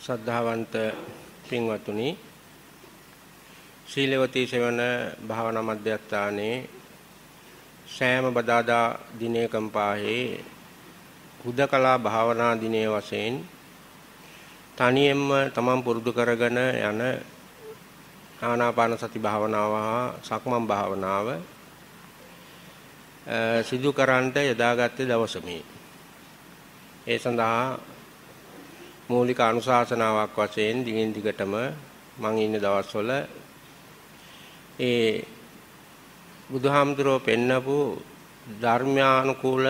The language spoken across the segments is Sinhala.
සද්ධාවන්ත පින්වත්නි ශීලවතී සෙවණ භාවනා මධ්‍යස්ථානයේ සෑම බදාදා දිනයකම පාහේ හුදකලා භාවනා දිනයේ වශයෙන් තනියෙන්ම තමන් පුරුදු කරගෙන යන ආනාපාන සති භාවනාව හා සක්මන් භාවනාව සිදු කරන්නට යොදාගත්තේ දවසමයි. ඒ සඳහා මූලික අනුශාසනාවක් වශයෙන් දිගින් දිගටම මම ඉන්න දවස්වල ඒ බුදුහාමුදුරුවෝ පෙන්නපු ධර්මානුකූල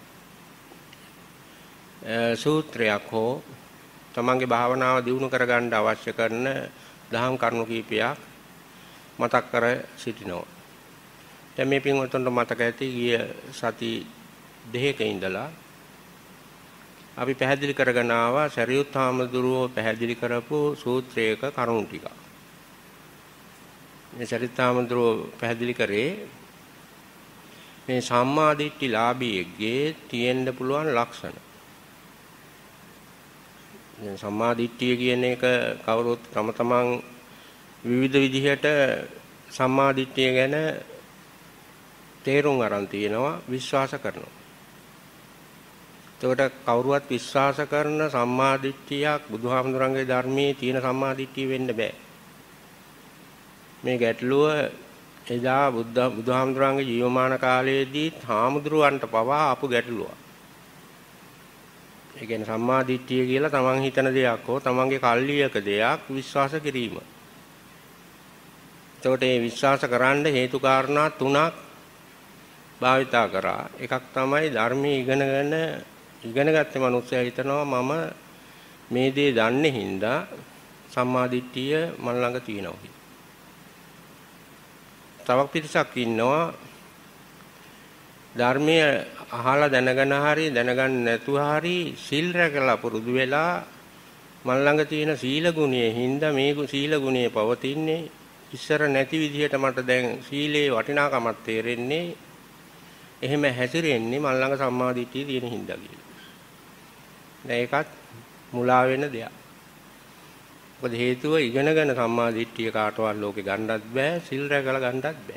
සූත්‍රයක් හෝ තමන්ගේ භාවනාව දියුණු කරගන්න අවශ්‍ය කරන දහම් කරුණු කීපයක් මතක් කර සිටිනවා. දැන් මේ පින්වතුන්ට මතක ඇති ගිය සති දෙකක ඉඳලා අපි පැහැදිලි කරගෙන ආවා සරියුත් හාමුදුරුවෝ පැහැදිලි කරපු සූත්‍රයක කරුණු ටික. මේ සරියුත් හාමුදුරුවෝ පැහැදිලි කරේ මේ සම්මාදිට්ඨි ලාභියෙක්ගේ තියෙන්න පුළුවන් ලක්ෂණ. දැන් සම්මාදිට්ඨිය කියන එක කවුරුත් තම තමන් විවිධ විදිහට සම්මාදිට්ඨිය ගැන තේරුම් අරන් තියෙනවා විශ්වාස කරනවා. එතකොට කවුරුවත් විශ්වාස කරන සම්මාදිට්ඨියක් බුදුහාමුදුරන්ගේ ධර්මයේ තියෙන සම්මාදිට්ඨිය වෙන්න බෑ. මේ ගැටලුව එදා බුදුහාමුදුරන්ගේ ජීවමාන කාලයේදී හාමුදුරුවන්ට පවා ආපු ගැටලුවක්. ඒ කියන්නේ සම්මාදිට්ඨිය කියලා තමන් හිතන දෙයක් හෝ තමන්ගේ කල්ලියක දෙයක් විශ්වාස කිරීම. එතකොට මේ විශ්වාස කරන්න හේතු කාරණා තුනක් භාවිතා කරා. එකක් තමයි ධර්මයේ ඉගෙනගත්තේ මිනිස්සයා හිතනවා මම මේ දේ දන්නේ හින්දා සම්මාදිට්ඨිය මන් ළඟ තියෙනවා කියලා. තවක් පිටසක් ඉන්නවා ධර්මයේ අහලා දැනගෙන හරි දැනගන්න නැතුව හරි සීල් රැකලා පුරුදු වෙලා මන් ළඟ තියෙන සීල ගුණයේ හින්දා මේ සීල ගුණයේ පවතින්නේ ඉස්සර නැති විදිහට මට දැන් සීලේ වටිනාකමක් තේරෙන්නේ එහෙම හැසිරෙන්නේ මන් ළඟ සම්මාදිට්ඨිය තියෙන හින්දා කියලා. දැන් ඒකත් මුලා වෙන දෙයක්. මොකද හේතුව ඉගෙනගෙන සම්මාදිට්ඨිය කාටවත් ලෝකේ ගන්නත් බෑ, සිල් රැකලා ගන්නත් බෑ.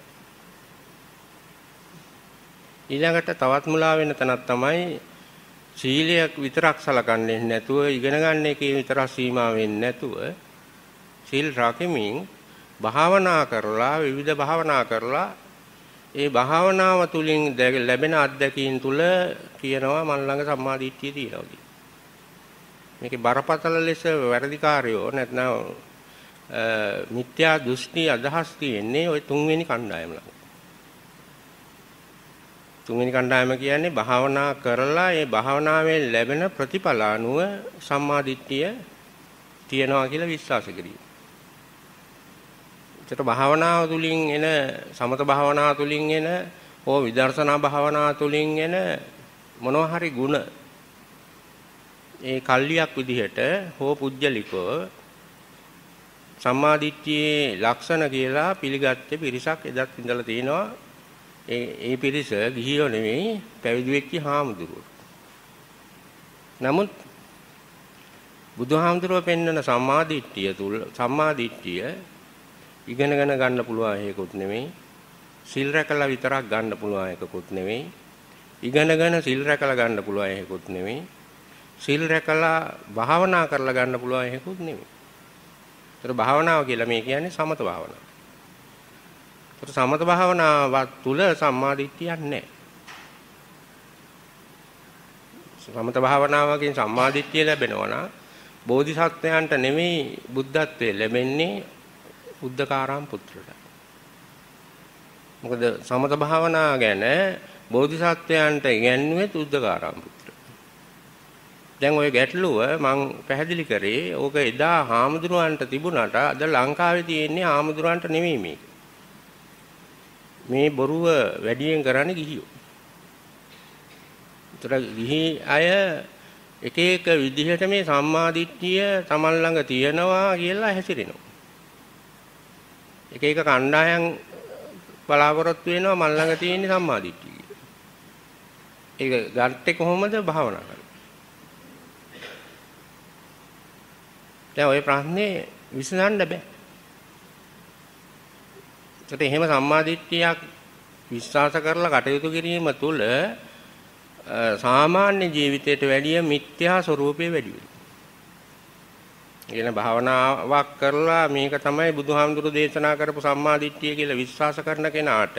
ඊළඟට තවත් මුලා වෙන තැනක් තමයි සීලයක් විතරක් සලකන්නේ නැතුව ඉගෙන ගන්න එකේ විතරක් සීමා වෙන්නේ නැතුව සීල් රැකීමෙන් භාවනා කරලා විවිධ භාවනා කරලා ඒ භාවනාව තුළින් ලැබෙන අත්දැකීම් තුළ කියනවා මන් ළඟ සම්මාදිට්ඨිය තියෙනවා කියලා. මේකේ බරපතල ලෙස වැරදිකාරයෝ නැත්නම් මිත්‍යා දෘෂ්ටි අදහස් තියෙන්නේ ওই තුන්වෙනි කණ්ඩායම ළඟ. තුන්වෙනි කණ්ඩායම කියන්නේ භාවනා කරලා ඒ භාවනාවෙන් ලැබෙන ප්‍රතිඵල අනුව සම්මාදිට්ඨිය තියෙනවා කියලා විශ්වාස කිරීම. ඒකට භාවනාව තුළින් එන සමත භාවනාව තුළින් එන හෝ විදර්ශනා භාවනාව තුළින් එන මොනවා හරි ಗುಣ ඒ කල්ලියක් විදිහට හෝ පුජ්‍යලිකව සම්මාදිට්ඨියේ ලක්ෂණ කියලා පිළිගත්තේ පිරිසක් එදත් ඉඳලා තිනවා. ඒ පිරිස ගිහියෝ නෙවෙයි පැවිදි වෙච්ච හාමුදුරුවෝ. නමුත් බුදුහාමුදුරුවෝ පෙන්වන සම්මාදිට්ඨිය ඉගෙනගෙන ගන්න පුළුවන් එකකුත් නෙමෙයි. සිල් රැකලා විතරක් ගන්න පුළුවන් එකකුත් නෙමෙයි. ඉගෙනගෙන සිල් රැකලා ගන්න පුළුවන් එකකුත් නෙමෙයි. සිල් රැකලා භාවනා කරලා ගන්න පුළුවන් එකකුත් නෙමෙයි. ඒතර භාවනාව කියලා මේ කියන්නේ සමත භාවනාව. ඒතර සමත භාවනාව තුල සම්මාදිට්ඨියක් නැහැ. සමත භාවනාවකින් සම්මාදිට්ඨිය ලැබෙනවා නම් බෝධිසත්වයන්ට නෙමෙයි බුද්ධත්වයේ ලැබෙන්නේ උද්දකාරාම පුත්‍රට. මොකද සමත භාවනාව ගැන බෝධිසත්වයන්ට ඉගැන්වුවේ උද්දකාරාම පුත්‍ර. දැන් ওই ගැටලුව මම පැහැදිලි කරේ ඕක එදා හාමුදුරුවන්ට තිබුණාට අද ලංකාවේ තියෙන්නේ හාමුදුරුවන්ට නෙමෙයි මේක. මේ බොරුව වැඩියෙන් කරන්නේ ගිහියෝ. ඒතර ගිහි අය එක එක විදිහට මේ සම්මාදිට්ඨිය තමන් ළඟ තියනවා කියලා හැසිරෙනවා. එක එක කණ්ඩායම් බලාපොරොත්තු වෙනවා මන් ළඟ තියෙන සම්මාදිට්ඨිය කියලා. ඒක ගත්තේ කොහොමද භාවනා කරලා. දැන් ওই ප්‍රශ්නේ විසඳන්න බෑ. ඒකට එහෙම සම්මාදිට්ඨියක් විශ්වාස කරලා කටයුතු කිරීම තුළ සාමාන්‍ය ජීවිතයට වැඩිය මිත්‍යා ස්වરૂපේ වැඩි වෙනවා. කියන භාවනාවක් කරලා මේක තමයි බුදුහාමුදුරු දේශනා කරපු සම්මාදිට්ඨිය කියලා විශ්වාස කරන කෙනාට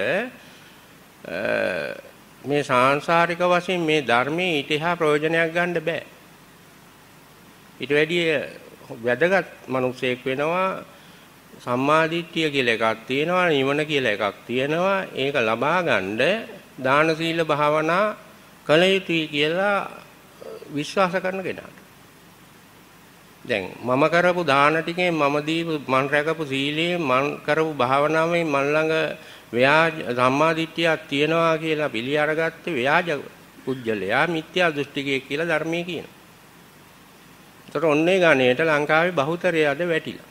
මේ සාංශාරික වශයෙන් මේ ධර්මයේ ඊට එහා ප්‍රයෝජනයක් ගන්න බෑ. ඊට වැඩිය වැදගත් මිනිසෙක් වෙනවා. සම්මාදිට්ඨිය කියලා එකක් තියෙනවා, නිවන කියලා එකක් තියෙනවා. ඒක ලබා ගන්න දාන සීල භාවනා කළ යුතුයි කියලා විශ්වාස කරන කෙනාට. දැන් මම කරපු දාන ටිකෙන් මම දීපු මන් රැකපු සීලයෙන් මන් කරපු භාවනාවෙන් මන් ළඟ ව්‍යාජ සම්මාදිට්ඨියක් තියෙනවා කියලා පිළි අරගත්තේ ව්‍යාජ පුජ්‍යලයා මිත්‍යා දෘෂ්ටිකයෙක් කියලා ධර්මයේ කියනවා. ඒතර ඔන්නේ ගණේට ලංකාවේ බහුතරය අද වැටිලා.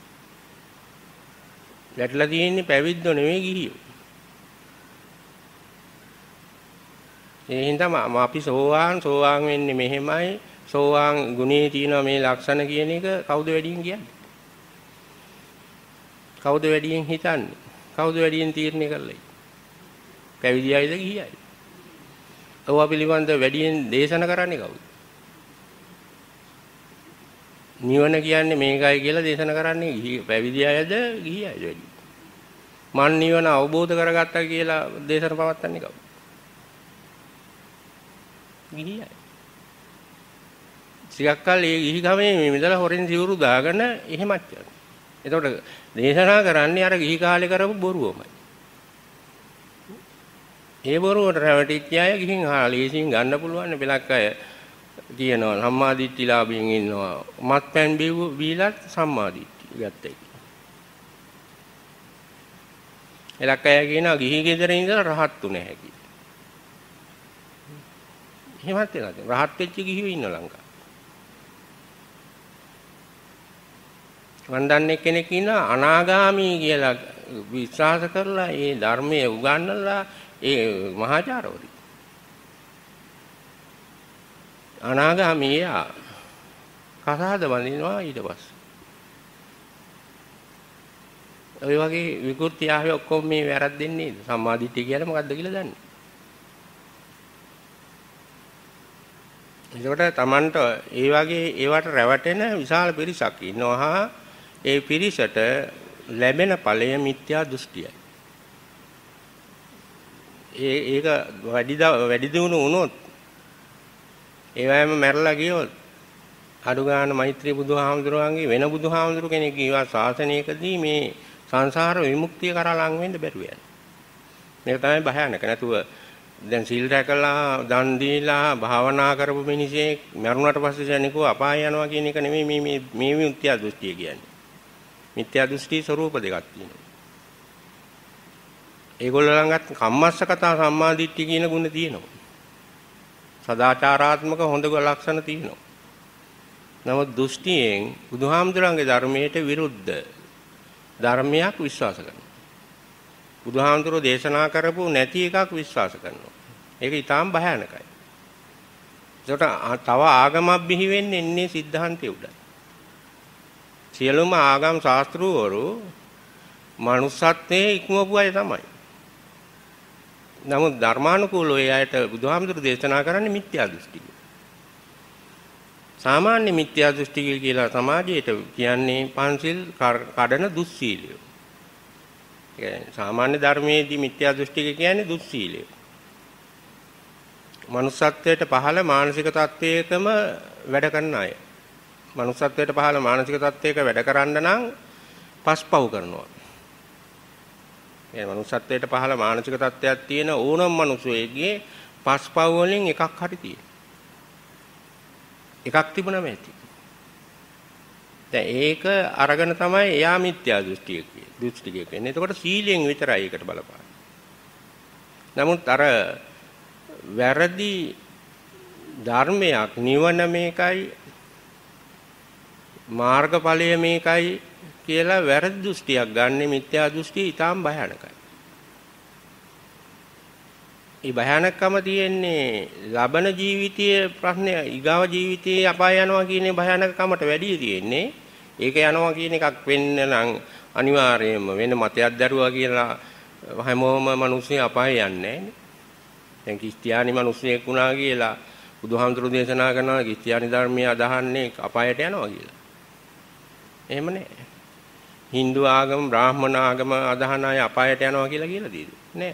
වැටලා තියෙන්නේ පැවිද්දෝ නෙවෙයි ගිහියෝ. ඒ හින්දා අපි සෝවාන් වෙන්නේ මෙහෙමයි. සෝවාන් ගුණේ තියෙන මේ ලක්ෂණ කියන එක කවුද වැඩියෙන් කියන්නේ? කවුද වැඩියෙන් හිතන්නේ? කවුද වැඩියෙන් තීරණය කරලා? පැවිදි අයද ගිහියයි? ඔව් පිළිබඳ වැඩියෙන් දේශනා කරන්නේ කවුද? නිවන කියන්නේ මේකයි කියලා දේශනා කරන්නේ පැවිදි අයද ගිහියයිද වැඩි? මන් නිවන අවබෝධ කරගත්තා කියලා දේශනා පවත්වන්නේ කවුද? ගිහියයි. ටිකක් කල් ඒ ගිහි ගමේ මෙතන හොරෙන් සිවුරු දාගෙන එහෙමත් යනවා. එතකොට දේශනා කරන්නේ අර ගිහි කාලේ කරපු බොරුවමයි. ඒ බොරුවට රැවටිච්ච අය ගිහින් ලේසියෙන් ගන්න පුළුවන් බෙලක් අය කියනවා සම්මාදිට්ඨිලාභියෙන් ඉන්නවා. මත්පැන් බීලත් සම්මාදිට්ඨිය ගත්තයි. එලක් අය කියනවා ගිහි ගෙදර ඉඳලා රහත් උනේ හැකි. එහෙමත් වෙනවා. රහත් වෙච්ච ගිහියෝ ඉන්න ලංකාවේ. මන් දන්නේ කෙනෙක් ඉන්නවා අනාගාමී කියලා විශ්වාස කරලා ඒ ධර්මයේ උගන්වලා ඒ මහාචාර්යවරු අනාගාමී කසාද බඳිනවා ඊට පස්සේ. ඔය වගේ විකෘති ආවේ ඔක්කොම මේ වැරද්දෙන්නේ නේද? සම්මාදිට්ඨිය කියන්නේ මොකද්ද කියලා දන්නේ. ඒකට Tamanට ඒ වගේ ඒවට රැවටෙන විශාල පිරිසක් ඉන්නවා. ඒ පිරිසට ලැබෙන ඵලය මිත්‍යා දෘෂ්ටියයි. ඒක වැඩි දියුණු වුණොත් ඒවැයම මැරලා ගියොත් අඩු ගන්න මෛත්‍රී බුදුහාමුදුරුවන්ගේ වෙන බුදුහාමුදුරු කෙනෙක් ඊවා ශාසනයකදී මේ සංසාර විමුක්තිය කරා ලං වෙන්න බැරුව යනවා. මේක තමයි භයානක. නැතුව දැන් සීල් රැකලා දන් දීලා භාවනා කරපු මිනිසෙක් මරුණට පස්සේ ජනිකෝ අපාය යනවා කියන එක නෙමෙයි මේ මිත්‍යා දෘෂ්ටිය කියන්නේ. මිත්‍යා දෘෂ්ටි ස්වરૂප දෙකක් තියෙනවා. ඒගොල්ලෝ ළඟත් කම්මස්සකතා සම්මාදිට්ඨිය කියන ගුණ තියෙනවා. සදාචාරාත්මක හොඳ ලක්ෂණ තියෙනවා. නමුත් දෘෂ්ටියෙන් බුදුහාමුදුරන්ගේ ධර්මයට විරුද්ධ ධර්මයක් විශ්වාස කරනවා. බුදුහාමුදුරෝ දේශනා කරපු නැති එකක් විශ්වාස කරනවා. ඒක ඊටාම් භයානකයි. ඒකට තව ආගමක් බිහි වෙන්නේ ඉන්නේ සිද්ධාන්තයේ උඩ. සියලුම ආගම් ශාස්ත්‍රවරු මනුස්සත්වයේ ඉක්මවපු අය තමයි. නමුත් ධර්මානුකූලව ඒ අයට බුදුහාමුදුරු දේශනා කරන්නේ මිත්‍යා දෘෂ්ටිය. සාමාන්‍ය මිත්‍යා දෘෂ්ටිය කියලා සමාජයට කියන්නේ පංචිල් කඩන දුස්සීලියෝ. සාමාන්‍ය ධර්මයේදී මිත්‍යා දෘෂ්ටික කියන්නේ දුස්සීලය. මනුස්සත්වයට පහළ මානසික තත්වයකම වැඩ කරන අය. මනුස්සත්වයට පහළ මානසික තත්වයක වැඩ කරන්න නම් පස්පව් කරනවා. ඒ මනුස්සත්වයට පහළ මානසික තත්වයක් තියෙන ඕනම මිනිසෙකගේ පස්පව් වලින් එකක් හරි තියෙනවා. එකක් තිබුණම ඇති. දැන් ඒක අරගෙන තමයි එයා මිත්‍යා දෘෂ්ටිකයෙක් වෙන්නේ. එතකොට සීලයෙන් විතරයි ඒකට බලපාන්නේ. නමුත් අර වැරදි ධර්මයක් නිවන මේකයි මාර්ගඵලය මේකයි කියලා වැරදි දෘෂ්ටියක් ගන්න මිත්‍යා දෘෂ්ටිය ඊටාම් භයානකයි. ඒ භයානකම තියෙන්නේ ලබන ජීවිතයේ ප්‍රශ්නය ඊගාව ජීවිතයේ අපාය යනවා කියන භයානකකමට වැඩි තියෙන්නේ ඒක යනවා කියන එකක් වෙන්න නම් අනිවාර්යයෙන්ම වෙන මතයක් දරුවා කියලා හැමෝම මිනිස්සු අපාය යන්නේ නැහැ. දැන් ක්‍රිස්තියානි මිනිස්සෙක් වුණා කියලා බුදුහාමුදුරු දේශනා කරනවා ක්‍රිස්තියානි ධර්මයේ අදහන්නේ අපායට යනවා කියලා. එහෙම නැහැ. Hindu ආගම, බ්‍රාහ්මණ ආගම අදහන අය අපායට යනවා කියලා තියෙද? නෑ.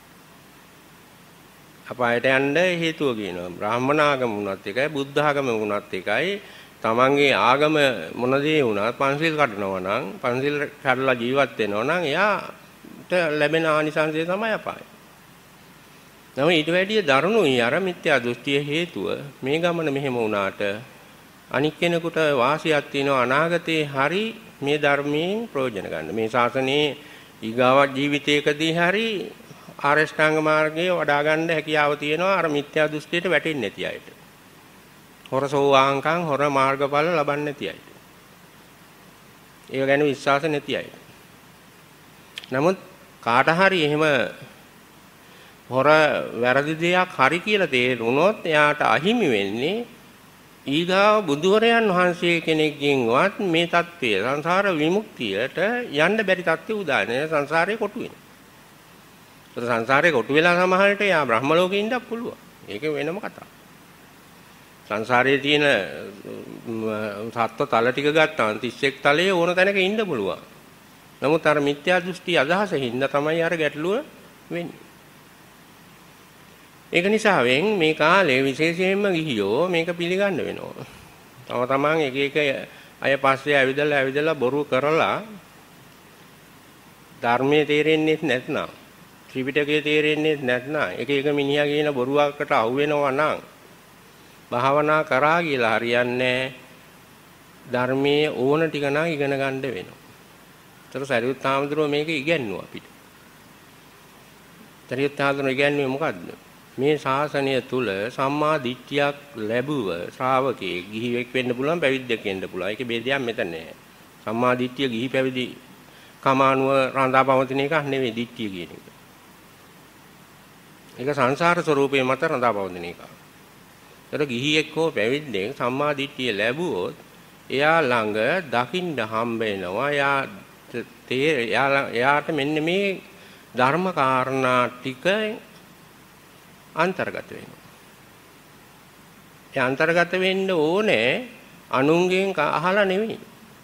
අපායට යන්න හේතුව කියනවා. බ්‍රාහ්මණ ආගම වුණත් එකයි, බුද්ධ ආගම වුණත් එකයි. තමන්ගේ ආගම මොන දේ වුණත් පන්සිල් කඩනවා නම්, පන්සිල් කඩලා ජීවත් වෙනවා නම් එයාට ලැබෙන ආනිසංසය තමයි අපාය. නම ඊට වැඩිය දරුණුයි අර මිත්‍යා දෘෂ්ටිය හේතුව මේ ගමන මෙහෙම වුණාට අනික් කෙනෙකුට වාසියක් තියෙනවා අනාගතේ හරි මේ ධර්මයෙන් ප්‍රයෝජන ගන්න. මේ ශාසනයේ ඊගාව ජීවිතයකදී හරි ආරෂ්ඨාංග මාර්ගයේ වඩා ගන්න හැකියාව තියෙනවා අර මිත්‍යා දෘෂ්ටියට වැටෙන්නේ නැති අයට. හොරසෝවාංකම් හොර මාර්ගඵල ලබන්නේ නැති අයට. ඒක ගැන විශ්වාස නැති අයට. නමුත් කාට හරි එහෙම හොර වැරදි දෙයක් හරි කියලා තේරුනොත් එයාට අහිමි වෙන්නේ ඊගාව බුදුරයන් වහන්සේ කෙනෙක්ගෙන්වත් මේ தත්ත්වය සංසාර විමුක්තියට යන්න බැරි தත්ත්වය උදානේ සංසාරේ කොටු වෙනවා. ඒත් සංසාරේ කොටු වෙලා සමහරට යා බ්‍රහ්ම ලෝකේ ඉන්නත් පුළුවන්. ඒක වෙනම කතාවක්. සංසාරයේ තියෙන සත්ව තල ටික ගත්තාම 31 තලයේ ඕන තැනක ඉන්න පුළුවන්. නමුත් අර මිත්‍යා දෘෂ්ටි අදහස හින්දා තමයි අර ගැටලුව වෙන්නේ. ඒක නිසා මේ කාලේ විශේෂයෙන්ම ගිහියෝ මේක පිළිගන්න වෙනවා. තම තමන් එක එක අය පස්සේ ඇවිදලා බොරු කරලා ධර්මයේ තේරෙන්නේ නැත්නම් ත්‍රිපිටකයේ තේරෙන්නේ නැත්නම් එක එක මිනිහා කියන බොරුවකට අහු වෙනවා නම් භාවනා කරා කියලා හරියන්නේ ධර්මයේ ඕන ටික නම් ඉගෙන ගන්න වෙනවා. ඒතර සරියුත් හාමුදුරුවෝ මේක ඉගැන්නුවා අපිට. සරියුත් හාමුදුරුවෝ ඉගැන්නුවේ මොකද්ද? මේ ශාසනය තුල සම්මා දිට්ඨියක් ලැබුව ශ්‍රාවකයෙක් ගිහිවෙක් වෙන්න පුළුවන් පැවිද්දෙක් වෙන්න පුළුවන්. ඒකේ ભેදයක් මෙතන නැහැ. සම්මා දිට්ඨිය ගිහි පැවිදි කමානුව රඳා පවතින එකක් නෙවෙයි දිට්ඨිය කියන එක. ඒක සංසාර ස්වરૂපයේ මත රඳා පවතින එකක්. ඒතර ගිහියෙක් හෝ පැවිද්දෙක් සම්මා දිට්ඨිය ලැබුවොත් එයා ළඟ දකින්න හම්බ වෙනවා. එයාට මෙන්න මේ ධර්ම කාරණා ටික අන්තර්ගත වෙනවා. ඒ අන්තර්ගත වෙන්න ඕනේ අනුන්ගෙන් අහලා නෙවෙයි.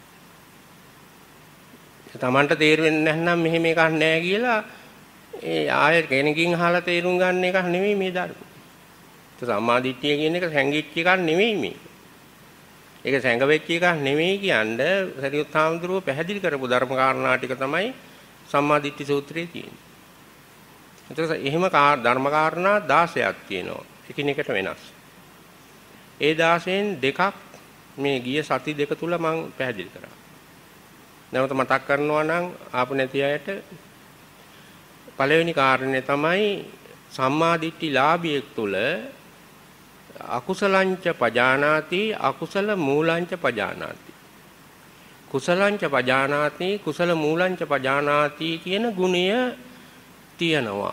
තමන්ට තේරෙන්නේ නැත්නම් මෙහෙම එකක් නැහැ කියලා ඒ ආයෙ කෙනකින් අහලා තේරුම් ගන්න එක නෙවෙයි මේ ධර්ම. සම්මාදිට්ඨිය කියන එක සංගීච්ච එකක් නෙවෙයි මේ. ඒක සංගවෙච්ච එකක් නෙවෙයි කියන්නේ සරියුත් හාමුදුරුවෝ පැහැදිලි කරපු ධර්ම කාරණා ටික තමයි සම්මාදිට්ඨි සූත්‍රයේ තියෙන්නේ. එතකොට එහෙම ධර්ම කාරණා 16ක් තියෙනවා. එකිනෙකට වෙනස්. ඒ 16න් දෙකක් මේ ගිය සති දෙක තුල මම පැහැදිලි කරා. නැවත මතක් කරනවා නම් ආපු නැති අයට පළවෙනි කාරණේ තමයි සම්මා දිට්ඨි ලාභියෙක් තුල අකුසලංච පජානාති අකුසල මූලංච පජානාති. කුසලංච පජානාති කුසල මූලංච පජානාති කියන ගුණය තියෙනවා.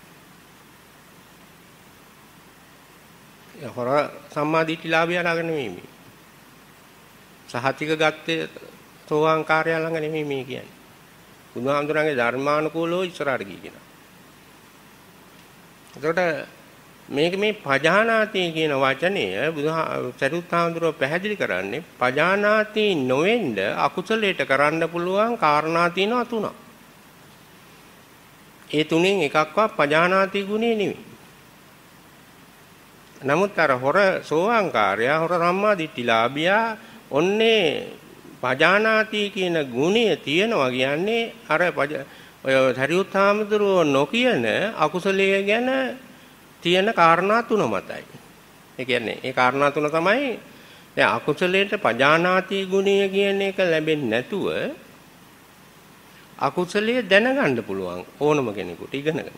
හොර සම්මාදිට්ඨි ලාභය ළඟ නෙමෙයි මේ. සහතික ගත්තේ සෝවාන් කාර්යය ළඟ නෙමෙයි මේ කියන්නේ. බුදුහාමුදුරන්ගේ ධර්මානුකූලව ඉස්සරහට ගිහින්. එතකොට මේක මේ පජානාති කියන වචනය සරියුත් හාමුදුරුවෝ පැහැදිලි කරන්නේ පජානාති නොවෙන්න අකුසලයට කරන්න පුළුවන් කාරණා තියෙනවා තුනක්. ඒ තුනෙන් එකක්වත් පජානාති ගුණේ නෙවෙයි. නමුත් අර හොර සෝවාන් කාර්යය හොර සම්මා දිට්ඨිලාභියා ඔන්නේ පජානාති කියන ගුණය තියෙනවා කියන්නේ අර ඔය සරියුත් හාමුදුරුවෝ නොකියන අකුසලයේ ගැන තියෙන කාරණා තුන මතයි. ඒ කියන්නේ ඒ කාරණා තුන තමයි දැන් අකුසලයට පජානාති ගුණය කියන එක ලැබෙන්නේ නැතුව අකුසලයේ දැනගන්න පුළුවන් ඕනම කෙනෙකුට ඉගෙන ගන්න.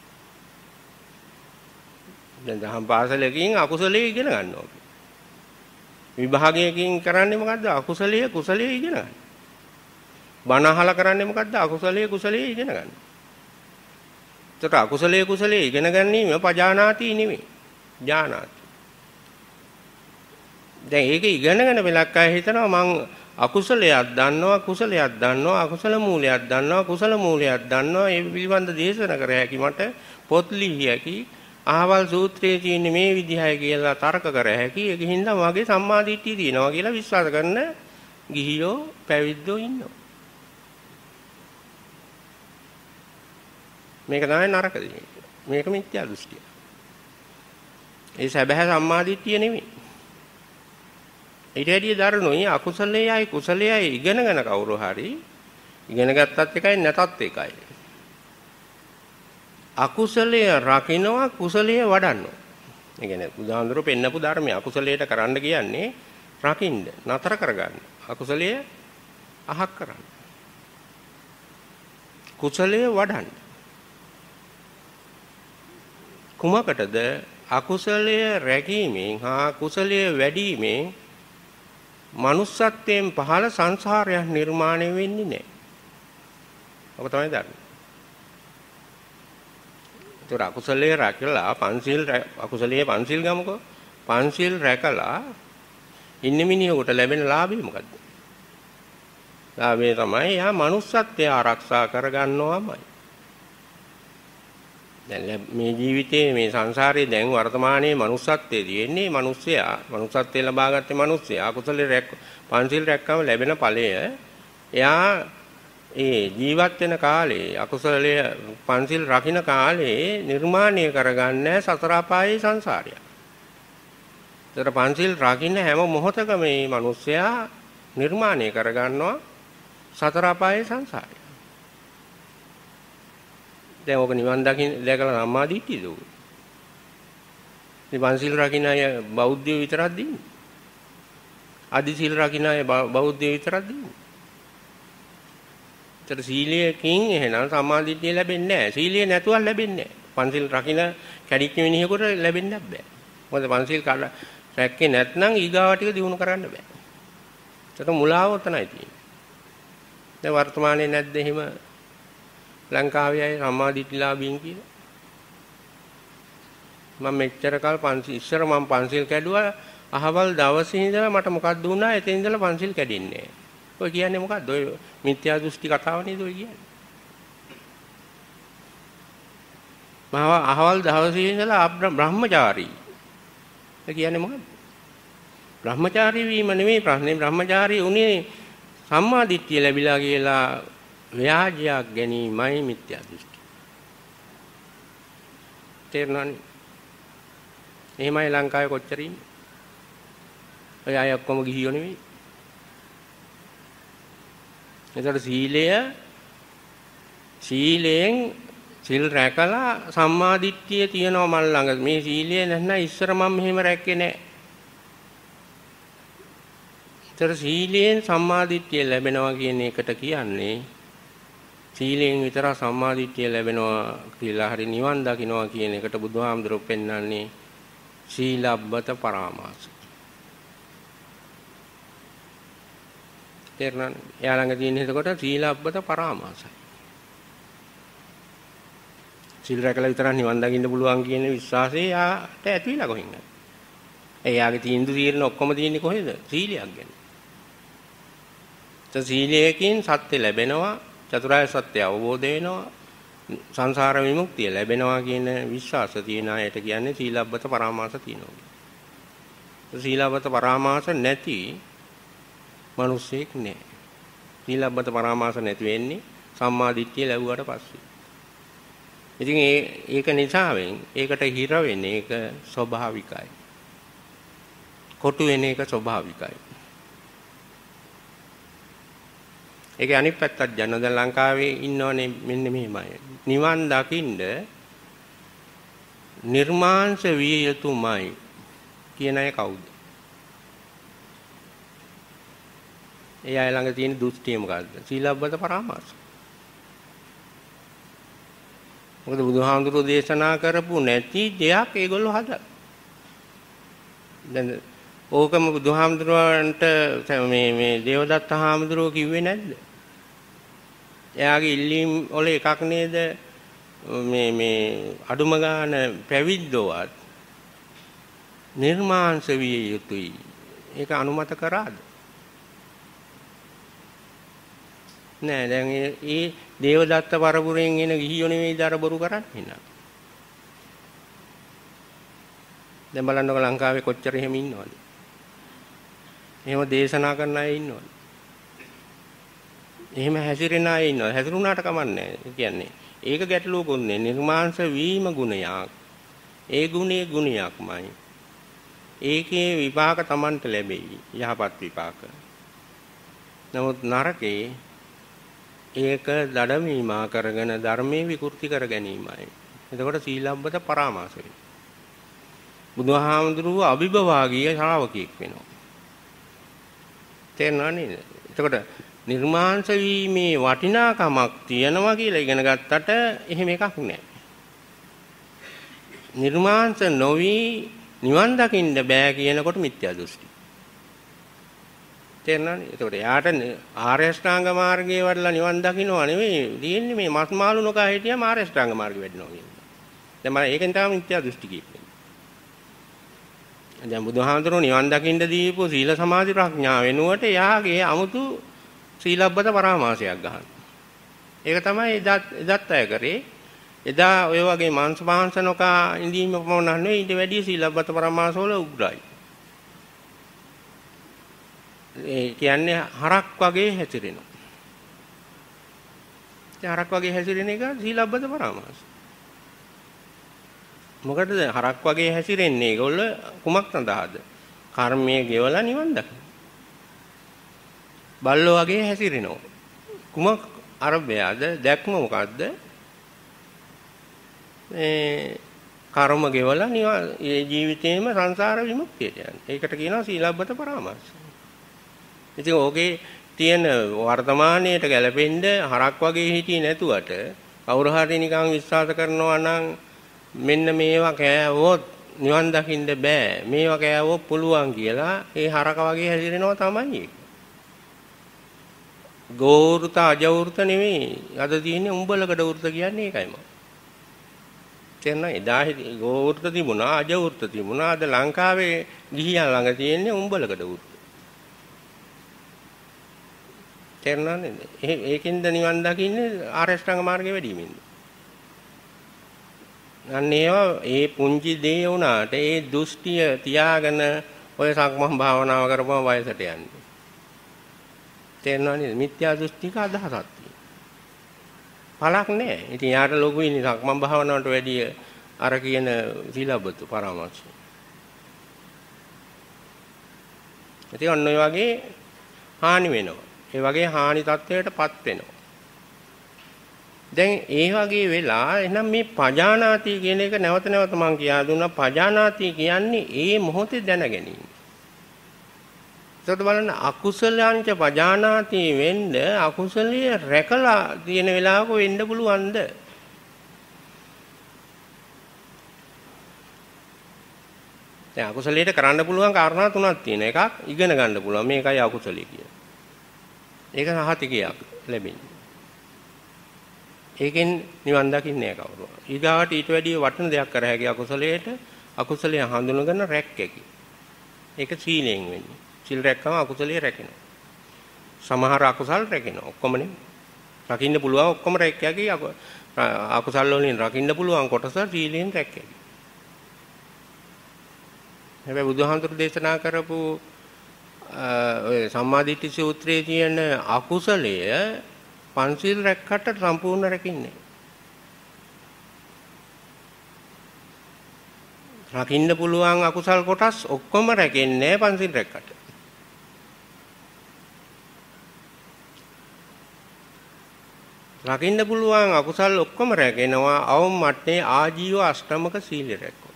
දැන් දහම් පාසලකින් අකුසලයේ ඉගෙන ගන්නවා. විභාගයකින් කරන්නේ මොකද්ද? අකුසලයේ කුසලයේ ඉගෙන ගන්න. බණ අහලා කරන්නේ මොකද්ද? අකුසලයේ කුසලයේ ඉගෙන ගන්න. ඒකට අකුසලයේ කුසලයේ ඉගෙන ගැනීම පජානාති නෙමෙයි. ඥානාති. දැන් ඒක ඉගෙනගෙන වෙලක් අය හිතනවා මං අකුසලයක් දන්නවා කුසලයක් දන්නවා අකුසල මූලයක් දන්නවා කුසල මූලයක් දන්නවා ඒ පිළිබඳ දේශනා කර හැකි මට පොත් ලිය හැකි අහවල් සූත්‍රයේ තියෙන මේ විදිහයි කියලා තර්ක කර හැකි ඒකින්ද මගේ සම්මාදිට්ඨිය තියෙනවා කියලා විශ්වාස කරන ගිහියෝ පැවිද්දෝ ඉන්නවා මේක තමයි නරක දේ මේක මිත්‍යා දෘෂ්ටිය ඒ සැබෑ සම්මාදිට්ඨිය නෙමෙයි ඊට වැඩිය දරුණුයි අකුසලයයි කුසලයයි ඉගෙනගෙන කවුරු හරි ඉගෙන ගත්තත් එකයි නැතත් එකයි. අකුසලය රකින්නවා කුසලය වඩන්නවා. ඒ කියන්නේ බුදුහාමුදුරුවෝ පෙන්නපු ධර්මය අකුසලයට කරන්න කියන්නේ රකින්න, නතර කරගන්න. අකුසලය අහක් කරන්න. කුසලය වඩන්න. කුමකටද අකුසලය රැකීමෙන් හා කුසලය වැඩිීමෙන් මනුස්සත්වයෙන් පහළ සංසාරයක් නිර්මාණය වෙන්නේ නැහැ. ඔබ තමයි දන්නේ. ඒතර අකුසලයේ රැකලා අකුසලයේ පන්සිල් ගමුකෝ. පන්සිල් රැකලා ඉන්න මිනිහෙකුට ලැබෙන ලාභය මොකද්ද? ලාභය තමයි යා මනුස්සත්වය ආරක්ෂා කරගන්නවමයි. දැන් මේ ජීවිතයේ මේ සංසාරයේ දැන් වර්තමානයේ මනුස්සත්වයේ තියෙන්නේ මනුස්සත්වයේ ලබාගත්තේ මිනිස්සයා අකුසලයේ පන්සිල් රැක්කම ලැබෙන ඵලය එයා ඒ ජීවත් වෙන කාලේ අකුසලයේ පන්සිල් රකින්න කාලේ නිර්මාණය කරගන්න සතර අපායේ සංසාරය. ඒතර පන්සිල් රකින්න හැම මොහොතකම මේ මිනිස්සයා නිර්මාණය කරගන්නවා සතර අපායේ සංසාරය. දැන් ඔක නිවන් දැකලා සම්මාදිට්ඨියද උග. මේ පන්සිල් රකින්න අය බෞද්ධයෝ විතරක් දින්නේ. අදි සීල් රකින්න අය බෞද්ධයෝ විතරක් දින්නේ. ඒතර සීලයෙන් එහෙනම් සම්මාදිට්ඨිය ලැබෙන්නේ නැහැ. සීලිය නැතුව ලැබෙන්නේ නැහැ. පන්සිල් රකින්න කැඩිච්ච මිනිහෙකුට ලැබෙන්න බෑ. මොකද පන්සිල් රැක්කේ නැත්නම් ඊගාව ටික දිනු කරන්න බෑ. ඒක මුලාව උතනයි තියෙන්නේ. දැන් වර්තමානයේ නැද්ද එහෙම ලංකාවේ අය සම්මාදිට්ඨිලාභීන් කියලා. මම මෙච්චර කල් ඉස්සර මම පන්සිල් කැඩුවා අහවල් දවසේ ඉඳලා මට මොකක්ද වුණා එතෙන් ඉඳලා පන්සිල් කැඩෙන්නේ නැහැ. ඔය කියන්නේ මොකද්ද? ඔය මිත්‍යා දෘෂ්ටි කතාව නේද ඔය කියන්නේ? මම අහවල් දවසේ ඉඳලා බ්‍රහ්මචාරී. ඒ කියන්නේ මොකද්ද? බ්‍රහ්මචාරී වීම නෙමෙයි ප්‍රශ්නේ. බ්‍රහ්මචාරී උනේ සම්මාදිට්ඨිය ලැබිලා කියලා ව්‍යාජයක් ගැනීමයි මිත්‍යා දෘෂ්ටි. තේරුණානේ? එහෙමයි ලංකාවේ කොච්චර ඉන්නේ? ඔය අය ඔක්කොම ගිහියෝ නෙවෙයි. ඒතර සීලයෙන් සිල් රැකලා සම්මාදිට්ඨිය තියනවා මල් ළඟ. මේ සීලය නැත්නම් ඉස්සර මම මෙහෙම රැක්කේ නැහැ. ඒතර සීලයෙන් සම්මාදිට්ඨිය ලැබෙනවා කියන එකට කියන්නේ සීලයෙන් විතර සම්මාදිට්ඨිය ලැබෙනවා කියලා හරි නිවන් දකින්නවා කියන එකට බුදුහාමුදුරුවෝ පෙන්වන්නේ සීලබ්බත පරාමාස. තේරුණානේ? එයා ළඟ තියෙන එතකොට සීලබ්බත පරාමාසයි. සීල් රැකලා විතරක් නිවන් දකින්න පුළුවන් කියන විශ්වාසය යාට ඇති වෙලා කොහෙන්ද? එයාගේ තීන්දුව తీරන ඔක්කොම තියෙන්නේ කොහෙද? සීලයක් ගැන. සීලයෙන් සත්‍ය ලැබෙනවා, චතුරාර්ය සත්‍ය අවබෝධ වෙනවා, සංසාර විමුක්තිය ලැබෙනවා කියන විශ්වාස තියෙන අයට කියන්නේ සීලබ්බත පරාමාස තියෙනවා. සීලබ්බත පරාමාස නැති මිනිස්සෙක් නෑ. සීලබ්බත පරාමාස නැති වෙන්නේ සම්මාදිට්ඨිය ලැබුවට පස්සේ. ඉතින් ඒක නිසාවෙන් ඒකට හිර වෙන්නේ ඒක ස්වභාවිකයි. කොටු වෙන එක ස්වභාවිකයි. ඒකේ අනිත් පැත්තක් යන දැන් ලංකාවේ ඉන්නවනේ මෙන්න මෙහෙමයි. නිවන් දකින්න නිර්මාංශ විය යුතුමයි කියන අය කවුද? ඒ අය ළඟ තියෙන දෘෂ්ටිය මොකද්ද? සීලබ්බත පරාමාස. මොකද බුදුහාමුදුරුවෝ දේශනා කරපු නැති දෙයක් ඒගොල්ලෝ හදලා. දැන් ඕකම බුදුහාමුදුරුවන්ට මේ දේවදත්ත හාමුදුරුවෝ කිව්වේ නැද්ද? එයාගේ ඉල්ලීම් වල එකක් නේද මේ අඩුම ගාන පැවිද්දෝවත් නිර්මාංශ විය යුතුයි. ඒක අනුමත කරාද? නෑ දැන් ඒ දේවදත්ත පරපුරෙන් එන ගිහියෝ නෙවෙයි දර බොරු කරන්නේ නෑ. දැන් බලන්නකො ලංකාවේ කොච්චර එහෙම ඉන්නවද? එහෙම දේශනා කරන අය ඉන්නවද? එහෙම හැසිරෙන අය ඉන්නවා. හැසිරුණාට කමන්නේ. කියන්නේ ඒක ගැටලුවකුත් නේ. නිර්මාංශ වීම ගුණයක්. ඒ ගුණේ ගුණයක්මයි. ඒකේ විපාක Tamanට ලැබෙයි. යහපත් විපාක. නමුත් නරකේ ඒක දඩමීමා කරගෙන ධර්මයේ විකෘති කර ගැනීමයි. එතකොට සීලබ්බත පරාමාස වෙනවා. බුදුහාමුදුරුවෝ අභිභවාගීය ශ්‍රාවකයෙක් වෙනවා. තේරෙනව නේද? එතකොට නිර්මාංශ වීමේ වටිනාකමක් තියනවා කියලා ඉගෙන ගත්තට එහෙම එකක් නැහැ. නිර්මාංශ නොවි නිවන් දකින්න බෑ කියනකොට මිත්‍යා දෘෂ්ටි. තේරෙනවනේ? එතකොට යාට ආර්ය අෂ්ටාංග මාර්ගයේ වඩලා නිවන් දකින්නව නෙවෙයි තියෙන්නේ මේ මස් මාළු නොකා හිටියම ආර්ය අෂ්ටාංග මාර්ගෙ වැඩිනවා කියන්නේ. දැන් මම ඒකෙන් තමයි මිත්‍යා දෘෂ්ටි කියන්නේ. දැන් බුදුහාමුදුරුවෝ නිවන් දකින්න දීපු සීල සමාධි ප්‍රඥා වෙනුවට යාගේ 아무තු සීලබ්බත පරාමාසයක් ගන්න. ඒක තමයි එදත් අය කරේ. එදා ඔය වගේ මාංශ නොකා ඉඳීම පමණක් නෙවෙයි ඊට වැඩිය සීලබ්බත පරාමාස වල උග්‍රයි. ඒ කියන්නේ හරක් වගේ හැසිරෙනවා. ඒ හරක් වගේ හැසිරෙන එක සීලබ්බත පරාමාස. මොකටද හරක් වගේ හැසිරෙන්නේ? ඒගොල්ල කුමක් සඳහාද? කර්මයේ ගෙවලා නිවන් දකින්න. බල්ලෝ වගේ හැසිරෙනවා. කුමක් අරබයාද? දැක්ම මොකද්ද? කර්ම ගෙවලා මේ ජීවිතේම සංසාර විමුක්තියට යන්නේ. ඒකට කියනවා සීලබ්බත පරාමාස. ඉතින් ඕකේ තියෙන වර්තමානයේට ගැලපෙන්න හරක් වගේ හිටියේ නැතුවට කවුරු හරි නිකන් විශ්වාස කරනවා නම් මෙන්න මේවා කෑවොත් නිවන් දකින්න බෑ. මේවා කෑවොත් පුළුවන් කියලා ඒ හරක වගේ හැසිරෙනවා තමයි. ගෝවෘත අජවෘත නෙවෙයි. අද තියෙන්නේ උඹලකඩ වෘත කියන්නේ ඒකයිම. තේරෙනවද? එදා ගෝවෘත තිබුණා, අජවෘත තිබුණා. අද ලංකාවේ ගිහියන් ළඟ තියෙන්නේ උඹලකඩ වෘත. තේරෙනවද? ඒකෙන්ද නිවන් දකින්නේ ආර්ය අෂ්ටාංග මාර්ගයේ වැඩිමින්ද. අන්න ඒවා ඒ පුංචි දේ වුණාට ඒ දෘෂ්ටිය තියාගෙන ඔය සක්මන් භාවනාව කරපුවම වයසට යන්නේ. තේරෙනවද? මිත්‍යා දෘෂ්ටික අදහසක් තියෙනවා. පළක් නැහැ. ඉතින් යාට ලොකු ඉන්නේ සක්මන් භාවනාවට වැඩිය අර කියන සීලබ්බත පරාමාස. ඉතින් ඔන්න ඔය වගේ හානි වෙනවා. ඒ වගේ හානි තත්වයකටපත් වෙනවා. දැන් ඒ වගේ වෙලා එහෙනම් මේ පජානාති කියන එක නැවත නැවත මම කියා දුන්නා. පජානාති කියන්නේ ඒ මොහොතේ දැන ගැනීම. ඒකට බලන්න අකුසලංච පජානාති වෙන්න අකුසලයේ රැකලා තියෙන වෙලාවක වෙන්න පුළුවන්ද? දැන් අකුසලයට කරන්න පුළුවන් කාරණා තුනක් තියෙන. එකක් ඉගෙන ගන්න පුළුවන්. මේකයි අකුසලිය කියන්නේ. ඒක සහතිකයක් ලැබෙන්නේ. ඒකෙන් නිවන් දකින්නේ නැහැ කවුරු. ඊගාවට ඊට වැඩිය වටින දෙයක් කර හැකි අකුසලයට අකුසලයේ හඳුනගෙන රැක්කකි. ඒක සීලයෙන් වෙන්නේ. සීල් රැක්කම අකුසලයේ රැකෙනවා. සමහර අකුසල් රැකෙනවා. ඔක්කොම නෙමෙයි. රකින්න පුළුවන් ඔක්කොම රැක්කකි අකුසල් වලින් රකින්න පුළුවන් කොටස සීලයෙන් රැක්කකි. හැබැයි බුදුහාමුදුරු දේශනා කරපු ඔය සම්මාදිට්ඨි සූත්‍රයේ තියෙන අකුසලය පංචශීල රැක්කට සම්පූර්ණ රැකින්නේ. රකින්න පුළුවන් අකුසල් කොටස් ඔක්කොම රැකෙන්නේ පංචශීල රැක්කට. රකින්න පුළුවන් අකුසල් ඔක්කොම රැකෙනවා අවම මට්ටමේ ආජීව අෂ්ටමක සීල රැක්කොත්.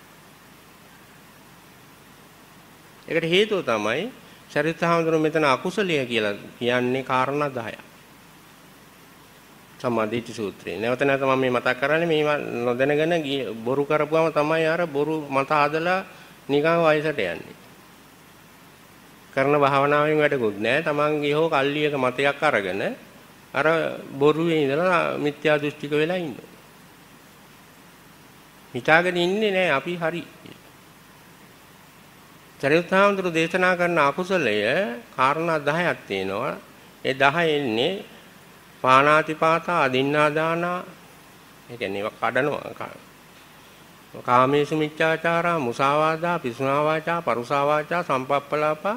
ඒකට හේතුව තමයි චරිතහාමුදුරුවෝ මෙතන අකුසලය කියලා කියන්නේ කාරණා 10ක්. සම්මාදිට්ඨි සූත්‍රය. නැවත නැවත මම මේ මතක් කරන්නේ මේවා නොදැනගෙන බොරු කරපුවම තමයි අර බොරු මත හදලා නිකන් වයසට යන්නේ. කරන භාවනාවෙන් වැඩකුත් නැහැ. තමන්ගේ හෝ කල්ලියක මතයක් අරගෙන අර බොරුවේ ඉඳලා මිත්‍යා දෘෂ්ටික වෙලා ඉන්නවා. හිතාගෙන ඉන්නේ නැහැ අපි හරි. චරිතහාමුදුරුවෝ දේශනා කරන අකුසලය කාරණා 10ක් තියෙනවා. ඒ 10 එන්නේ පාණාතිපාතා අදින්නාදානා ඒ කියන්නේ ඒවා කඩනවා. කාමේසු මිච්ඡාචාරා මුසාවාදා පිසුනා වාචා පරුසා වාචා සම්පප්පලාපා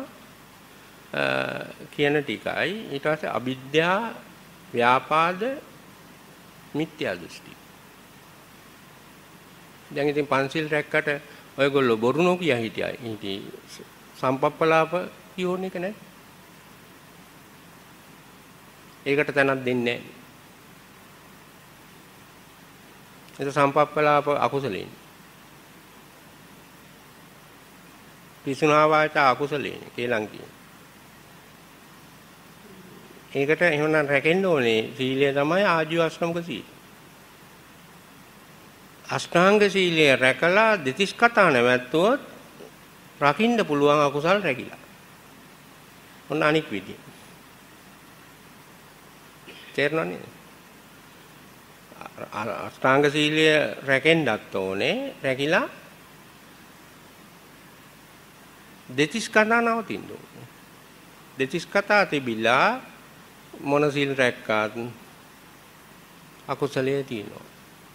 කියන ටිකයි ඊට පස්සේ අවිද්‍යා ව්‍යාපාද මිත්‍යා දෘෂ්ටි. දැන් ඉතින් පන්සිල් රැක්කට ඔයගොල්ලෝ බොරු නොකිය හිටිය සම්පප්පලාප කියෝන එක නෑ. ඒකට තැනක් දෙන්නේ නෑ. ඒක සම්පප්පලාප අකුසලයෙන්. පිසුනා වාචා අකුසලයෙන් කියලා කියන. ඒකට එහෙනම් රැකෙන්න ඕනේ සීලය තමයි ආජීව අෂ්ටාංග සීලය. අෂ්ටාංග සීලය රැකලා දෙතිස් කතා නැවැත්තුවොත් රකින්න පුළුවන් අකුසල් රැකිලා. ඔන්න අනික් විදිය. තේරෙනවද? අෂ්ටාංග සීලය රැකෙන්නත් ඕනේ රැකිලා දෙතිස් කතා නවතින්න ඕනේ. දෙතිස් කතා තිබිලා මොන සීල් රැක්කාත් අකුසලයේ තියෙනවා.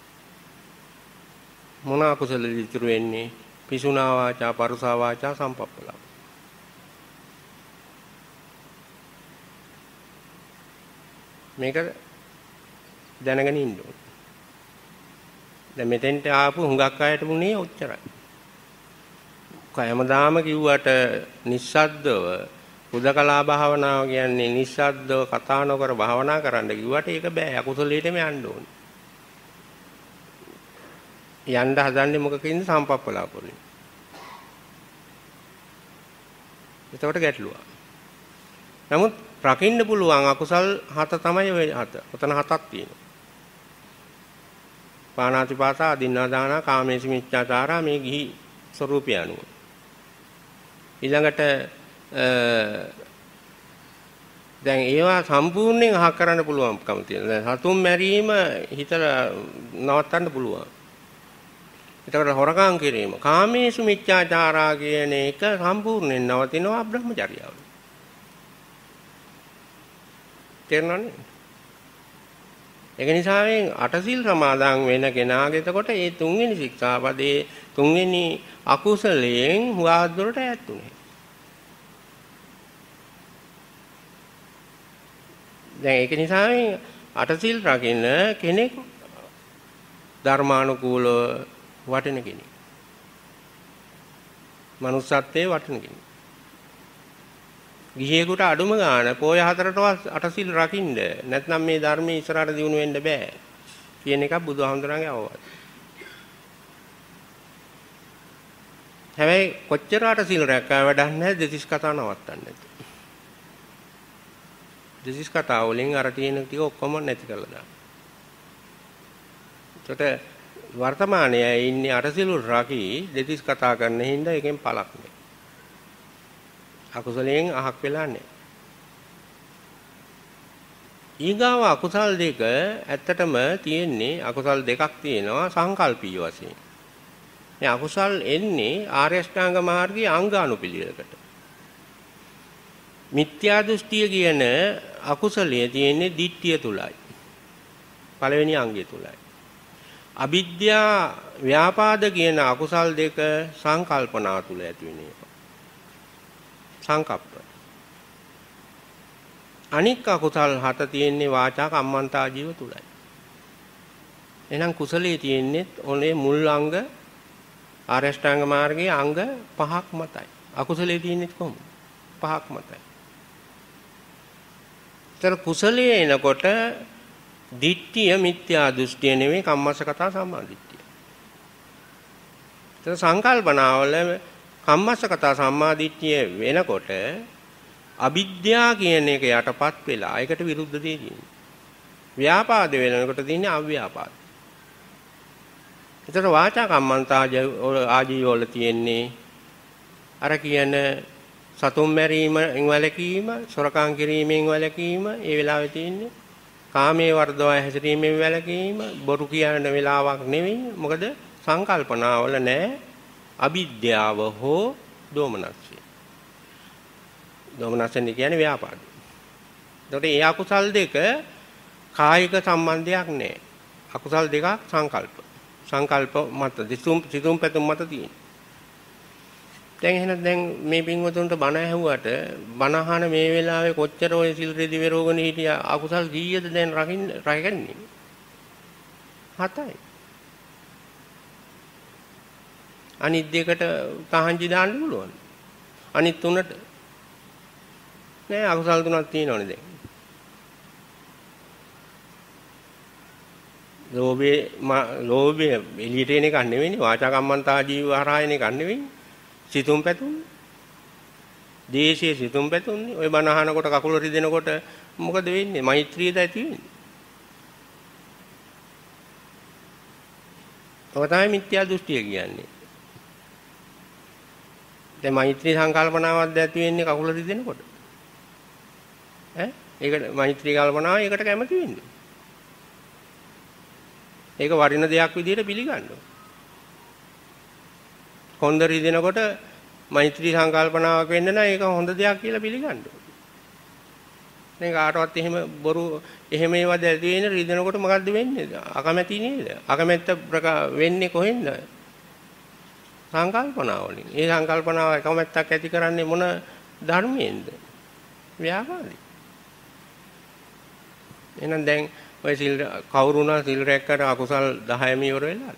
මොන අකුසලෙ ඉතුරු වෙන්නේ? පිසුනා වාචා පරුසා වාචා සම්පප්පලාප. මේක දැනගෙන ඉන්න ඕනේ. දැන් මෙතෙන්ට ආපු හුඟක් අයට මුනේ ඔච්චරයි. කයමදාම කිව්වට නිස්සද්දව උදකලා භාවනාව කියන්නේ නිස්සද්දව කතා නොකර භාවනා කරන්න කිව්වට ඒක බෑ. අකුසලයටම යන්න ඕනේ. යන්න හදන්නේ මොකකින්ද? සම්පප්පලාප වලින්. එතකොට ගැටලුවා. නමුත් රකින්න පුළුවන් අකුසල් 7 තමයි ඔය 7. ඔතන 7ක් තියෙනවා. පාණාතිපාතා අදින්නාදානා කාමේසු මිච්ඡාචාරා මේ ගිහි ස්වરૂපය අනුව. ඊළඟට දැන් ඒවා සම්පූර්ණයෙන් අහ කරන්න පුළුවන්කම තියෙනවා. දැන් සතුන් මැරීම හිතලා නවත්තන්න පුළුවන්. එතකොට හොරකම් කිරීම කාමේසු මිච්ඡාචාරා කියන එක සම්පූර්ණයෙන් නවතිනවා බ්‍රහ්මචර්යාව. තේරෙනවද? ඒක නිසා මේ අටසිල් සමාදන් වෙන කෙනාගේ එතකොට ඒ තුන්වෙනි ශික්ෂාපදේ තුන්වෙනි අකුසලයෙන් හුවාදුරට ඈත්ුනේ. දැන් ඒක නිසා මේ අටසිල් රකින්න කෙනෙක් ධර්මානුකූලව වටින කෙනෙක්. manussත්වයේ වටින කෙනෙක්. ගිහියෙකුට අඩුම ගාන පොය 4ටවත් අටසිල් රකින්න නැත්නම් මේ ධර්මයේ ඉස්සරහට දියුණු වෙන්න බෑ කියන එක බුදුහාමුදුරන්ගේ අවවාදය. හැබැයි කොච්චර අටසිල් රැක්කා වැඩක් නැහැ දෙතිස් කතා නවත්තන්න නැති. දෙතිස් කතා වලින් අර තියෙන ටික ඔක්කොම නැති කරලා දාන්න. ඒකට වර්තමානයේ ඉන්නේ අටසිල් රකී දෙතිස් කතා කරන හින්දා එකෙන් පළක් නෑ. අකුසලයෙන් අහක් වෙලා නැහැ. ඊගාව අකුසල් දෙක ඇත්තටම තියෙන්නේ අකුසල් දෙකක් තියෙනවා සංකල්පීය වශයෙන්. මේ අකුසල් එන්නේ ආර්ය අෂ්ටාංග මාර්ගයේ අංගානුපිළිවෙලකට. මිත්‍යා දෘෂ්ටිය කියන අකුසලයේ තියෙන්නේ දිට්ඨිය තුලයි. පළවෙනි අංගය තුලයි. අවිද්‍යා ව්‍යාපාද කියන අකුසල් දෙක සංකල්පනා තුල ඇති වෙන එක. සංකප්ප. අනික් අකුසල් 7 තියෙන්නේ වාචා කම්මන්තා ජීව තුලයි. එහෙනම් කුසලයේ තියෙන්නේ ඔනේ මුල් අංග ආරෂ්ඨාංග මාර්ගයේ අංග 5ක් මතයි. අකුසලයේ තියෙන්නේ කොහොමද? 5ක් මතයි. ඒතර කුසලයේ එනකොට දිට්ඨිය මිත්‍යා දෘෂ්ටිය නෙමෙයි කම්මස්සකතා සම්මාදිට්ඨිය. ඒතර සංකල්පනාවල කම්මස්සකතා සම්මාදිට්ඨිය වෙනකොට අවිද්‍යාව කියන එක යටපත් වෙලා ඒකට විරුද්ධ දේ තියෙනවා. ව්‍යාපාද වෙනකොට තියෙන්නේ අව්‍යාපාද. ඒතර වාචා කම්මන්තා ආජීව වල තියෙන්නේ අර කියන සතුන් මැරීමෙන් වැළකීම, සොරකම් කිරීමෙන් වැළකීම, ඒ වෙලාවේ තියෙන්නේ කාමයේ වර්ධවය හැසිරීමෙන් වැළකීම, බොරු කියන වෙලාවක් නෙවෙයි. මොකද සංකල්පනාවල නැහැ අවිද්‍යාව හෝ දෝමනස්සය. දෝමනස්සය කියන්නේ ව්‍යාපාද. එතකොට ඒ අකුසල් දෙක කායික සම්බන්ධයක් නැහැ. අකුසල් දෙකක් සංකල්ප. සංකල්ප මත සිතුම් පැතුම් මත තියෙන. දැන් එහෙනම් දැන් මේ පින්වතුන්ට බණ ඇහුවට බණ අහන මේ වෙලාවේ කොච්චර ඔය සිල් රෙදි වෙරෝගන හිටිය අකුසල් 100ද දැන් රකින්නේ? 7යි. අනිත් දෙකට තහංචි දාන්න පුළුවන්. අනිත් තුනට නෑ අකුසල් 3ක් තියෙනවනේ දැන්. ලෝභය එළියට එන එකක් නෙවෙයි, වාචා කම්මන්තා ජීව හරහා එන එකක් නෙවෙයි. සිතුම් පැතුම්. දේශයේ සිතුම් පැතුම්නේ. ඔය බණ අහනකොට කකුල රිදෙනකොට මොකද වෙන්නේ? මෛත්‍රියද ඇති වෙන්නේ. ඔය තමයි මිත්‍යා දෘෂ්ටිය කියන්නේ. දැන් මෛත්‍රී සංකල්පනාවක් ඇති වෙන්නේ කකුල රිදෙනකොට. ඒකට මෛත්‍රී කල්පනාව ඒකට කැමති වෙන්නේ. ඒක වරිණ දෙයක් විදිහට පිළිගන්න. හොඳ රිදෙනකොට මෛත්‍රී සංකල්පනාවක් වෙන්න නම් ඒක හොඳ දෙයක් කියලා පිළිගන්න. දැන් කාටවත් එහෙම බොරු එහෙම ඒවද ඇති වෙන රිදෙනකොට මොකද්ද වෙන්නේ? අකමැති නේද? අකමැත්ත වෙන්නේ කොහෙන්ද? සංකල්පනාව වලින්. ඒ සංකල්පනාව අකමැත්තක් ඇති කරන්නේ මොන ධර්මයෙන්ද? ව්‍යාපාරයි. එහෙනම් දැන් ඔය සිල් කවුරුණා සිල් රැක්කට අකුසල් 10ම ඉවර වෙලාද?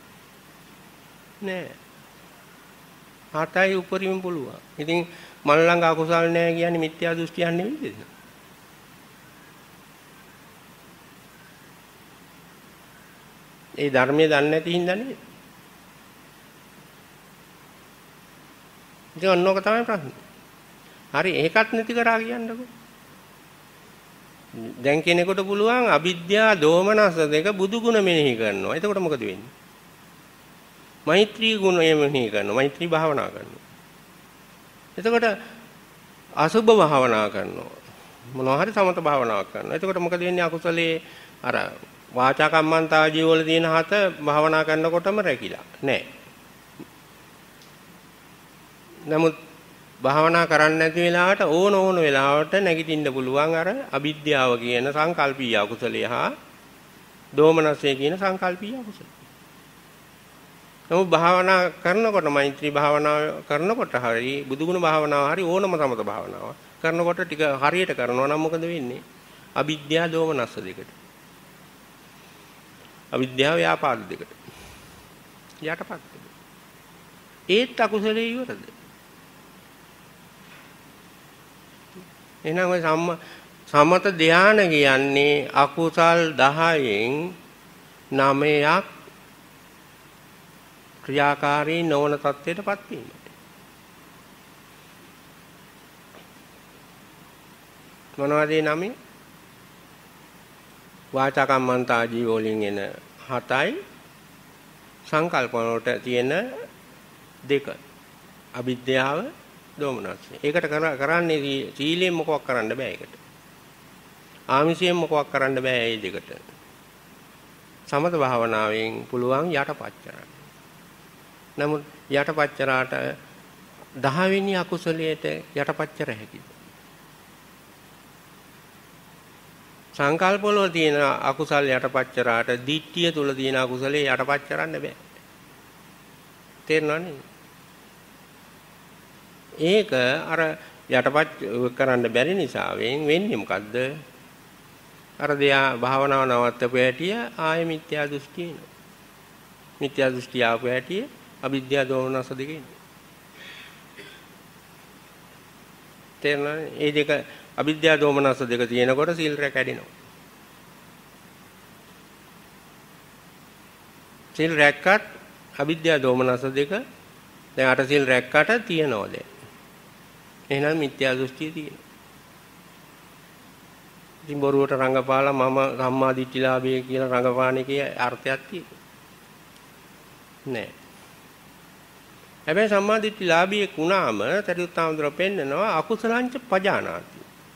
නෑ. 7යි උපරිම පුළුවන්. ඉතින් මල් ළඟ අකුසල් නෑ කියන්නේ මිත්‍යා දෘෂ්ටියක් නෙවෙයිද? ඒ ධර්මයේ දන්නේ නැති හින්දා නේද? ඉතින් ඔන්නෝක තමයි ප්‍රශ්නේ. හරි ඒකත් නැති කරා කියන්නකෝ. දැන් කෙනෙකුට පුළුවන් අවිද්‍යා දෝමනස දෙක බුදු ගුණ මෙනෙහි කරනවා. එතකොට මොකද වෙන්නේ? මෛත්‍රී ගුණය මෙනෙහි කරනවා. මෛත්‍රී භාවනා කරනවා. එතකොට අසුභ භාවනා කරනවා. මොනවා හරි සමත භාවනාවක් කරනවා. එතකොට මොකද වෙන්නේ? අකුසලයේ අර වාචා කම්මන්තා ජීවවල තියෙන හත භාවනා කරනකොටම රැකිලා නෑ. නමුත් භාවනා කරන්නේ නැති වෙලාවට ඕන වෙලාවට නැගිටින්න පුළුවන් අර අවිද්‍යාව කියන සංකල්පීය අකුසලයේ හා දෝමනසය කියන සංකල්පීය අකුසල. නමුත් භාවනා කරනකොට මෛත්‍රී භාවනාව කරනකොට හරි බුදුගුණ භාවනාව හරි ඕනම සමත භාවනාව කරනකොට ටික හරියට කරනවා නම් මොකද වෙන්නේ? අවිද්‍යා දෝමනස දෙකට. අවිද්‍යාව ව්‍යාපාද දෙකට. යටපත්. ඒත් අකුසලයේ ඉවරද? එහෙනම් ඔය සමත ධාන කියන්නේ අකුසල් 10න් 9ක් ක්‍රියාකාරී නොවන තත්ත්වයටපත් වීමට. මොනවද මේ 9? වාචා කම්මන්තා ජීව වලින් එන 7යි සංකල්ප වලට තියෙන 2. අවිද්‍යාව දෝමනසය. ඒකට කරන්නේ සීලයෙන් මොකක් කරන්න බෑ ඒකට. ආමිෂයෙන් මොකක් කරන්න බෑ මේ දෙකට. සමත භාවනාවෙන් පුළුවන් යටපත් කරන්න. නමුත් යටපත් කරාට 10 වෙනි අකුසලයට යටපත් කර හැකිද? සංකල්ප වල තියෙන අකුසල යටපත් කරාට දිට්ඨිය තුල තියෙන අකුසලේ යටපත් කරන්න බෑ. තේරෙනවනේ? ඒක අර යටපත් කරන්න බැරි නිසා වෙන්නේ මොකද්ද? අර දෙයා භාවනාව නවත්තපු හැටිය ආයෙ මිත්‍යා දෘෂ්ටි එනවා. මිත්‍යා දෘෂ්ටි ආපු හැටිය අවිද්‍යා දෝමනස දෙකේ. තේරෙනවද? මේ දෙක අවිද්‍යා දෝමනස දෙක තියෙනකොට සීල් රැක කැඩෙනවා. සීල් රැක්කත් අවිද්‍යා දෝමනස දෙක දැන් අට සීල් රැක්කට තියනවා දැන්. එහෙනම් මිත්‍යා දෘෂ්ටිය තියෙනවා. ඉතින් බොරුවට රංගපාලා මම සම්මා දිට්ඨිලාභය කියලා රංගපාන එකේ අර්ථයක් තියෙනවා. නෑ. හැබැයි සම්මා දිට්ඨිලාභියෙ කුණාම තරිඋත්තාමඳුර පෙන්නනවා අකුසලංච පජානාති.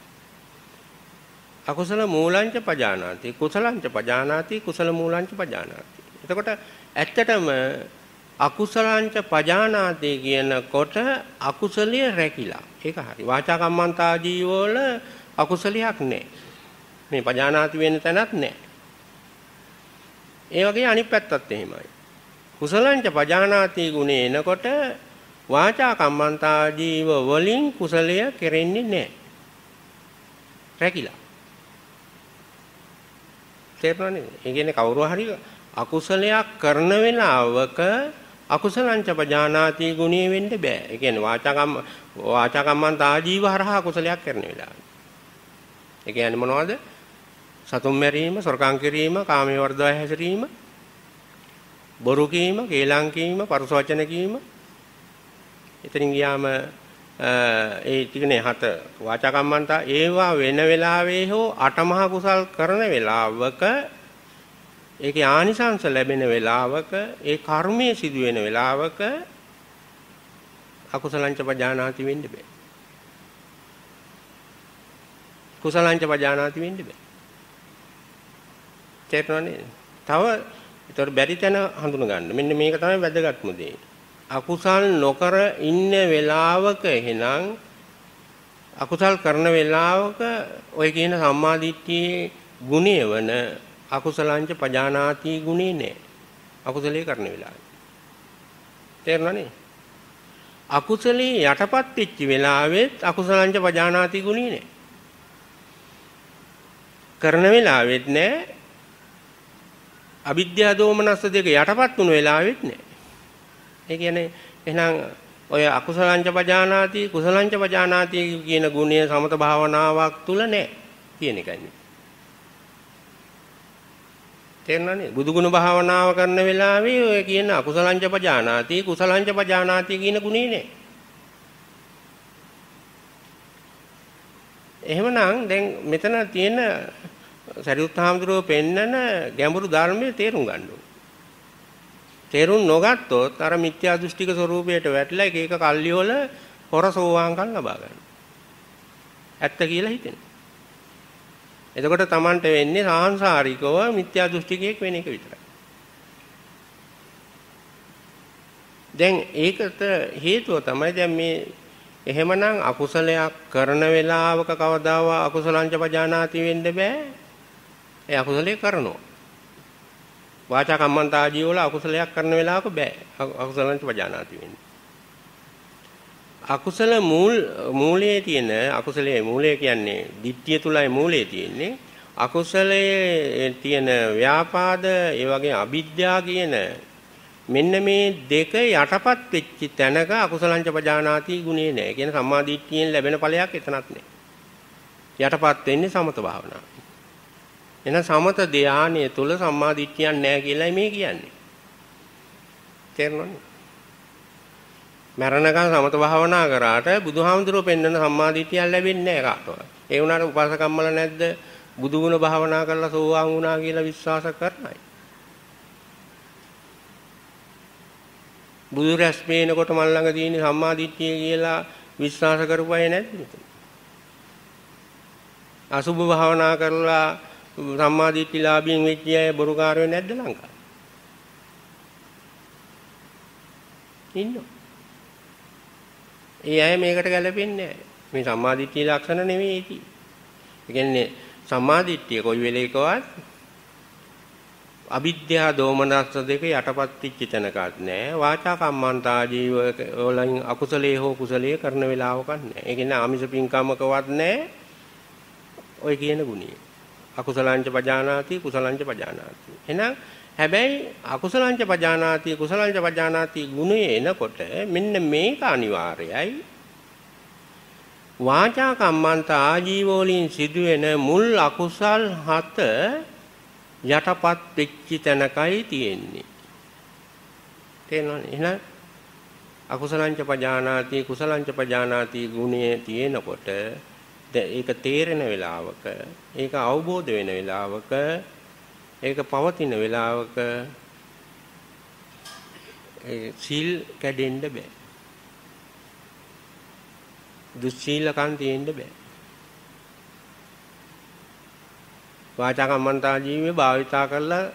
අකුසල මූලංච පජානාති. කුසලංච පජානාති. කුසල මූලංච පජානාති. එතකොට ඇත්තටම අකුසලංච පජානාති කියනකොට අකුසලිය රැකිලා. ඒක හරි. වාචා කම්මන්තා ජීවවල අකුසලියක් නැහැ. මේ පජානාති වෙන්න තැනක් නැහැ. ඒ වගේ අනිත් පැත්තත් එහෙමයි. කුසලංච පජානාති ගුණේ එනකොට වාචා කම්මන්තා ජීව වලින් කුසලය කෙරෙන්නේ නැහැ. රැකිලා. තේරුණානේ? ඒ කියන්නේ කවුරු හරි අකුසලයක් කරන වෙලාවක අකුසලංච පජානාති ගුණේ වෙන්න බෑ. ඒ කියන්නේ වාචා කම්මන්තා ජීව හරහා අකුසලයක් කරන වෙලාව. ඒ කියන්නේ මොනවද? සතුම් මැරීම, සොරකම් කිරීම, කාමයේ වර්ධව හැසිරීම, බොරු කීම, කේලම් කීම, පරුස වචන කීම. එතනින් ගියාම ඒ ටිකනේ 7 වාචා කම්මන්තා ඒවා වෙන වෙලාවේ හෝ අටමහා කුසල් කරන වෙලාවක ඒකේ ආනිසංස ලැබෙන වෙලාවක ඒ කර්මයේ සිදු වෙන වෙලාවක අකුසලංච පජානාති වෙන්න බෑ. කුසලංච පජානාති වෙන්න බෑ. තේරුණානේ? තව ඒතර බැරි තැන හඳුන ගන්න. මෙන්න මේක තමයි වැදගත්ම දේ. අකුසල් නොකර ඉන්න වෙලාවක එහෙනම් අකුසල් කරන වෙලාවක ඔය කියන සම්මාදිට්ඨියේ ගුණය වන අකුසලංච පජානාති ගුණේ නෑ. අකුසලයේ කරන වෙලාවේ. තේරුණානේ? අකුසලයේ යටපත් වෙච්ච වෙලාවෙත් අකුසලංච පජානාති ගුණේ නෑ. කරන වෙලාවෙත් නෑ. අවිද්‍යා දෝමනස්ස දෙක යටපත් වුණු වෙලාවෙත් නෑ. ඒ කියන්නේ එහෙනම් ඔය අකුසලංච පජානාති කුසලංච පජානාති කියන ගුණය සමත භාවනාවක් තුල නෑ කියන එකයි. තේරුණානේ? බුදුගුණ භාවනාව කරන වෙලාවේ ඔය කියන අකුසලංච පජානාති කුසලංච පජානාති කියන ගුණේ නෑ. එහෙමනම් දැන් මෙතන තියෙන සරියුත් හාමුදුරුවෝ පෙන්නන ගැඹුරු ධර්මයේ තේරුම් ගන්න ඕනේ. තේරුම් නොගත්තොත් අර මිත්‍යා දෘෂ්ටික ස්වરૂපයට වැටලා එක කල්ලි වල හොර සෝවාන්කම් ලබා ගන්න. ඇත්ත කියලා හිතෙන. එතකොට Tamanට වෙන්නේ සාංශාරිකව මිත්‍යා දෘෂ්ටිකයෙක් වෙන එක විතරයි. දැන් ඒකට හේතුව තමයි දැන් මේ එහෙමනම් අකුසලයක් කරන වෙලාවක කවදාවත් අකුසලංච පජානාති වෙන්න බෑ. ඒ අකුසලයේ කරනවා. වාචා කම්මන්තා ජීවල අකුසලයක් කරන වෙලාවක බෑ. අකුසලංච පජානාති වෙන්න. අකුසල මූලයේ තියෙන අකුසලයේ මූලය කියන්නේ ditthිය තුලයි මූලයේ තියෙන්නේ. අකුසලයේ තියෙන ව්‍යාපාද ඒ වගේ අවිද්‍යාව කියන මෙන්න මේ දෙක යටපත් වෙච්ච තැනක අකුසලංච පජානාති ගුණේ නැහැ. කියන සම්මාදිට්ඨියෙන් ලැබෙන ඵලයක් එතනත් නැහැ. යටපත් වෙන්නේ සමත භාවනාව. එන සමත ධානයේ තුල සම්මාදිට්ඨියක් නැහැ කියලායි මේ කියන්නේ. තේරෙනවද? මරණකම් සමත භාවනා කරාට බුදුහාමුදුරුවෝ පෙන්වන සම්මාදිට්ඨියක් ලැබෙන්නේ නැහැ කාටවත්. ඒ වුණාට උපාසකම්මල නැද්ද බුදුගුණ භාවනා කරලා සෝවාන් වුණා කියලා විශ්වාස කරනයි. බුදු රැස් පේනකොට මල් ළඟ තියෙන සම්මාදිට්ඨිය කියලා විශ්වාස කරපුවයි නැද්ද මෙතන? අසුභ භාවනා කරලා සම්මාදිට්ඨිලාභීන් වෙච්ච අය බොරුකාරයෝ නැද්ද ලංකාවේ? ඉන්නවා. ඒ අය මේකට ගැලපෙන්නේ නැහැ. මේ සම්මාදිට්ඨිය ලක්ෂණ නෙවෙයි ඒකයි. ඒ කියන්නේ සම්මාදිට්ඨිය කොයි වෙලේකවත් අවිද්‍යා දෝමනස්ස දෙක යටපත් වෙච්ච තැනකත් නෑ. වාචා කම්මන්තා ජීව වලින් අකුසලයේ හෝ කුසලයේ කරන වෙලාවකත් නෑ. ඒ කියන්නේ ආමිෂ පින්කමකවත් නෑ. ඔය කියන ගුණය. අකුසලංච පජානාති කුසලංච පජානාති. එහෙනම් හැබැයි අකුසලංච පජානාති කුසලංච පජානාති ගුණය එනකොට මෙන්න මේක අනිවාර්යයි. වාචා කම්මන්තා ආජීව වලින් සිදුවෙන මුල් අකුසල් 7 යටපත් වෙච්ච තැනකයි තියෙන්නේ. තේරෙනවද? එහෙනම් අකුසලංච පජානාති කුසලංච පජානාති ගුණය තියෙනකොට ඒක තේරෙන වෙලාවක ඒක අවබෝධ වෙන වෙලාවක ඒක පවතින වෙලාවක සීල් කැඩෙන්න බෑ. දුස්සීලකම් තියෙන්න බෑ. වාචා කම්මන්තා ජීවේ භාවිතා කරලා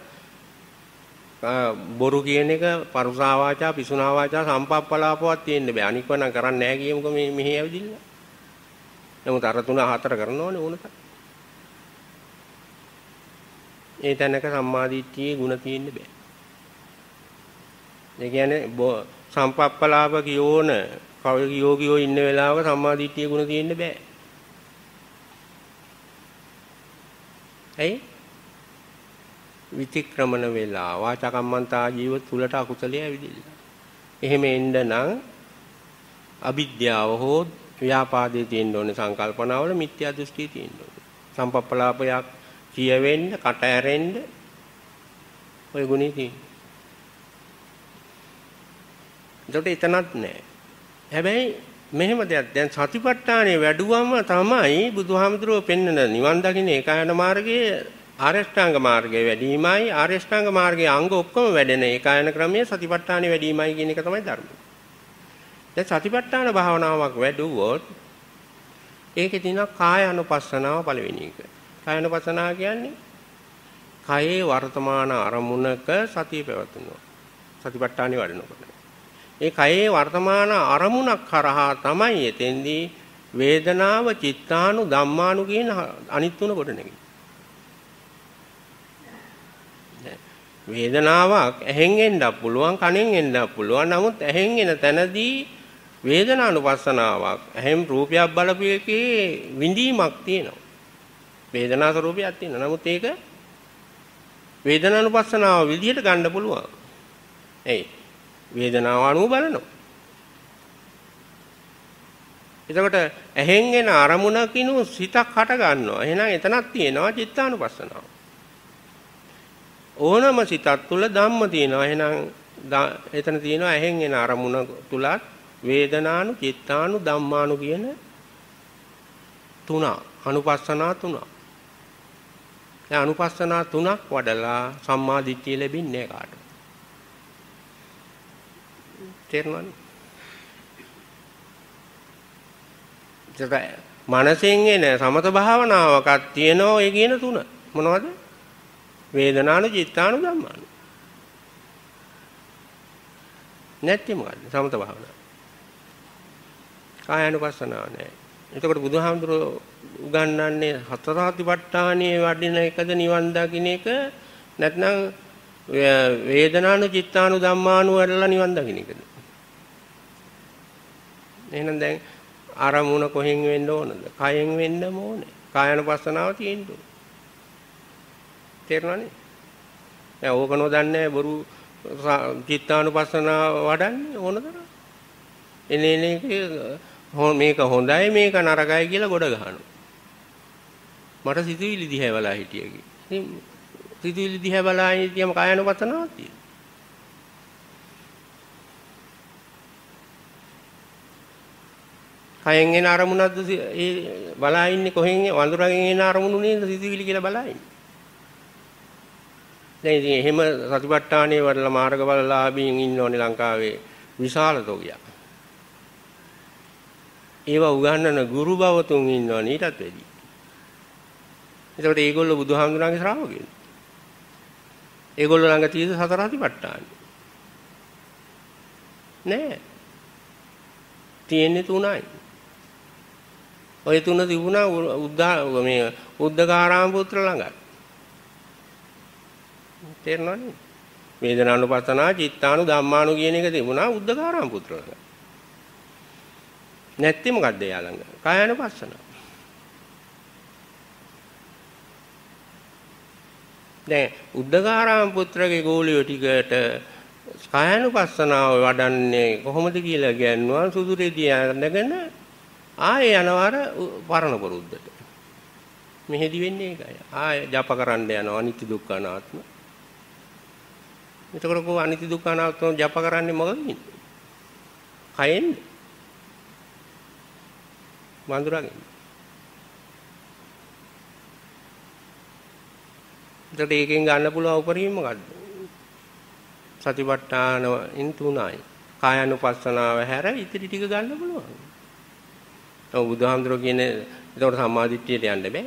බොරු කියන එක පරුසා වාචා පිසුනා වාචා සම්පප්පලාපවත් තියෙන්න බෑ. අනිකව නම් කරන්නේ නැහැ කියමුකෝ මේ මෙහි ඇවිදින්න. නමුත් අර 3 4 කරනෝනේ ඕනක. ඒ තැනක සම්මාදිට්ඨියේ ಗುಣ තියෙන්න බෑ. ඒ කියන්නේ සම්පප්පලාප කියෝන යෝගියෝ ඉන්න වෙලාවක සම්මාදිට්ඨියේ ಗುಣ තියෙන්න බෑ. ඇයි? විතික්‍රමන වෙලා වාචා කම්මන්තා ජීව තුලට අකුසලයේ ඇවිදිලා. එහෙම එන්න නම් අවිද්‍යාව හෝ ව්‍යාපාදයේ තියෙන්න ඕනේ, සංකල්පනාවල මිත්‍යා දෘෂ්ටිය තියෙන්න ඕනේ. සම්පප්පලාපයක් කියවෙන්න, කට ඇරෙන්න ඔය ගුණේ තියෙනවා. ඒකට එතනත් නැහැ. හැබැයි මෙහෙම දෙයක් දැන් සතිපට්ඨානෙ වැඩුවම තමයි බුදුහාමුදුරුවෝ පෙන්වන නිවන් දකින්න ඒකායන මාර්ගයේ ආරෂ්ඨාංග මාර්ගයේ වැඩිමයි ආරෂ්ඨාංග මාර්ගයේ අංග ඔක්කොම වැඩෙන ඒකායන ක්‍රමයේ සතිපට්ඨානෙ වැඩිමයි කියන එක තමයි ධර්මය. දැන් සතිපට්ඨාන භාවනාවක් වැඩුවොත් ඒකේ තියෙන කාය අනුපස්සනාව පළවෙනි එක. කාය අනුපස්සනාව කියන්නේ කයේ වර්තමාන අරමුණක සතිය පැවතුනවා. සතිපට්ඨානෙ වඩනකොට. ඒ කයේ වර්තමාන අරමුණක් කරහා තමයි එතෙන්දී වේදනාව, චිත්තානු, ධම්මානු කියන අනිත් තුන කොට නැගෙන්නේ. වේදනාවක් ඇහෙන් එන්නත් පුළුවන්, කනෙන් එන්නත් පුළුවන්. නමුත් ඇහෙන් එන තැනදී වේදනානුපස්සනාවක්, ඇහෙන් රූපයක් බලපු එකේ විඳීමක් තියෙනවා. වේදනා ස්වરૂපයක් තියෙනවා. නමුත් ඒක වේදනානුපස්සනාව විදිහට ගන්න පුළුවන්. එයි වේදනාව අනුව බලනවා. එතකොට ඇහෙන් එන අරමුණකිනු සිතක් හට ගන්නවා. එහෙනම් එතනක් තියෙනවා චිත්තානුපස්සනාව. ඕනම සිතක් තුළ ධම්ම තියෙනවා. එහෙනම් එතන තියෙනවා ඇහෙන් එන අරමුණ තුලත් වේදනානු, චිත්තානු, ධම්මානු කියන තුන, අනුපස්සනා තුන. ඒ අනුපස්සනා තුනක් වඩලා සම්මා දිට්ඨිය ලැබින්නේ කාටද? තේරුණානේ? මනසෙන් එන සමත භාවනාවකක් තියෙනවා ඒ කියන තුන. මොනවද? වේදනානු, චිත්තානු, ධම්මානු. නැත්නම් මොකද්ද? සමත භාවනාව. කායानुපස්සනාව නෑ. එතකොට බුදුහාමුදුරුවෝ උගන්වන්නේ හතර සතිපට්ඨානයේ වඩින එකද නිවන් දකින්න එක, නැත්නම් වේදනානු, චිත්තානු, ධම්මානු වලලා නිවන් දකින්න එකද? එහෙනම් දැන් අරමුණ කොහෙන් වෙන්න ඕනද? කයෙන් වෙන්නම ඕනේ. කායानुපස්සනාව තියෙන්න ඕනේ. තේරුණානේ? දැන් ඕක නොදන්නේ බොරු චිත්තානුපස්සනාව වඩන්නේ ඕනද? එනේ මේක හොඳයි මේක නරකයි කියලා ගොඩ ගහනවා. මට සිතුවිලි දිහා බලලා හිටියා කි. ඉතින් සිතුවිලි දිහා බලලා හිටියම කායानुපස්සනාවක් තියෙනවා. කයෙන් එන අරමුණක්ද ඒ බලා ඉන්නේ කොහෙන් වඳුරගෙන් එන අරමුණු නේද සිතුවිලි කියලා බලා ඉන්නේ. දැන් ඉතින් එහෙම සතිපට්ඨානයේ වඩලා මාර්ගඵලලාභීන් ඉන්නෝනේ ලංකාවේ විශාල තෝගියක්. ඒවා උගන්වන ගුරු බවතුන් ඉන්නෝනේ ඊටත් වැඩි. ඒකට ඒගොල්ලෝ බුදුහාමුදුරන්ගේ ශ්‍රාවකයෝ. ඒගොල්ලෝ ළඟ තියෙන සතර සතිපට්ඨාන. නෑ. තියෙන්නේ තුනයි. ඔය තුන තිබුණා උද්දකාරාම පුත්‍ර ළඟ. තේරෙනවනේ? වේදනානුපස්සනා, චිත්තානු, ධම්මානු කියන එක තිබුණා උද්දකාරාම පුත්‍ර ළඟ. නැත්නම් මොකද්ද එයා ළඟ? කායानुපස්සනා. දැන් උද්දකාරාම පුත්‍රගේ ගෝලියෝ ටිකට කායानुපස්සනාව වඩන්නේ කොහොමද කියලා කියනවා සුදු රෙදි අඳගෙන ආයේ යනවාර පරණ පුරුද්දට. මෙහෙදි වෙන්නේ ඒකයි. ආයේ ජප කරන්න යනවා අනිත්‍ය දුක්ඛ අනාත්ම. එතකොට කො අනිත්‍ය දුක්ඛ අනාත්ම ජප කරන්නේ මොකකින්ද? කයෙන්. වඳුරාගෙන. එතකොට ඒකෙන් ගන්න පුළුවන් උපරිම මොකද්ද? සතිපට්ඨාන තුනයි. කායानुපස්සනාව හැර ඉතිරි ටික ගන්න පුළුවන්. ඔව් බුදුහාමුදුරුවෝ කියන්නේ ඒතකොට සම්මාදිට්ඨියට යන්න බෑ.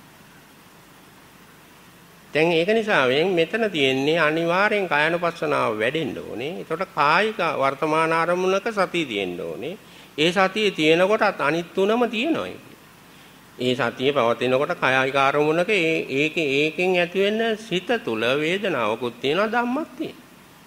දැන් ඒක නිසා මෙතන තියෙන්නේ අනිවාර්යෙන් කායानुපස්සනාව වැඩෙන්න ඕනේ. ඒතකොට කායික වර්තමාන අරමුණක සතිය තියෙන්න ඕනේ. ඒ සතියේ තියෙනකොටත් අනිත් තුනම තියෙනවා. ඒ සතිය පවතිනකොට කයයික අරමුණක ඒකෙන් ඇති වෙන සිත තුල වේදනාවකුත් තියෙනවා ධම්මක් තියෙනවා.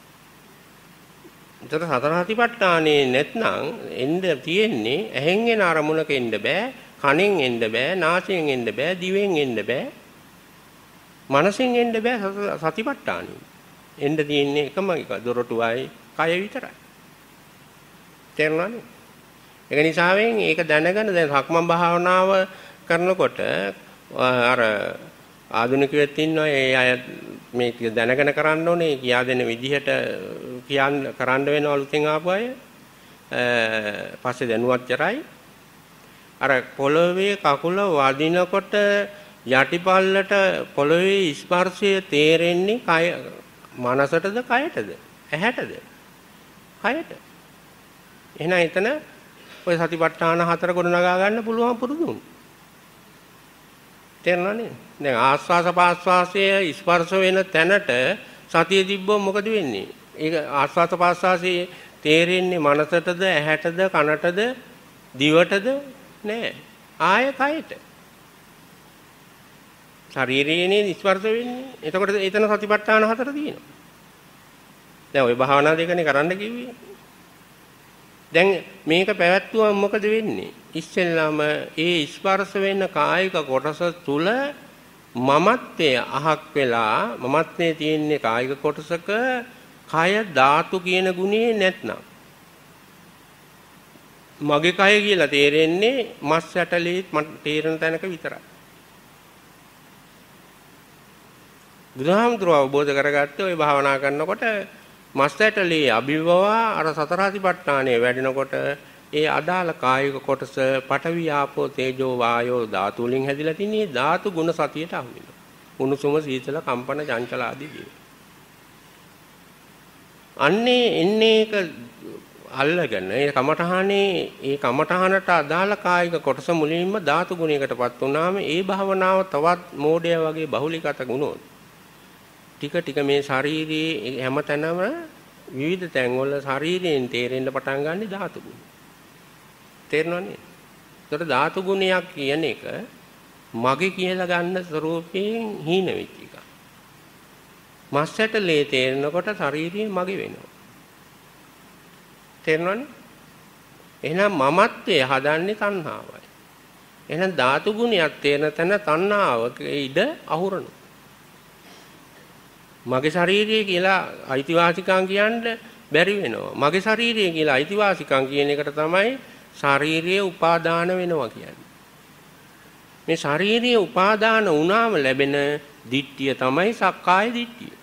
ඒතර සතර සතිපට්ඨානේ නැත්නම් එන්න තියෙන්නේ ඇහෙන් එන අරමුණක එන්න බෑ, කනෙන් එන්න බෑ, නාසයෙන් එන්න බෑ, දිවෙන් එන්න බෑ, මනසෙන් එන්න බෑ සතිපට්ඨානේ. එන්න තියෙන්නේ එකම එක දොරටුවයි කය විතරයි. තේරුණානේ? ඒක නිසාවෙන් ඒක දැනගෙන දැන් සක්මන් භාවනාව කරනකොට අර ආධුනිකයෙක් ඉන්නවා ඒ අය මේක දැනගෙන කරන්න ඕනේ කියා දෙන විදිහට කරන්න වෙනවා අලුතෙන් ආපු අය. පස්සේ දැනුවත් කරයි. අර පොළවේ කකුල වදිනකොට යටිපල්ලට පොළවේ ස්පර්ශය තේරෙන්නේ කය මනසටද කයටද? ඇහැටද? කයට. එහෙනම් එතන ඔය සතිපට්ඨාන හතර ගොඩනගා ගන්න පුළුවන් පුරුදුන්. තේරෙනවනේ? දැන් ආස්වාස පාස්වාසයේ ස්පර්ශ වෙන තැනට සතිය තිබ්බොත් මොකද වෙන්නේ? ඒක ආස්වාස පාස්වාසයේ තේරෙන්නේ මනසටද ඇහැටද කනටද දිවටද නෑ. ආය කයට. ශරීරයේනේ ස්පර්ශ වෙන්නේ. එතකොට එතන සතිපට්ඨාන හතර තියෙනවා. දැන් ওই භාවනා දෙකනේ කරන්න කිව්වේ. දැන් මේක පැවැත්වුවම මොකද වෙන්නේ? ඉස්සෙල්ලාම ඒ ස්පර්ශ වෙන කායික කොටස තුල මමත්වයේ අහක් වෙලා මමත්වයේ තියෙන්නේ කායික කොටසක කය ධාතු කියන ගුණේ නැත්නම් මගේ කය කියලා තේරෙන්නේ මස් ඇටලේ තේරෙන තැනක විතරයි. බුදුහාමුදුරුවෝ අවබෝධ කරගත්තේ ওই භාවනා කරනකොට මස් ඇටලේ අභිභවා අර සතර සතිපට්ඨානය වැඩෙනකොට ඒ අදාළ කායික කොටස පඨවි ආපෝ තේජෝ වායෝ ධාතු වලින් හැදිලා තින්නේ ධාතු ගුණ සතියට අහු වෙනවා. උණුසුම සීතල කම්පන චංචල ආදී දේ. අන්නේ එන්නේ එක අල්ලගෙන ඒ කමඨහනට අදාළ කායික කොටස මුලින්ම ධාතු ගුණයකටපත් වුණාම ඒ භාවනාව තවත් මෝඩය වගේ බහුලීගත ගුණොත් ටික ටික මේ ශාරීරියේ හැමතැනම විවිධ තැන්වල ශාරීරියෙන් තේරෙන්න පටන් ගන්න ධාතු ගුණ. තේරෙනවනේ? ඒතර ධාතු ගුණයක් කියන එක මගේ කියලා ගන්න ස්වરૂපයෙන් හීන වෙච්ච එක. මස්සටලේ තේරෙනකොට ශාරීරිය මගේ වෙනවා. තේරෙනවනේ? එහෙනම් මමත්වයේ හදන්නේ තණ්හාවයි. එහෙනම් ධාතු ගුණයක් තේරෙන තැන තණ්හාවක ඉඩ අහුරනවා. මගේ ශරීරය කියලා අයිතිවාසිකම් කියන්න බැරි වෙනවා. මගේ ශරීරය කියලා අයිතිවාසිකම් කියන එකට තමයි ශාරීරිය උපාදාන වෙනවා කියන්නේ. මේ ශාරීරිය උපාදාන වුණාම ලැබෙන දිට්ඨිය තමයි සක්කාය දිට්ඨිය.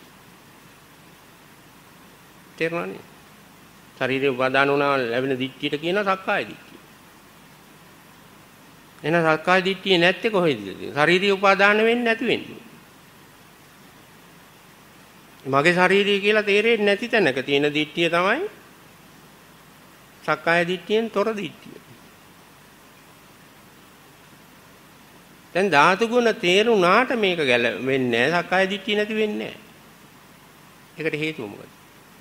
තේරුණානේ? ශාරීරිය උපාදාන වුණාම ලැබෙන දිට්ඨියට කියනවා සක්කාය දිට්ඨිය. එහෙනම් සක්කාය දිට්ඨිය නැත්තේ කොහෙද? ශාරීරිය උපාදාන වෙන්නේ නැති වෙන්නේ. මගේ ශරීරය කියලා තේරෙන්නේ නැති තැනක තියෙන දිට්ඨිය තමයි සක්කාය දිට්ඨියෙන් තොර දිට්ඨිය. දැන් ධාතු ගුණ තේරුණාට මේක වෙන්නේ නැහැ. සක්කාය දිට්ඨිය නැති වෙන්නේ නැහැ. ඒකට හේතුව මොකද?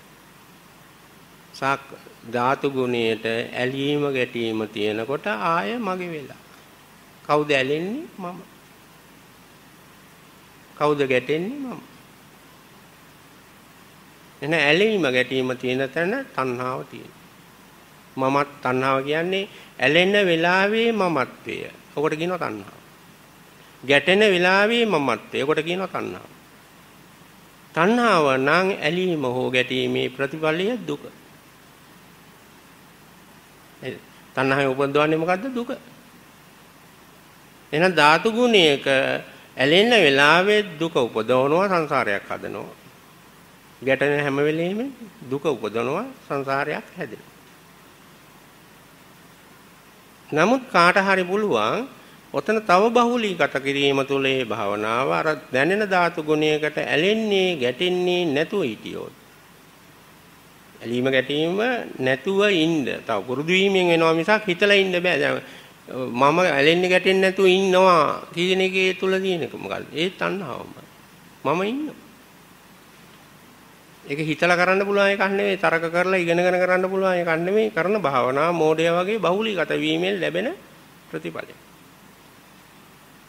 ධාතු ගුණයට ඇලීම ගැටීම තියෙනකොට ආය මගේ වෙලා. කවුද ඇලෙන්නේ? මම. කවුද ගැටෙන්නේ? මම. එන ඇලීම ගැටීම තියෙන තැන තණ්හාව තියෙනවා. මමත් තණ්හාව කියන්නේ ඇලෙන වෙලාවේ මමත්වය. ඔකට කියනවා තණ්හාව. ගැටෙන වෙලාවේ මමත්වය. ඔකට කියනවා තණ්හාව. තණ්හාව නම් ඇලීම හෝ ගැටීමේ ප්‍රතිඵලය දුක. තණ්හාවේ උපදවන්නේ මොකද්ද? දුක. එහෙනම් ධාතු ගුණයක ඇලෙන වෙලාවේ දුක උපදවනවා සංසාරයක් හදනවා. ගැටෙන හැම වෙලෙම දුක උපදවනවා සංසාරයක් හැදෙනවා. නමුත් කාට හරි පුළුවන් ඔතන තව බහුලීගත කිරීම තුළ ඒ භාවනාව අර දැනෙන ධාතු ගුණයකට ඇලෙන්නේ ගැටෙන්නේ නැතුව හිටියොත්. ඇලීම ගැටීම නැතුව ඉන්න. තව පුරුදු වීමෙන් වෙනවා මිසක් හිතලා ඉන්න බෑ. දැන් මම ඇලෙන්නේ ගැටෙන්නේ නැතුව ඉන්නවා කියන එකේ තුල තියෙන එක මොකක්ද? ඒ තණ්හාවමයි. මම ඉන්නවා. ඒක හිතලා කරන්න පුළුවන් එකක් නෙවෙයි. තරක කරලා ඉගෙනගෙන කරන්න පුළුවන් එකක් නෙවෙයි. කරන භාවනාව මෝඩය වගේ බහුලීගත වීමෙන් ලැබෙන ප්‍රතිඵලය.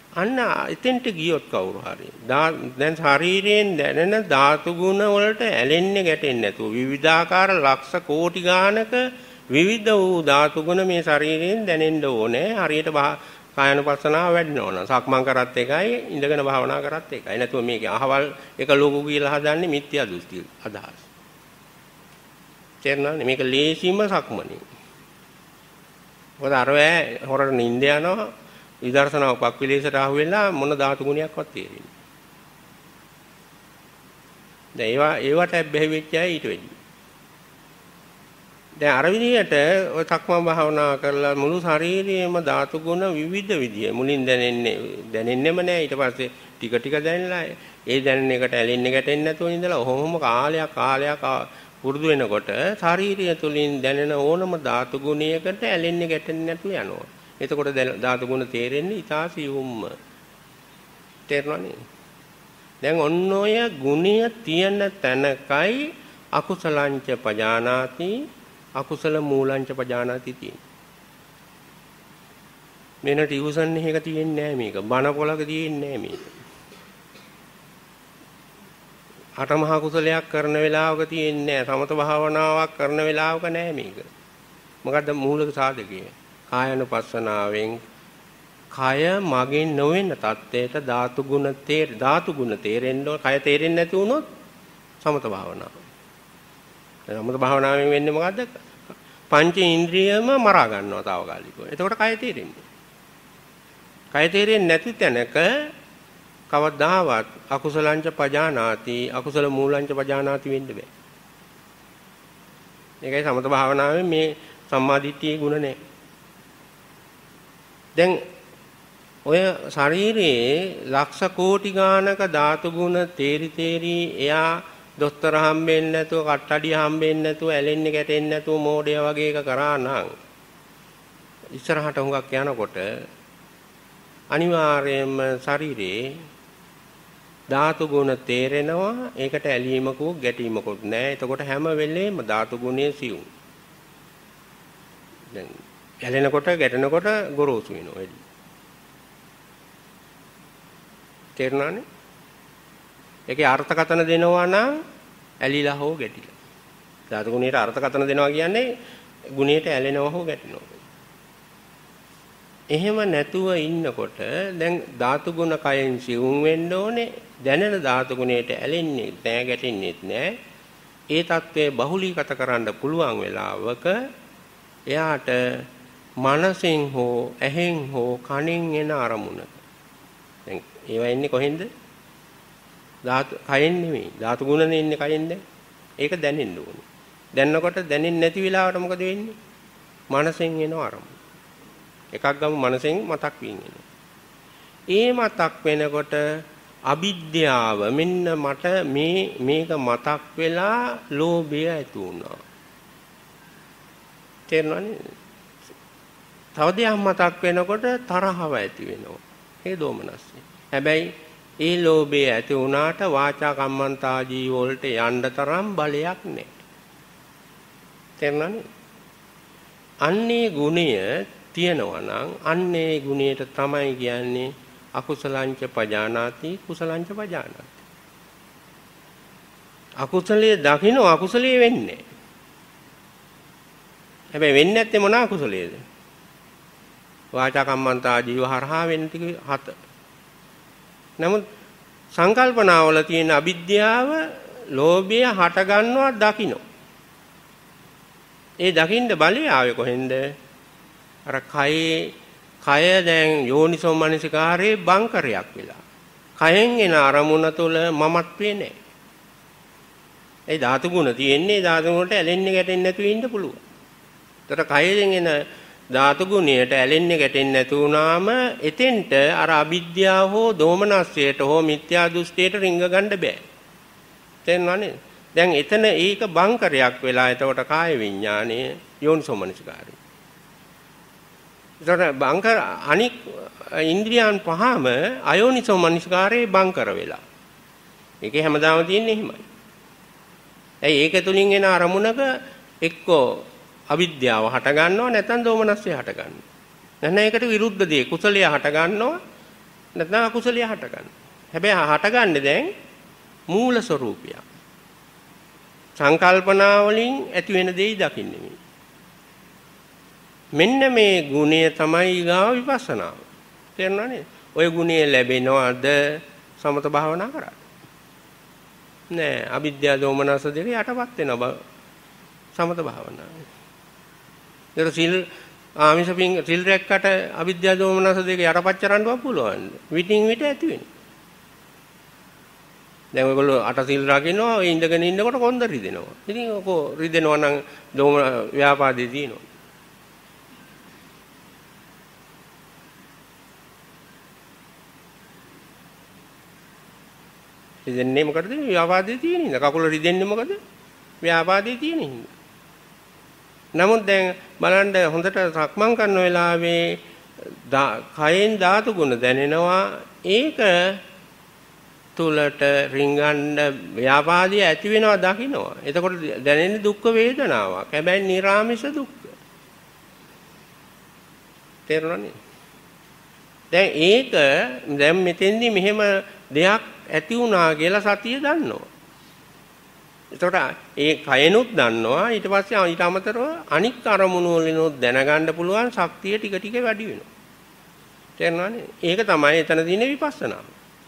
අන්න එතෙන්ට ගියොත් කවුරු හරි දැන් ශරීරයෙන් දැනෙන ධාතු ගුණ වලට ඇලෙන්නේ ගැටෙන්නේ නැතුව විවිධාකාර ලක්ෂ කෝටි ගානක විවිධ වූ ධාතු ගුණ මේ ශරීරයෙන් දැනෙන්න ඕනේ. හරියට කායනුපස්සනාව වැඩිනවා නම් සක්මන් කරත් එකයි ඉඳගෙන භාවනා කරත් එකයි. නැතුව මේක අහවල් එක ලෝකු කියලා හදන්නේ මිත්‍යා දෘෂ්ටි අදහස්. තේරුණානේ? මේක ලේසිම සක්මනේ. මොකද අර ඈ හොරට නිින්ද යනවා විදර්ශනා උපක්ඛිලේශයට අහු වෙලා මොන ධාතු ගුණයක්වත් තේරෙන්නේ. දැන් ඒවට බැහැ වෙච්ච අය ඊට වෙන්නේ. දැන් අර විදිහට ඔය සක්මන් භාවනා කරලා මුළු ශරීරයේම ධාතු ගුණ විවිධ විදිය මුලින් දැනෙන්නෙම නෑ. ඊට පස්සේ ටික ටික දැනෙලා ඒ දැනෙන එකට ඇලෙන්නේ ගැටෙන්නේ නැතුව ඉඳලා ඔහොම කාලයක් පුරුදු වෙනකොට ශාරීරිය තුලින් දැනෙන ඕනම ධාතු ගුණයකට ඇලෙන්නේ ගැටෙන්නේ නැතුව යනවා. එතකොට ධාතු ගුණ තේරෙන්නේ ඊටා සියුම්ම. තේරෙනවනේ? දැන් ඔන්න ඔය ගුණය තියෙන තැනකයි අකුසලංච පජානාති අකුසල මූලංච පජානාති තියෙන්නේ. මෙන්න ටියුෂන් එකක තියෙන්නේ නැහැ මේක. බණ පොලක තියෙන්නේ නැහැ මේක. අටමහා කුසලයක් කරන වෙලාවක තියෙන්නේ නැහැ. සමත භාවනාවක් කරන වෙලාවක නැහැ මේක. මොකද්ද මූලික සාධකය? කායනුපස්සනාවෙන් කය මගෙන් නොවන තත්ත්වයට ධාතු ගුණ තේරෙන්න ඕන. කය තේරෙන්නේ නැති වුණොත් සමත භාවනාව. සමත භාවනාවෙන් වෙන්නේ මොකද්ද? පංච ඉන්ද්‍රියම මරා ගන්නවා తాවකාලිකව. එතකොට කය තේරෙන්නේ. කය තේරෙන්නේ නැති තැනක කවදාවත් අකුසලංච පජානාති අකුසල මූලංච පජානාති වෙන්න බෑ. මේකයි සමත භාවනාවේ මේ සම්මාදිට්ඨියේ ගුණ නැහැ. දැන් ඔය ශරීරයේ ලක්ෂ කෝටි ගානක ධාතු ගුණ තේරි එයා දොස්තර හම්බෙන්නේ නැතුව කට්ටඩිය හම්බෙන්නේ නැතුව ඇලෙන්නේ ගැටෙන්නේ නැතුව මෝඩය වගේ එක කරා නම් ඉස්සරහට හුඟක් යනකොට අනිවාර්යයෙන්ම ශරීරේ ධාතු ගුණ තේරෙනවා. ඒකට ඇලීමකුත් ගැටීමකුත් නැහැ. එතකොට හැම වෙලේම ධාතු ගුණයේ සියුම්. දැන් ඇලෙනකොට ගැටෙනකොට ගොරෝසු වෙනවා එළි. තේරුණානේ? ඒකේ අර්ථකථන දෙනවා නම් ඇලිලා හෝ ගැටිලා. ධාතු ගුණයට අර්ථකථන දෙනවා කියන්නේ ගුණයට ඇලෙනවා හෝ ගැටෙනවා. එහෙම නැතුව ඉන්නකොට දැන් ධාතු ගුණ කයෙන් සිවුම් වෙන්න ඕනේ. දැනෙන ධාතු ගුණයට ඇලෙන්නේ නැහැ ගැටෙන්නේ නැහැ. ඒ தත්ත්වය බහුලීගත කරන්න පුළුවන් වෙලාවක එයාට මනසෙන් හෝ ඇහෙන් හෝ කනෙන් එන අරමුණ. දැන් ඒවා එන්නේ කොහෙන්ද? ධාතු කයෙන් නෙමෙයි. ධාතු ගුණනේ ඉන්නේ කයෙන් දැන්. ඒක දැනෙන්න ඕනේ. දැනනකොට දැනෙන්නේ නැති වෙලාවට මොකද වෙන්නේ? මනසෙන් එන අරමුණ. එකක් ගමු මනසෙන් මතක් වෙන්නේ. ඒ මතක් වෙනකොට අවිද්‍යාව මෙන්න මට මේක මතක් වෙලා ලෝභය ඇති වුණා. තේරෙනවනේ? තව දෙයක් මතක් වෙනකොට තරහව ඇති වෙනවා. ඒ දෝමනස්සේ. හැබැයි ඒ ලෝභය ඇති වුණාට වාචා කම්මන්තා ජීව වලට යන්න තරම් බලයක් නැහැ. තේරුණානේ? අන්නේ ගුණය තියෙනවා නම් අන්නේ ගුණයට තමයි කියන්නේ අකුසලංච පජානාති කුසලංච පජානාති. අකුසලයේ දකින්න අකුසලයේ වෙන්නේ. හැබැයි වෙන්නේ නැත්තේ මොන අකුසලයේද? වාචා කම්මන්තා ජීව හරහා වෙන්නේ ටික 7. නමුත් සංකල්පනාවල තියෙන අවිද්‍යාව ලෝභය හට ගන්නවා දකින්න. ඒ දකින්න බලය ආවේ කොහෙන්ද? අර කය දැන් යෝනිසෝ මනසිකාරේ බංකරයක් වෙලා. කයෙන් එන අරමුණ තුළ මමත්වේ නැහැ. ඒ ධාතු ගුණ තියෙන්නේ ධාතු ගුණට ඇලෙන්නේ ගැටෙන්නේ නැතුව ඉන්න පුළුවන්. ඒතර කයෙන් එන ධාතු ගුණයට ඇලෙන්නේ ගැටෙන්නේ නැතු වුනාම එතෙන්ට අර අවිද්‍යාව හෝ දෝමනස්සයට හෝ මිත්‍යා දෘෂ්ටියට රිංග ගන්න බෑ. තේරුණානේ? දැන් එතන ඒක බංකරයක් වෙලා එතකොට කාය විඥානයේ යෝනිසෝමනසිකාරය. ඒතර බංකර අනික් ඉන්ද්‍රියන් පහම අයෝනිසෝමනසිකාරයේ බංකර වෙලා. ඒකේ හැමදාම තියෙන්නේ එහෙමයි. ඒක තුලින් එන අරමුණක එක්කෝ අවිද්‍යාව හට ගන්නවා නැත්නම් දෝමනස්සය හට ගන්නවා. නැත්නම් ඒකට විරුද්ධ දේ කුසලය හට ගන්නවා නැත්නම් අකුසලයේ හටගන්න. හැබැයි හටගන්නේ දැන් මූල ස්වરૂපය. සංකල්පනා වලින් ඇති වෙන දෙයි දකින්නේ. මෙන්න මේ ගුණය තමයි ඊගාව විපස්සනාව. තේරුණානේ? ওই ගුණය ලැබෙනවද සමත භාවනා කරා? නෑ, අවිද්‍යාව දෝමනස දෙක යටපත් වෙනවා සමත භාවනාව. ඒක සිල් ආමිෂ පිං සිල් රැක්කට අවිද්‍යාව දෝමනස දෙක යටපත් කරන්නවත් පුළුවන්. විටින් විට ඇති වෙනවා. දැන් ඔයගොල්ලෝ අට සිල් රකින්නවා, ඔය ඉඳගෙන ඉන්නකොට කොන්ද රිදෙනවා. ඉතින් ඔක රිදෙනවා නම් දෝම ව්‍යාපාදේ දිනනවා. රිදෙන්නේ මොකටද? ව්‍යාපාදේ තියෙන හින්දා. කකුල රිදෙන්නේ මොකද? ව්‍යාපාදේ තියෙන හින්දා. නමුත් දැන් බලන්න හොඳට සක්මන් කරන වෙලාවේ කයෙන් ධාතු ගුණ දැනෙනවා. ඒක තුලට රිංගන්න ව්‍යාපාදයේ ඇති වෙනවා දකින්නවා. එතකොට දැනෙන්නේ දුක් වේදනාවක්. හැබැයි නිර්ආමිෂ දුක්. තේරුණානේ? දැන් ඒක දැන් මෙතෙන්දි මෙහෙම දෙයක් ඇති වුණා කියලා සතිය දන්නවා. එතකොට ඒ කයනොත් දන්නවා. ඊට පස්සේ ඊට අමතරව අනික් අරමුණු වලිනොත් දැනගන්න පුළුවන් ශක්තිය ටික ටික වැඩි වෙනවා. තේරුණානේ? ඒක තමයි එතන තියෙන විපස්සනාව.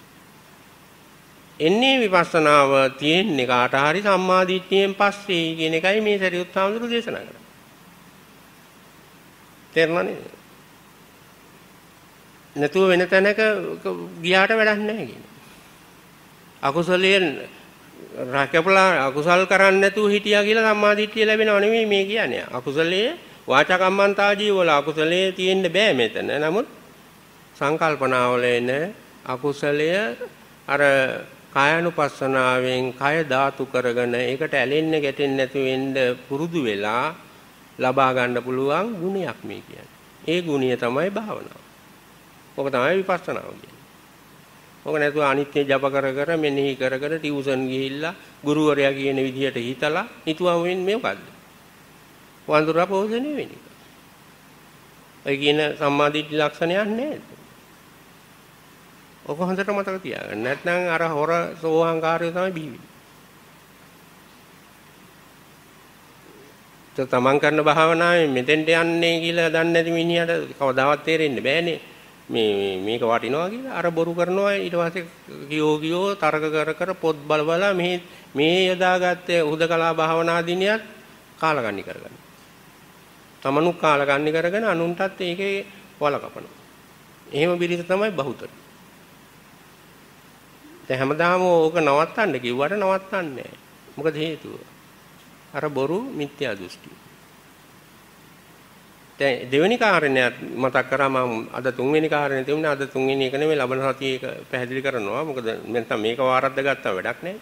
එන්නේ විපස්සනාව තියෙන්නේ කාට හරි සම්මාදිට්ඨියෙන් පස්සේ කියන එකයි මේ සරියුත් හාමුදුරු දේශනා කරන්නේ. තේරුණානේ? නැතුව වෙන තැනක ගියාට වැඩක් නැහැ කියන්නේ. අකුසලයෙන් රැකපලා අකුසල් කරන්නේ නැතුව හිටියා කියලා සම්මාදිට්ඨිය ලැබෙනව නෙමෙයි මේ කියන්නේ. අකුසලයේ වාචා කම්මන්තාජී වල අකුසලයේ තියෙන්න බෑ මෙතන. නමුත් සංකල්පනාවල එන අකුසලය අර කායानुපස්සනාවෙන් කය ධාතු කරගෙන ඒකට ඇලෙන්න ගැටෙන්න නැති වෙන්න පුරුදු වෙලා ලබා ගන්න පුළුවන් ගුණයක් මේ කියන්නේ. ඒ ගුණය තමයි භාවනාව. ඔක තමයි විපස්සනාව කියන්නේ. ඔක නැතුව අනිත්‍ය ජප කර කර මෙනෙහි කර කර ටියුෂන් ගිහිල්ලා ගුරුවරයා කියන විදිහට හිතලා හිතුවම වෙන්නේ මොකද්ද? වඳුරා පෝෂණය වෙන්නේ. ඒ කියන සම්මාදිට්ඨි ලක්ෂණයක් නේද? ඔක හොඳට මතක තියාගන්න. නැත්නම් අර හොර සෝහංකාරය තමයි බිහිවෙන්නේ. තමන් කරන භාවනාවේ මෙතෙන්ට යන්නේ කියලා දන්නේ නැති මිනිහට කවදාවත් තේරෙන්නේ බෑනේ. මේක වටිනවා කියලා අර බොරු කරනවා. ඊට පස්සේ කියෝ තර්ක කර කර පොත් බල බල මේ යදාගත්තේ හුදකලා භාවනා දිනියත් කාලකන්ණි කරගන්න. තමනුත් කාලකන්ණි කරගෙන අනුන්ටත් ඒකේ වල කපනවා. එහෙම බිරිස තමයි බහුතර. දැන් හැමදාම ඕක නවත්තන්න කිව්වට නවත්තන්නේ නැහැ. මොකද හේතුව? අර බොරු මිත්‍යා දෘෂ්ටි. දැන් දෙවෙනි කාරණයක් මතක් කරා මම අද තුන්වෙනි කාරණේ තියුණා. අද තුන්වෙනි එක නෙමෙයි ලබන සතියේ එක පැහැදිලි කරනවා. මොකද නැත්නම් මේක වාරද්ද ගත්තා වැඩක් නැහැ.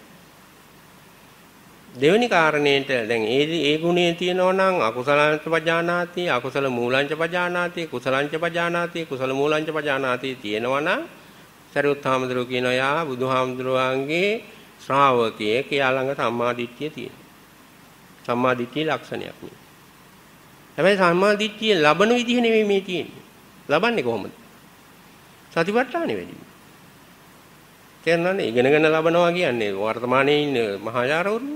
දෙවෙනි කාරණේට දැන් ඒ ගුණේ තියෙනවා නම් අකුසලංච පජානාති, අකුසල මූලංච පජානාති, කුසලංච පජානාති, කුසල මූලංච පජානාති තියෙනවා නම් සරියුත් හාමුදුරුවෝ කියනවා යා බුදුහාමුදුරුවන්ගේ ශ්‍රාවකයෙක් එයා ළඟ සම්මාදිට්ඨිය තියෙනවා. සම්මාදිට්ඨිය ලක්ෂණයක් නේ. හැබැයි සම්මාදිට්ඨිය ලබන විදිහ නෙමෙයි මේ තියෙන්නේ. ලබන්නේ කොහොමද? සතිපට්ඨානෙ වැඩි. තේරුණානේ? ඉගෙනගෙන ලබනවා කියන්නේ වර්තමානයේ ඉන්න මහාචාර්යවරු.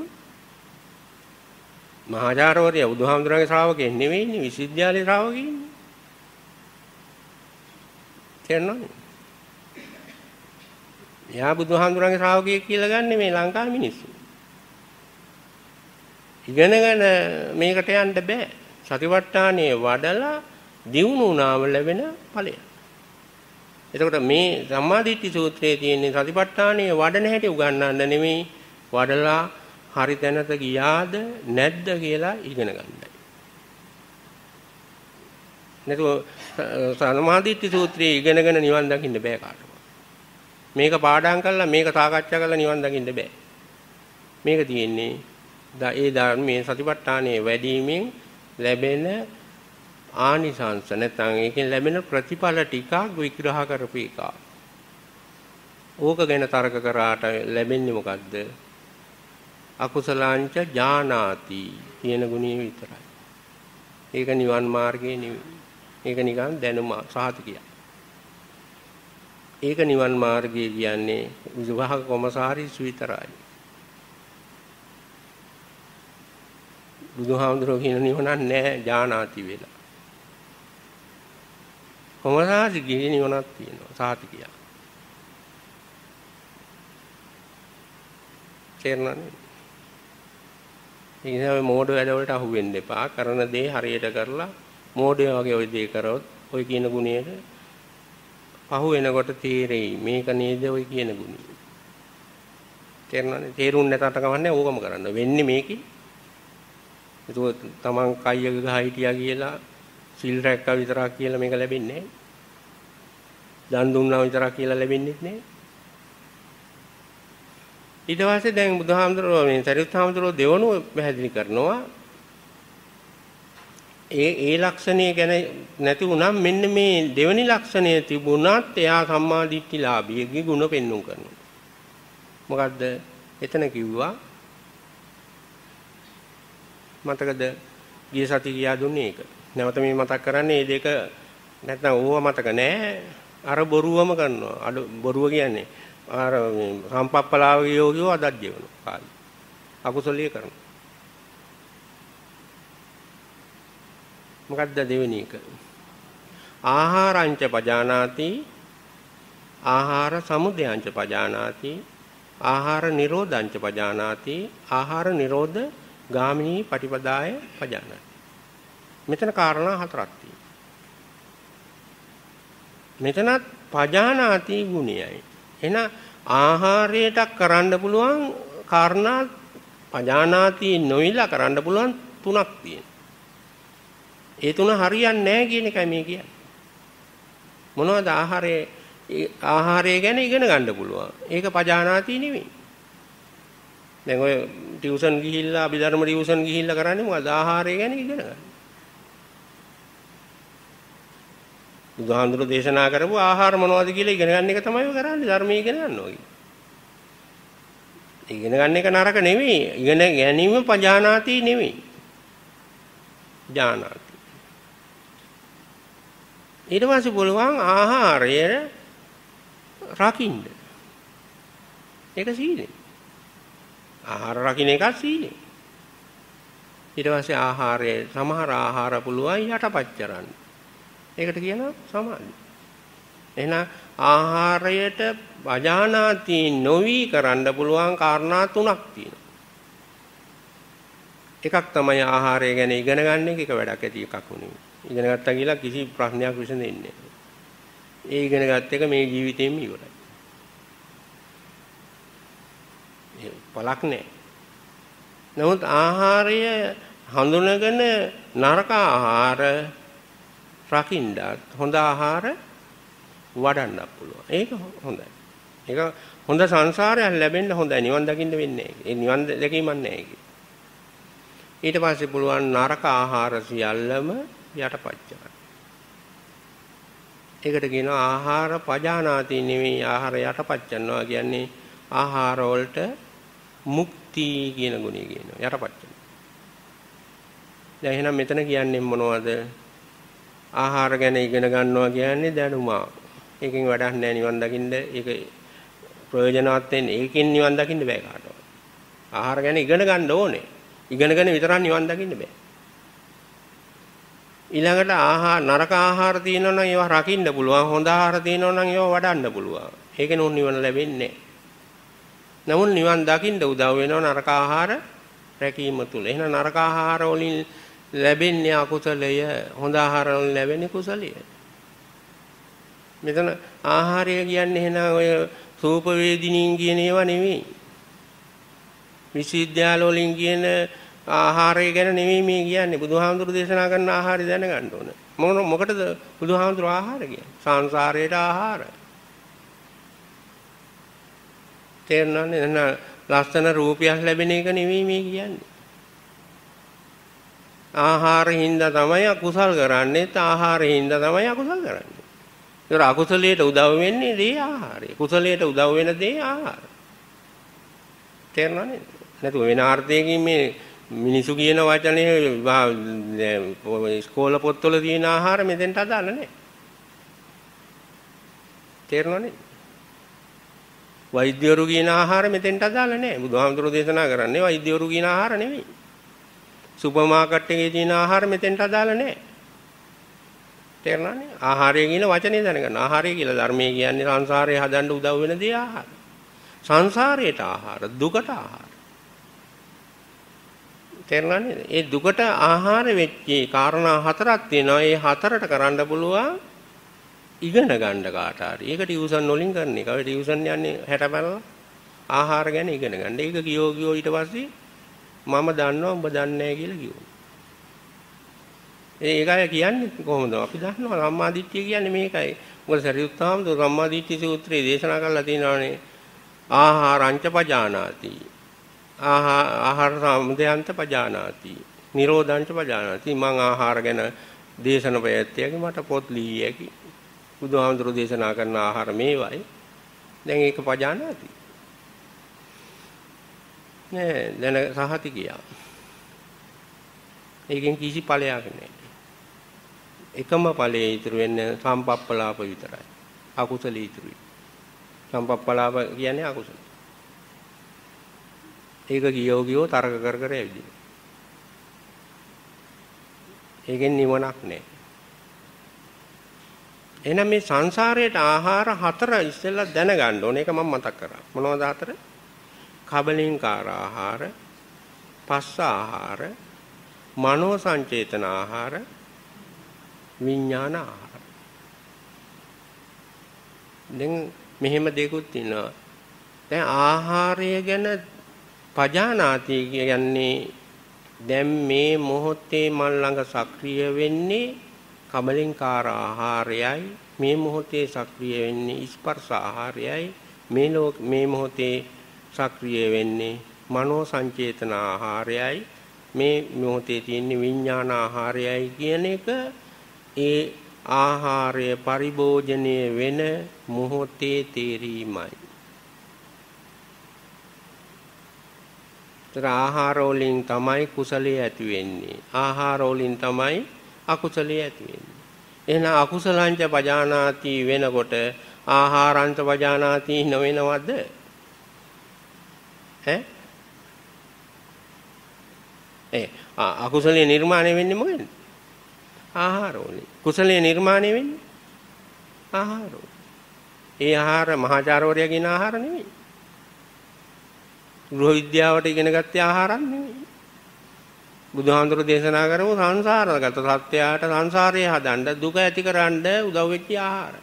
මහාචාර්යවරු බුදුහාමුදුරන්ගේ ශ්‍රාවකෙන් නෙවෙයිනේ, විශ්වවිද්‍යාලේ ශ්‍රාවකෙන්නේ. තේරුණානේ? යා බුදුහාමුදුරන්ගේ ශ්‍රාවකයෙක් කියලා ගන්න මේ ලංකාවේ මිනිස්සු. ඉගෙනගෙන මේකට යන්න බෑ. සතිපට්ඨානයේ වඩලා දියුණු වුණාම ලැබෙන ඵලය. එතකොට මේ සම්මාදිට්ඨි සූත්‍රයේ තියෙන සතිපට්ඨානයේ වඩන හැටි උගන්වන්න නෙමෙයි, වඩලා හරි තැනට ගියාද නැද්ද කියලා ඉගෙන ගන්නයි. නැතුව සම්මාදිට්ඨි සූත්‍රයේ ඉගෙනගෙන නිවන් දකින්න බෑ කාටවත්. මේක පාඩම් කරලා මේක සාකච්ඡා කරලා නිවන් දකින්න බෑ. මේක තියෙන්නේ ඒ ධර්මයේ සතිපට්ඨානයේ වැඩිමෙන් ලැබෙන ආනිසංස නැත්නම් ඒකෙන් ලැබෙන ප්‍රතිඵල ටිකක් විග්‍රහ කරපු එක. ඕක ගැන තර්ක කරාට ලැබෙන්නේ මොකද්ද? අකුසලාංච ජානාති කියන ගුණය විතරයි. ඒක නිවන් මාර්ගයේ නෙවෙයි. ඒක නිකන් දැනුම සාහිතිකයක්. ඒක නිවන් මාර්ගය කියන්නේ විවාහ කොමසාරිස් විතරයි. බුදුහාමුදුරුවෝ කියන නිවනක් නැහැ ඥානාති වෙලා. කොමසාරිස්ගේ නිවනක් තියෙනවා සාතිකිය. තේරුණානේ? ඒ නිසා මෝඩ වැඩ වලට අහු වෙන්න එපා. කරන දේ හරියට කරලා මෝඩය වගේ ওই දේ කරොත් ওই කියන ගුණයට පහු වෙනකොට තීරෙයි මේක නේද ওই කියන ගුණය. තේරුණානේ? තේරුම් නැතට කවන්නේ ඕකම කරන්න. වෙන්නේ මේකේ. ඒක තමන් කයියක ගහ හිටියා කියලා සිල් රැක්කා විතරක් කියලා මේක ලැබෙන්නේ නැහැ. දන් දුන්නා විතරක් කියලා ලැබෙන්නේ නැහැ. ඊට පස්සේ දැන් බුදුහාමුදුරුවෝ මේ සරියුත් හාමුදුරුවෝ දෙවනුව පැහැදිලි කරනවා ඒ ලක්ෂණය ගැන නැති වුණාම මෙන්න මේ දෙවෙනි ලක්ෂණය තිබුණත් එයා සම්මා දිට්ඨිලාභියගේ ගුණ පෙන්වුම් කරනවා. මොකද්ද? එතන කිව්වා මතකද ගිය සති කියා දුන්නේ ඒක. නැවත මේ මතක් කරන්නේ මේ දෙක නැත්නම් ඕව මතක නෑ. අර බොරුවම කරනවා. අර බොරුව කියන්නේ අර සම්පප්පලාවේ යෝගියෝ අදත් ජීවන කාලේ. අකුසලිය කරනවා. මොකද්ද දෙවෙනි එක? ආහාරංච පජානාති ආහාර සමුදයංච පජානාති ආහාර නිරෝධංච පජානාති ආහාර නිරෝධ ගාමිනී පටිපදාය පජානාති. මෙතන කාරණා හතරක් තියෙනවා. මෙතනත් පජානාති ගුණයයි. එහෙනම් ආහාරයට කරන්න පුළුවන් කාරණා පජානාති නොවිලා කරන්න පුළුවන් තුනක් තියෙනවා. ඒ තුන හරියන්නේ නැහැ කියන එකයි මේ කියන්නේ. මොනවද ආහාරය ගැන ඉගෙන ගන්න පුළුවන්. ඒක පජානාති නෙවෙයි. දැන් ඔය ටියුෂන් ගිහිල්ලා අභිධර්ම ටියුෂන් ගිහිල්ලා කරන්නේ මොකද? ආහාරය ගැන ඉගෙන ගන්න. බුදුහාමුදුරුවෝ දේශනා කරපු ආහාර මොනවද කියලා ඉගෙන ගන්න එක තමයි ඔය කරන්නේ. ධර්මයේ ඉගෙන ගන්නවා කියන්නේ. ඉගෙන ගන්න එක නරක නෙවෙයි. ඉගෙන ගැනීම පජානාති නෙවෙයි. ඥානාති. ඊට පස්සේ බලුවන් ආහාරය රකින්න. ඒක සීලය. ආහාර රකින්න එක සීලය. ඊට පස්සේ ආහාරයේ සමහර ආහාර පුළුවන් යටපත් කරන්න. ඒකට කියනවා සමාධි. එහෙනම් ආහාරයට පජානාති නොවි කරන්න පුළුවන් කාරණා තුනක් තියෙනවා. එකක් තමයි ආහාරය ගැන ඉගෙන ගන්න එක වැඩක් ඇති එකක් නෙවෙයි. ඉගෙන ගත්තා කියලා කිසි ප්‍රශ්නයක් විසඳෙන්නේ නැහැ. ඒ ඉගෙන ගත්ත එක මේ ජීවිතේම ඉවරයි. ඒ පළක් නැහැ. නමුත් ආහාරය හඳුනගෙන නරක ආහාර රකින්නත් හොඳ ආහාර වඩන්න පුළුවන්. ඒක හොඳයි. ඒක හොඳ සංසාරයක් ලැබෙන්න හොඳයි. නිවන් දකින්න වෙන්නේ නැහැ. ඒ නිවන් දැකීමක් නැහැ ඒක. ඊට පස්සේ පුළුවන් නරක ආහාර සියල්ලම යටපත් කරන්න. ඒකට කියනවා ආහාර පජානාති නෙවෙයි ආහාර යටපත් කරනවා කියන්නේ ආහාර වලට මුක්ති කියන ගුණය කියනවා යටපත් කරනවා. දැන් එහෙනම් මෙතන කියන්නේ මොනවද? ආහාර ගැන ඉගෙන ගන්නවා කියන්නේ දැනුම. ඒකෙන් වැඩක් නැහැ නිවන් දකින්න. ඒක ප්‍රයෝජනවත් වෙන්නේ. ඒකෙන් නිවන් දකින්න බෑ කාටවත්. ආහාර ගැන ඉගෙන ගන්න ඕනේ. ඉගෙනගෙන විතරක් නිවන් දකින්න බෑ. ඊළඟට නරක ආහාර තියෙනවා නම් ඒවා රකින්න පුළුවන්. හොඳ ආහාර තියෙනවා නම් ඒවා වඩන්න පුළුවන්. ඒකෙන් උන් නිවන ලැබෙන්නේ නැහැ. නමුත් නිවන් දකින්න උදව් වෙනවා නරක ආහාර රැකීම තුල. එහෙනම් නරක ආහාර වලින් ලැබෙන්නේ අකුසලය, හොඳ ආහාර වලින් ලැබෙන්නේ කුසලය. මෙතන ආහාරය කියන්නේ එහෙනම් ඔය සූප වේදිනීන් කියන ඒවා නෙවෙයි. විශ්වවිද්‍යාල වලින් කියන ආහාරය ගැන නෙවෙයි මේ කියන්නේ. බුදුහාමුදුරු දේශනා කරන ආහාරය දැනගන්න ඕන. මොකටද බුදුහාමුදුරු ආහාර කියන්නේ? සංසාරයට ආහාර. තේරෙනවද? එහෙනම් ලස්සන රූපයක් ලැබෙන එක නෙවෙයි මේ කියන්නේ. ආහාරින්ද තමයි අකුසල් කරන්නේ. ආහාරින්ද තමයි අකුසල් කරන්නේ. ඒක අකුසලයට උදව් වෙන්නේ දේ ආහාරය. කුසලයට උදව් වෙන දේ ආහාර. තේරෙනවද? නැතු වෙන අර්ථයකින් මේ මිනිසු කියන වචනේ ඉස්කෝල පොත්වල තියෙන ආහාර මෙතෙන්ට අදාළ නැහැ. තේරෙනවද? වෛද්‍යවරු කියන ආහාර මෙතෙන්ට අදාළ නැහැ. බුදුහාමුදුරුවෝ දේශනා කරන්නේ වෛද්‍යවරු කියන ආහාර නෙවෙයි. සුපර් මාකට් එකේ තියෙන ආහාර මෙතෙන්ට අදාළ නැහැ. තේරුණානේ? ආහාරය කියන වචනේ දැනගන්න. ආහාරය කියලා ධර්මයේ කියන්නේ සංසාරේ හදන්න උදව් වෙන දේ ආහාර. සංසාරයට ආහාර, දුකට ආහාර. තේරුණානේ? ඒ දුකට ආහාර වෙච්ච කාරණා හතරක් තියෙනවා. ඒ හතරට කරන්න පුළුවන් ඉගෙන ගන්න කාට හරි. ඒක ටියුෂන් වලින් කරන එක. ඔය ටියුෂන් යන්නේ 60 බලලා ආහාර ගැන ඉගෙන ගන්න. ඒක ගියෝ ඊට පස්සේ මම දන්නවා උඹ දන්නේ නැහැ කියලා කිව්වා. ඒකයි කියන්නේ කොහොමද? අපි දන්නවා සම්මාදිට්ඨිය කියන්නේ මේකයි. මොකද සරියුත් හාමුදුරුවෝ සම්මාදිට්ඨිය සූත්‍රයේ දේශනා කරලා තියෙනවානේ ආහාරංච පජානාති. ආහාර සමුදයන්ත පජානාති. නිරෝධංච පජානාති. මං ආහාර ගැන දේශන ප්‍රයත්නයක මට පොත් ලියී යකි. බුදුහාමුදුරුවෝ දේශනා කරන ආහාර මේවයි. දැන් ඒක පජානාති. නෑ දැන සහති කියා. ඒකෙන් කිසි ඵලයක් නෑ. එකම ඵලයේ ඉතුරු වෙන්නේ සම්පප්පලාප විතරයි. අකුසල ඉතුරුයි. සම්පප්පලාප කියන්නේ අකුසල. ඒක ගියෝ තරක කර කර ඇවිදින. ඒකෙන් නිවනක් නෑ. එහෙනම් මේ සංසාරයට ආහාර හතර ඉස්සෙල්ලා දැනගන්න ඕනේ. ඒක මම මතක් කරා. මොනවද හතර? කබලින්කාර ආහාර, පස්ස ආහාර, මනෝ සංචේතන ආහාර, විඥාන ආහාර. දැන් මෙහෙම දෙකුත් තියෙනවා. දැන් ආහාරය ගැන පජානාති කියන්නේ දැන් මේ මොහොතේ මන් ළඟ සක්‍රිය වෙන්නේ කබලින්කාර ආහාරයයි, මේ මොහොතේ සක්‍රිය වෙන්නේ ස්පර්ශ ආහාරයයි, මේ මොහොතේ සක්‍රිය වෙන්නේ මනෝ සංචේතන ආහාරයයි, මේ මොහොතේ තියෙන විඥාන ආහාරයයි කියන එක ඒ ආහාරය පරිභෝජනය වෙන මොහොතේ තේරීමයි. ඒතර ආහාර වලින් තමයි කුසලයේ ඇති වෙන්නේ. ආහාර වලින් තමයි අකුසලයේ ඇති වෙන්නේ. එහෙනම් අකුසලංච පජානාති වෙනකොට ආහාරංච පජානාති නොවෙනවද? අකුසලයේ නිර්මාණය වෙන්නේ මොකෙන්ද? ආහාර වලින්. කුසලයේ නිර්මාණය වෙන්නේ ආහාර වලින්. ඒ ආහාර මහාචාර්යවරයා කියන ආහාර නෙවෙයි. ගෘහ විද්‍යාවට ඉගෙන ගත්තේ ආහාරක් නෙවෙයි. බුදුහාමුදුරු දේශනා කරපු සංසාරගත සත්‍යයට සංසාරය හදන්න දුක ඇතිකරන්න උදව් වෙච්ච ආහාර.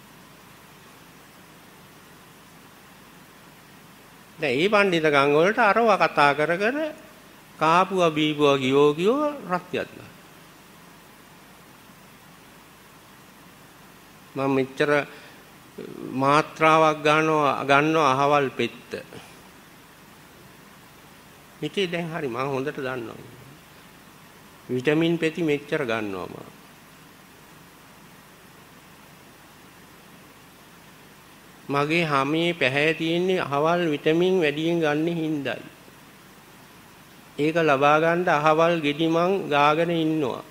දැන් මේ පඬිතකම් වලට අරව කතා කර කර කාපුවා බීපුවා ගියෝ රත්යත් ගන්න. මම මෙච්චර මාත්‍රාවක් ගන්නවා අහවල් පෙත්ත. මෙතේ දැන් හරි මම හොඳට දන්නවා. විටමින් පෙති මෙච්චර ගන්නවා මම. මගේ හැමේ පැහැ තියෙන්නේ අහවල් විටමින් වැඩියෙන් ගන්න හින්දායි. ඒක ලබා ගන්න අහවල් ගෙඩි මං ගාගෙන ඉන්නවා.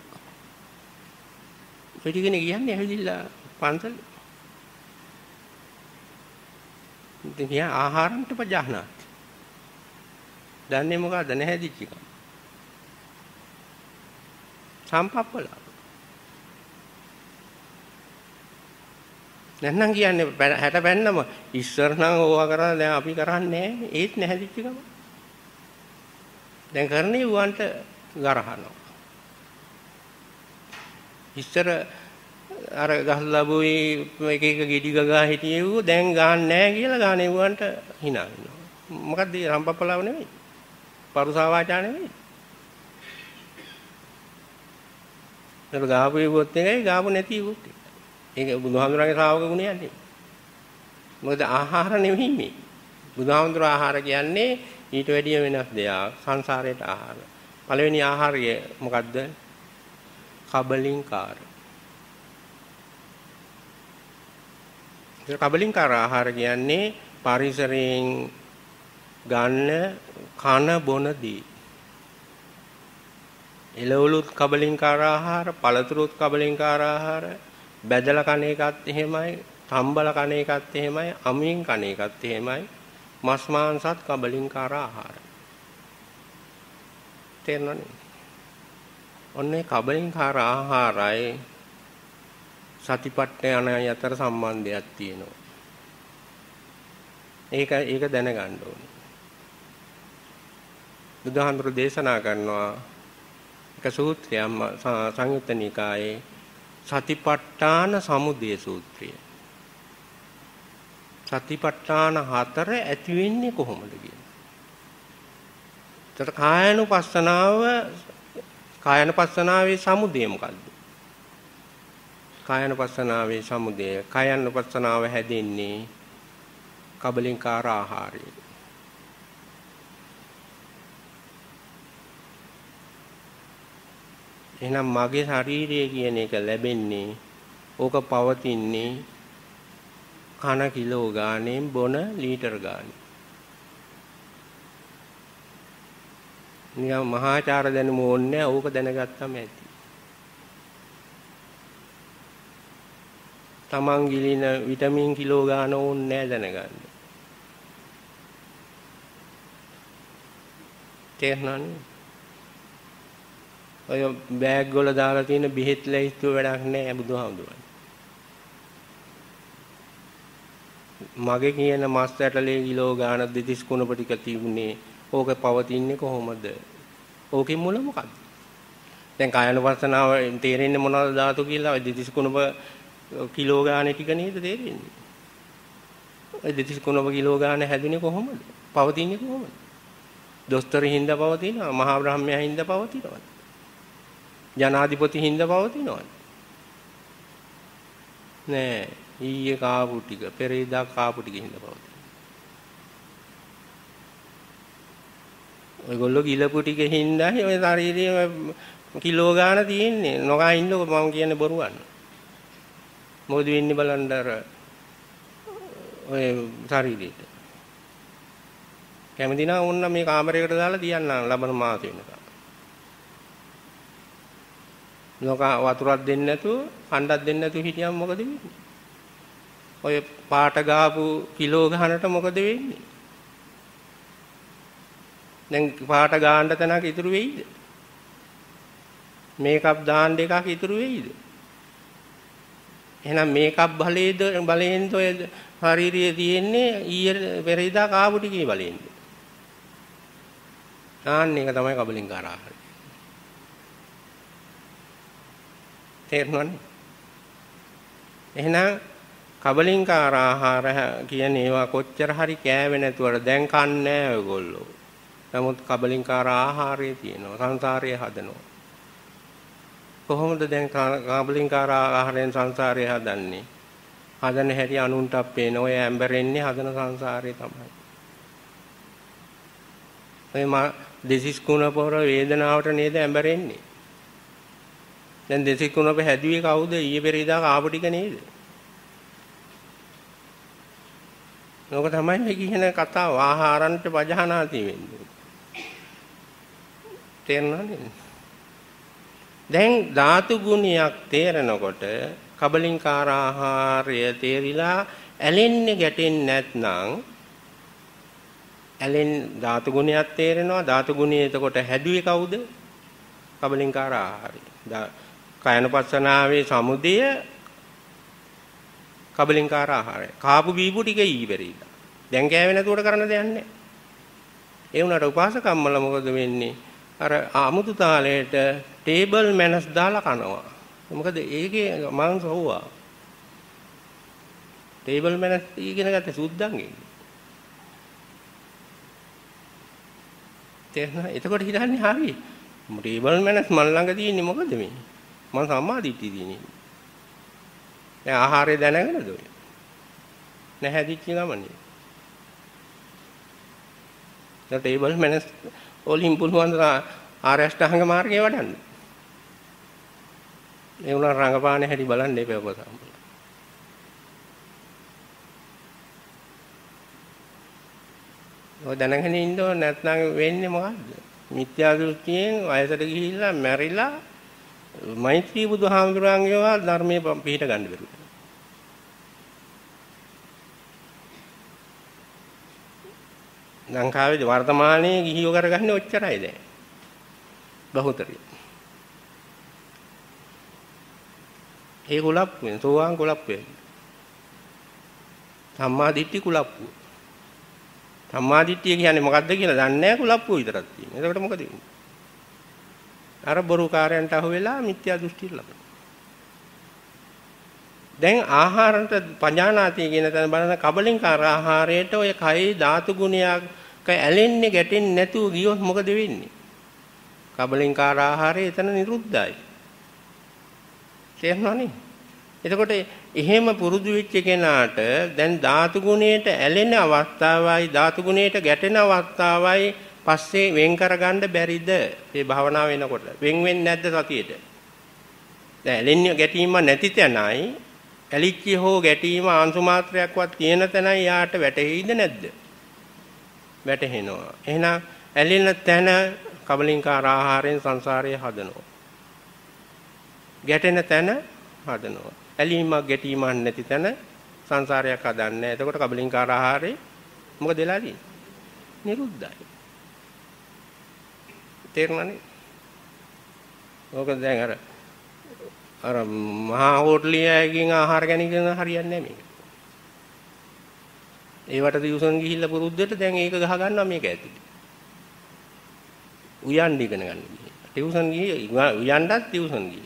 පිටිගෙන කියන්නේ ඇවිදිලා පන්සල. ඉතින් කියා ආහාරන්ට පජානාති. දන්නේ මොකද්ද නැහැදිච්ච එක. සම්පප්පලා. නැත්නම් කියන්නේ 60 පැන්නම ඉස්සර නම් ඕවා කරලා දැන් අපි කරන්නේ නැහැ. ඒත් නැහැදිච්ච ගම. දැන් කරන්නේ උවන්ට ගරහනවා. ඉස්සර අර ගහලා බොයි එක එක ගෙඩි ගගා හිටියේ ඌ දැන් ගහන්නේ නැහැ කියලා ගහන්නේ උවන්ට hina වෙනවා. මොකද්ද මේ සම්පප්පලාව නෙවෙයි. පරුසා වාචා නෙවෙයි. ඒක ගාපු ඉවොත් එකයි ගාපු නැති ඉවොත් එකයි. ඒක බුදුහාමුදුරන්ගේ ශ්‍රාවක ගුණයක් නෙවෙයි. මොකද ආහාර නෙවෙයි මේ. බුදුහාමුදුර ආහාර කියන්නේ ඊට වැඩිය වෙනස් දෙයක්. සංසාරයට ආහාර. පළවෙනි ආහාරය මොකද්ද? කබලින්කාර. කබලින්කාර ආහාර කියන්නේ පරිසරයෙන් ගන්න කන බොන දී. එළවලුත් කබලින්කාර ආහාර, පළතුරුත් කබලින්කාර ආහාර, බැදලා කන එකත් එහෙමයි, තම්බල කණ එකත් එහෙමයි, අමින් කණ එකත් එහෙමයි. මස් මාංශත් කබලින්කාර ආහාරයි. තේරෙනවනේ? ඔන්නේ කබලින්කාර ආහාරයි සතිපට්ඨාන අතර සම්බන්ධයක් තියෙනවා. ඒක දැනගන්න ඕනේ. බුදුහාමුදුරු දේශනා කරනවා එක සූත්‍රයක් සංයුත්ත නිකායේ සතිපට්ඨාන සමුදය සූත්‍රය. සතිපට්ඨාන හතර ඇති වෙන්නේ කොහොමද කියන්නේ? ඒතර කායනුපස්සනාවේ සමුදය මොකද්ද? කායනුපස්සනාවේ සමුදය, කායනුපස්සනාව හැදෙන්නේ කබලින්කාර ආහාරයෙන්. එහෙනම් මගේ ශරීරය කියන එක ලැබෙන්නේ ඕක පවතින්නේ කන කිලෝ ගානෙන් බොන ලීටර් ගානෙන්. නිකන් මහාචාර දැනුම ඕනේ ඕක දැනගත්තම ඇති. තමන් ගිලින විටමින් කිලෝ ගාන ඕනේ දැනගන්න. තේරුණානේ? ඔය බෑග් වල දාලා තියෙන බෙහෙත් ලැයිස්තුව වැඩක් නැහැ බුදුහාමුදුරනේ. මගේ කියන මස් ඇටලේ කිලෝ ගාන දෙතිස් කුණප ටික තිබුණේ ඕක පවතින්නේ කොහොමද? ඕකෙන් මුල මොකද්ද? දැන් කායනුපස්සනාව තේරෙන්නේ මොනවද ධාතු කියලා? ඔය දෙතිස් කුණප කිලෝ ගානේ ටික නේද තේරෙන්නේ? ඔය දෙතිස් කුණප කිලෝ ගාන හැදුනේ කොහොමද? පවතින්නේ කොහොමද? දොස්තර හින්දා පවතිනවා, මහා බ්‍රහ්මයා හින්දා පවතිනවා. ජනාධිපති හින්දා පවතිනවා. නෑ, ඊයේ කාපු ටික, පෙරේදා කාපු ටික හින්දා පවතිනවා. ඔයගොල්ලෝ ගිලපු ටික හින්දායි ඔය ශරීරයේ කිලෝ ගාන තියෙන්නේ. නොකා ඉන්නකො මම කියන්නේ බොරුවක්. මොකද වෙන්නේ බලන්න අර ඔය ශරීරෙට. කැමති නම් ඕන්න මේ කාමරයකට දාලා තියන්න ලබන මාස වෙනකම්. නොකා වතුරක් දෙන්නේ නැතුව, කණ්ඩක් දෙන්නේ නැතුව හිටියම මොකද වෙන්නේ? ඔය පාට ගාපු කිලෝ ගහනට මොකද වෙන්නේ? දැන් පාට ගාන්න තැනක ඉතුරු වෙයිද? මේකප් දාන්න එකක් ඉතුරු වෙයිද? එහෙනම් මේකප් බලයෙන්ද ඔය ශාරීරියේ තියෙන්නේ ඊයේ පෙරේදා කාපු ටිකේ බලයෙන්ද? ආන්න එක තමයි කබලින්කාර ආහාරය. තේරුණානේ? එහෙනම් කබලින්කාර ආහාර කියන ඒවා කොච්චර හරි කෑවේ නැතුවට දැන් කන්නේ ඔයගොල්ලෝ. නමුත් කබලින්කාර ආහාරයේ තියෙනවා සංසාරයේ හදනවා. කොහොමද දැන් කබලින්කාර ආහාරයෙන් සංසාරය හදන්නේ? හදන හැටි අනුන්ට පේන ඔය ඇම්බරෙන්නේ හදන සංසාරේ තමයි. ඔය දෙසිස් කුණ පොර වේදනාවට නේද ඇම්බරෙන්නේ? දැන් දෙසිස් කුණ පොර හැදුවේ කවුද? ඊයේ පෙරේදා කාපු ටික නේද? ඕක තමයි මේ කියන කතාව ආහාරන්ට වජහනාති වෙන්නේ. තේරෙනවද? දැන් ධාතු ගුණයක් තේරෙනකොට කබලින්කාර ආහාරය තේරිලා ඇලෙන්නේ ගැටෙන්නේ නැත්නම් ඇලෙන් ධාතු ගුණයක් තේරෙනවා. ධාතු ගුණය එතකොට හැදුවේ කවුද? කබලින්කාර ආහාරය. කායනුපස්සනාවේ සමුදය කබලින්කාර ආහාරය. කාපු බීපු ටික ඊපෙරිලා. දැන් කෑවේ නැතුවට කරන්න දෙයක් නැහැ. ඒ වුණාට උපාසකම්මල මොකද වෙන්නේ? අර අමුතු තාලයට ටේබල් මැනස් දාලා කනවා. මොකද ඒකේ මාංශ හොවා. ටේබල් මැනස් ඉගෙන ගත්තේ සුද්දන්ගෙන්. තේරෙනවද? එතකොට හිතන්නේ හරි. ටේබල් මැනස් මන් ළඟ තියෙන්නේ මොකද මේ? මං සම්මාදිට්ඨිය තියෙන්නේ. දැන් ආහාරය දැනගෙනද ඔය? නැහැදිච්ච ගමනේ. දැන් ටේබල් මැනස් වලින් පුළුවන් ආර්ය අෂ්ටාංග මාර්ගය වඩන්න. ඒ උනා රංගපාන හැටි බලන්න එපා ඔබ සම්පූර්ණ. ඔය දැනගෙන ඉන්න ඕන නැත්නම් වෙන්නේ මොකද්ද? මිත්‍යා දෘෂ්ටියෙන් වයසට ගිහිල්ලා මැරිලා මෛත්‍රී බුදුහාමුදුරන්ගේවා ධර්මයේ පිළිට ගන්න බැරුව. ලංකාවේ වර්තමානයේ ගිහියෝ කරගන්නේ ඔච්චරයි දැන්. බහුතරය. ඒ කුලප්පුවෙන් සෝවාන් කුලප්පුවෙන්. සම්මා දිට්ඨි කුලප්පුව. සම්මා දිට්ඨිය කියන්නේ මොකක්ද කියලා දන්නේ නැහැ කුලප්පුව විතරක් තියෙනවා. එතකොට මොකද වෙන්නේ? අර බොරු කාර්යයන්ට අහු වෙලා මිත්‍යා දෘෂ්ටි ලබනවා. දැන් ආහාරන්ට පඤ්ඤානාති කියන තැන බලන කබලින්කාර ආහාරයට ඔය කයේ ධාතු ගුණයක් ඇලෙන්නේ ගැටෙන්නේ නැතුව ගියොත් මොකද වෙන්නේ? කබලින්කාර ආහාරය එතන නිරුද්ධයි. තේරුණානේ? එතකොට එහෙම පුරුදු වෙච්ච කෙනාට දැන් ධාතු ගුණයට ඇලෙන අවස්ථාවයි ධාතු ගුණයට ගැටෙන අවස්ථාවයි පස්සේ වෙන් කරගන්න බැරිද? මේ භාවනාව වෙනකොට. වෙන් වෙන්නේ නැද්ද සතියේට? දැන් ඇලෙන්නේ ගැටීම නැති තැනයි ඇලිච්ච හෝ ගැටීම ආංශු මාත්‍රයක්වත් තියෙන තැනයි යාට වැටෙයිද නැද්ද? වැටෙනවා. එහෙනම් ඇලෙන තැන කබලින්කාර ආහාරයෙන් සංසාරය හදනවා. ගැටෙන තැන හදනවා. ඇලීමක් ගැටීමක් නැති තැන සංසාරයක් හදන්නේ. එතකොට කබලින්කාර ආහාරේ මොකද වෙලා තියෙන්නේ? නිරුද්ධයි. තේරුණානේ? ඕක දැන් අර මහා හෝටලියකින් ආහාර ගැනීම හරියන්නේ නැහැ මේක. ඒවට දියුසන් ගිහිල්ලා පුරුද්දට දැන් ඒක ගහ ගන්නවා මේක ඇතුලේ. උයන් ඉගෙන ගන්න ගිහින්. ටියුෂන් ගිහින් උයන්ටත් ටියුෂන් ගිහින්.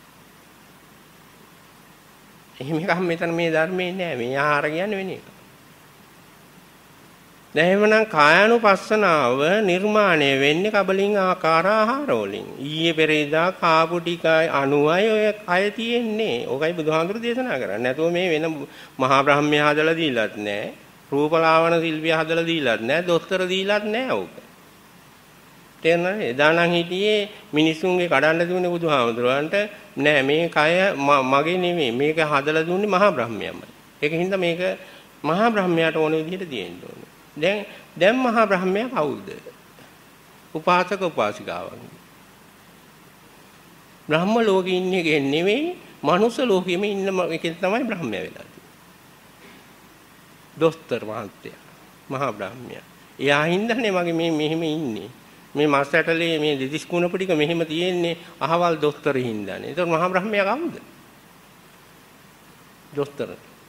එහෙම එකක් මෙතන මේ ධර්මයේ නෑ. මේ ආහාර කියන්නේ වෙන එක. දැන් එහෙමනම් කායानुපස්සනාව නිර්මාණය වෙන්නේ කබලින් ආකාර ආහාර වලින්. ඊයේ පෙරේදා කාපු ටිකයි 90යි ඔය කය තියෙන්නේ. ඕකයි බුදුහාමුදුරු දේශනා කරන්නේ. නැතුව මේ වෙන මහා බ්‍රහ්මයා හදලා දීලත් නෑ. රූපලාවන ශිල්පියා හදලා දීලත් නෑ. දොස්තර දීලත් නෑ ඕක. තේරෙනවද? එදානම් හිටියේ මිනිසුන්ගේ කඩන්න දුන්නේ බුදුහාමුදුරන්ට නෑ මේ කය මගේ නෙමෙයි. මේක හදලා දුන්නේ මහා බ්‍රහ්මයාමයි. ඒකින්ද මේක මහා බ්‍රහ්මයාට ඕන විදිහට දෙන්න ඕනේ. දැන් මහා බ්‍රහ්මයා කවුද? උපාසක උපාසිකාවන්. බ්‍රහ්ම ලෝකෙ ඉන්නේ කෙනෙක් නෙමෙයි, මනුස්ස ලෝකෙම ඉන්න එකෙන් තමයි බ්‍රහ්මයා වෙලා තියෙන්නේ. දොස්තර මහත්තයා, මහා බ්‍රහ්මයා. එයා හින්දානේ මගේ මේ මෙහෙම ඉන්නේ. මේ මස් ඇටලේ මේ දෙතිස් කුණප ටික මෙහෙම තියෙන්නේ අහවල් දොස්තර හින්දානේ. ඒතකොට මහා බ්‍රහ්මයා කවුද? දොස්තර.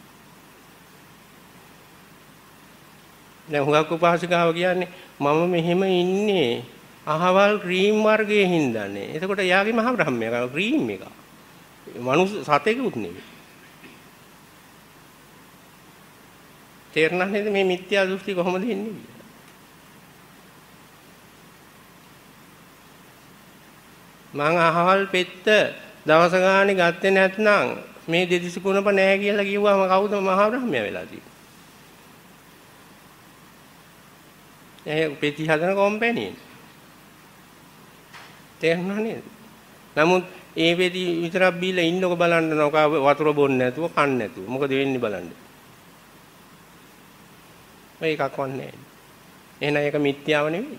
දැන් හුඟක් උපාසිකාව කියන්නේ මම මෙහෙම ඉන්නේ අහවල් ක්‍රීම් වර්ගයේ හින්දානේ. එතකොට එයාගේ මහා බ්‍රහ්මයා ක්‍රීම් එක. මනුස්ස සතෙකුත් නෙවෙයි. තේරුණා නේද මේ මිත්‍යා දෘෂ්ටි කොහොමද එන්නේ කියලා? මං අහවල් පෙත්ත දවස ගානේ ගත්තේ නැත්නම් මේ දෙතිස් කුණප නැහැ කියලා කිව්වම කවුද මහා බ්‍රහ්මයා වෙලා තියෙන්නේ? ඒ පෙති හදන කම්පැනි. තේරුණා නේද? නමුත් ඒ පෙති විතරක් බීලා ඉන්නකො බලන්න නෝක වතුර බොන්නේ නැතුව කන්නේ නැතුව. මොකද වෙන්නේ බලන්න. මේකක් වන්නේ නැහැ. එහෙනම් ඒක මිත්‍යාව නෙවෙයි.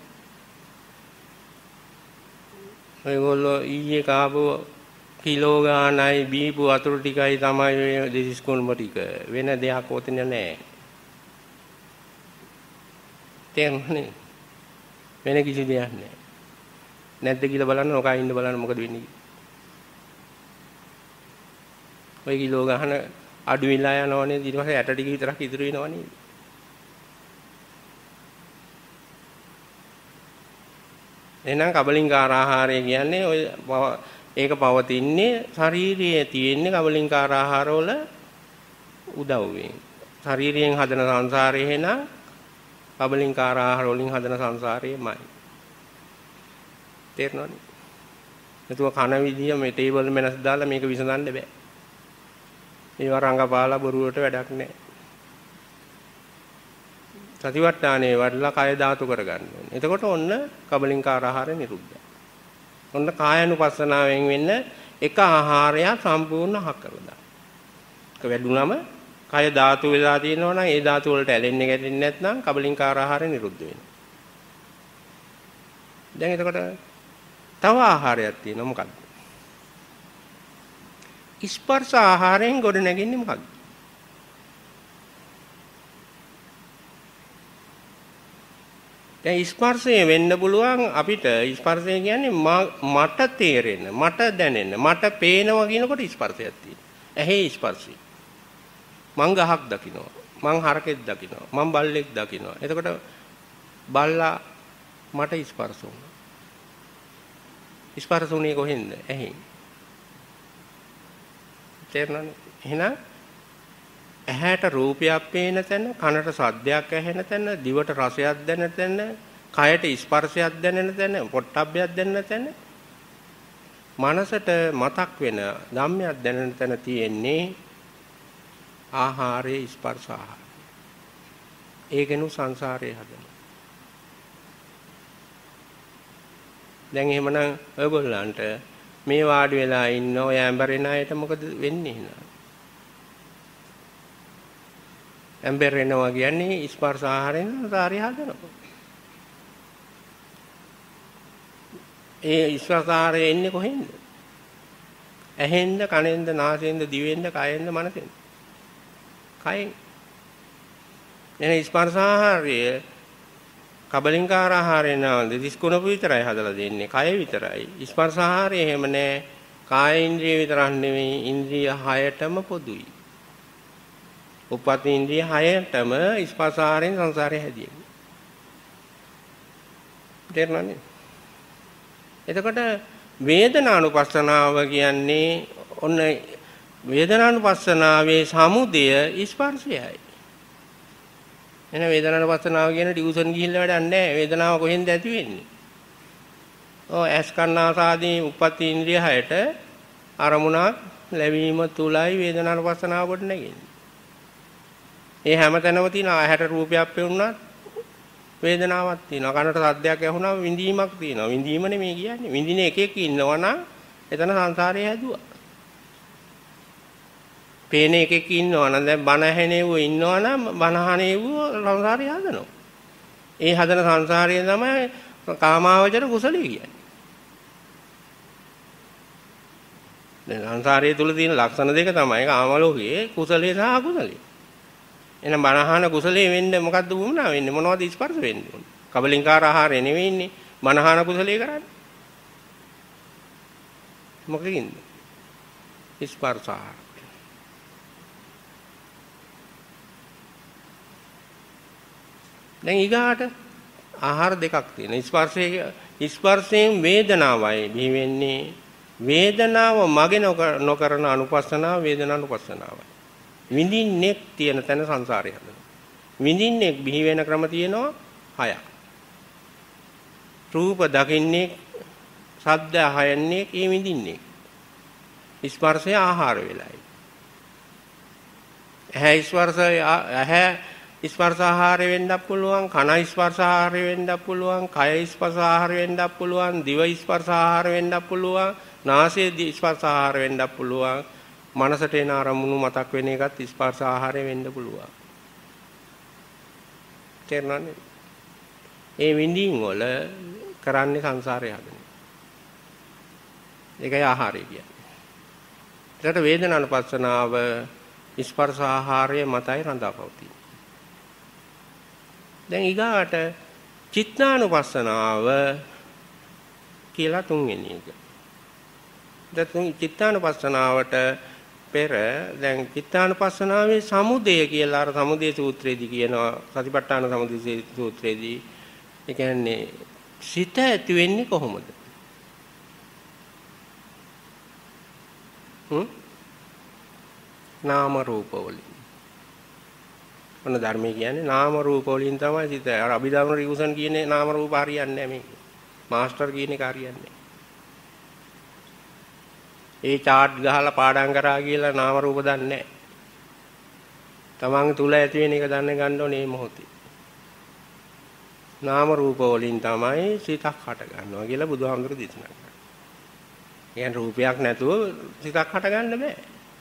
ඔයගොල්ලෝ ඊයේ කාපු කිලෝ ගානයි බීපු වතුර ටිකයි තමයි මේ දෙතිස් කුණප ටික. වෙන දෙයක් ඔතන නැහැ. තේරුණානේ? වෙන කිසි දෙයක් නැහැ. නැද්ද කියලා බලන්න ඔකා ඉන්න බලන්න මොකද වෙන්නේ කියලා. ඔය කිලෝ ගහන අඩු වෙලා යනවනේ ඊට පස්සේ ඇට ටික විතරක් ඉතුරු වෙනවනේ. එහෙනම් කබලින්කාර ආහාරය කියන්නේ ඔය ඒක පවතින්නේ ශාරීරියේ තියෙන්නේ කබලින්කාර ආහාරවල උදව්වෙන්. ශාරීරියෙන් හදන සංසාරේ එහෙනම් කබලින්කාර ආහාර වලින් හදන සංසාරයේමයි. තේරෙනවද? එතකොට කන විදිය මේ ටේබල් මෙනස් දාලා මේක විසඳන්න බෑ. ඒවා රංගපාලා බොරුවට වැඩක් නැහැ. සතිවට්ටානේ වඩලා කය ධාතු කරගන්න ඕනේ. එතකොට ඔන්න කබලින්කාර ආහාරය නිරුද්ධයි. ඔන්න කායानुපස්සනාවෙන් වෙන්න එක ආහාරයක් සම්පූර්ණ හක් කරලා දාන්න. ඒක වැඩුණාම කය ධාතු වෙලා තියෙනවා නම් ඒ ධාතු වලට ඇලෙන්නේ ගැටෙන්නේ නැත්නම් කබලින්කාර ආහාරය නිරුද්ධ වෙනවා. දැන් එතකොට තව ආහාරයක් තියෙනවා මොකක්ද? ස්පර්ශ ආහාරයෙන් ගොඩ නැගෙන්නේ මොකක්ද? දැන් ස්පර්ශය වෙන්න පුළුවන් අපිට. ස්පර්ශය කියන්නේ මට තේරෙන, මට දැනෙන, මට පේනවා කියනකොට ස්පර්ශයක් තියෙනවා. ඇහි ස්පර්ශය. මං ගහක් දකින්නවා. මං හරකෙක් දකින්නවා. මං බල්ලෙක් දකින්නවා. එතකොට බල්ලා මට ස්පර්ශ වුණා. ස්පර්ශ වුණේ කොහෙන්ද? ඇහෙන්. තේරුණානේ? එහෙනම් ඇහැට රූපයක් පේන තැන, කනට ශබ්දයක් ඇහෙන තැන, දිවට රසයක් දැනෙන තැන, කයට ස්පර්ශයක් දැනෙන තැන, පොට්ටබ්බයක් දැනෙන තැන, මනසට මතක් වෙන ධම්මයක් දැනෙන තැන තියෙන්නේ ආහාරයේ ස්පර්ශ ආහාර. ඒකෙනු සංසාරේ හදනවා. දැන් එහෙමනම් ඔයගොල්ලන්ට මේ වාඩි වෙලා ඉන්න ඔය ඇඹරෙන අයට මොකද වෙන්නේ එහෙනම්? ඇඹරෙනවා කියන්නේ ස්පර්ශ ආහාරයෙන් සංසාරේ හදනවා. ඒ ස්පර්ශ ආහාරය එන්නේ කොහෙන්ද? ඇහෙන්ද, කනෙන්ද, නාසයෙන්ද, දිවෙන්ද, කයෙන්ද, මනසෙන්ද? කයෙන්. එනේ ස්පර්ශ ආහාරය කබලින්කාර ආහාරය නාන්ද දිස්කුණපු විතරයි හදලා දෙන්නේ. කය විතරයි. ස්පර්ශ ආහාරය එහෙම නෑ. කාය ඉන්ද්‍රිය විතරක් නෙමෙයි, ඉන්ද්‍රිය 6ටම පොදුයි. උපත් ඉන්ද්‍රිය 6ටම ස්පර්ශ ආහාරයෙන් සංසාරේ හැදියෙන්නේ. තේරුණානේ? එතකොට වේදනානුපස්සනාව කියන්නේ ඔන්න වේදනානුපස්සනාවේ සමුදය ස්පර්ශයයි. එන වේදනානුපස්සනාව කියන ටියුෂන් ගිහිල්ලා වැඩක් නැහැ. වේදනාව කොහෙන්ද ඇති වෙන්නේ? ඇස් කන් ආසාදී උපත් ඉන්ද්‍රිය 6ට අරමුණක් ලැබීම තුලයි වේදනානුපස්සනාව කොට නැගෙන්නේ. ඒ හැමතැනම තියෙන ඇහැට රූපයක් පෙවුනත් වේදනාවක් තියෙනවා. කනට ශබ්දයක් ඇහුනම විඳීමක් තියෙනවා. විඳීම නෙමෙයි කියන්නේ. විඳින එකෙක් ඉන්නවනම් එතන සංසාරය හැදුවා. පේන එකෙක් ඉන්නවනම් දැන් බණ ඇහෙනේව ඉන්නවනම් බණ අහනේව සංසාරය හදනවා. ඒ හදන සංසාරය තමයි කාමාවචර කුසලයේ කියන්නේ. දැන් සංසාරය තුල තියෙන ලක්ෂණ දෙක තමයි කාම ලෝකයේ කුසලයේ සහ අකුසලයේ. එහෙනම් බණ අහන කුසලයේ වෙන්නේ මොකද්ද වුණා වෙන්නේ? මොනවද ස්පර්ශ වෙන්නේ? කබලින්කාර ආහාරය නෙවෙයිනේ බණ අහන කුසලයේ කරන්නේ. මොකකින්ද? ස්පර්ශ ආහාර. දැන් ඊගාට ආහාර දෙකක් තියෙනවා. ස්පර්ශයෙන් වේදනාවයි බිහි වෙන්නේ. වේදනාව මගේ නොකරන අනුපස්සනාව වේදනානුපස්සනාවයි. විඳින්නෙක් තියෙන තැන සංසාරය හදනවා. විඳින්නෙක් බිහි වෙන ක්‍රම තියෙනවා 6ක්. රූප දකින්නේ, ශබ්ද අහන්නේ, ඒ විඳින්නේ. ස්පර්ශය ආහාර වෙලයි. ඇහැ ස්පර්ශ ආහාර වෙන්නත් පුළුවන්, කන ස්පර්ශ ආහාර වෙන්නත් පුළුවන්, කය ස්පර්ශ ආහාර වෙන්නත් පුළුවන්, දිව ස්පර්ශ ආහාර වෙන්නත් පුළුවන්, නාසය ස්පර්ශ ආහාර වෙන්නත් පුළුවන්, මනසට එන අරමුණු මතක් වෙන එකත් ස්පර්ශ ආහාරය වෙන්න පුළුවන්. තේරුණානේ? ඒ විඳින් වල කරන්නේ සංසාරය හදන. ඒකයි ආහාරය කියන්නේ. ඒකට වේදනානුපස්සනාව ස්පර්ශ ආහාරය මතයි රඳාපවතී. දැන් ඊගාට චිත්තානුපස්සනාව කියලා තුන්වෙනි එක. දැන් චිත්තානුපස්සනාවට පෙර දැන් චිත්තානුපස්සනාවේ සමුදය කියලා අර සමුදය සූත්‍රයේදී කියනවා සතිපට්ඨාන සමුදය සූත්‍රයේදී ඒ කියන්නේ සිත ඇති වෙන්නේ කොහොමද? නාම රූප වලින්. මොන ධර්මයේ කියන්නේ නාම රූප වලින් තමයි සිත. අර අභිධර්ම රියුසන් කියන්නේ නාම රූප හරියන්නේ නැහැ මේක. මාස්ටර් කියන එක හරියන්නේ නැහැ. ඒ chart ගහලා පාඩම් කරා කියලා නාම රූප දන්නේ නැහැ. තමන් තුල ඇති වෙන එක දැන ගන්න ඕනේ මේ මොහොතේ. නාම රූප වලින් තමයි සිතක් හට ගන්නවා කියලා බුදුහාමුදුරු දේශනා කරා. කියන්නේ රූපයක් නැතුව සිතක් හට ගන්න බෑ.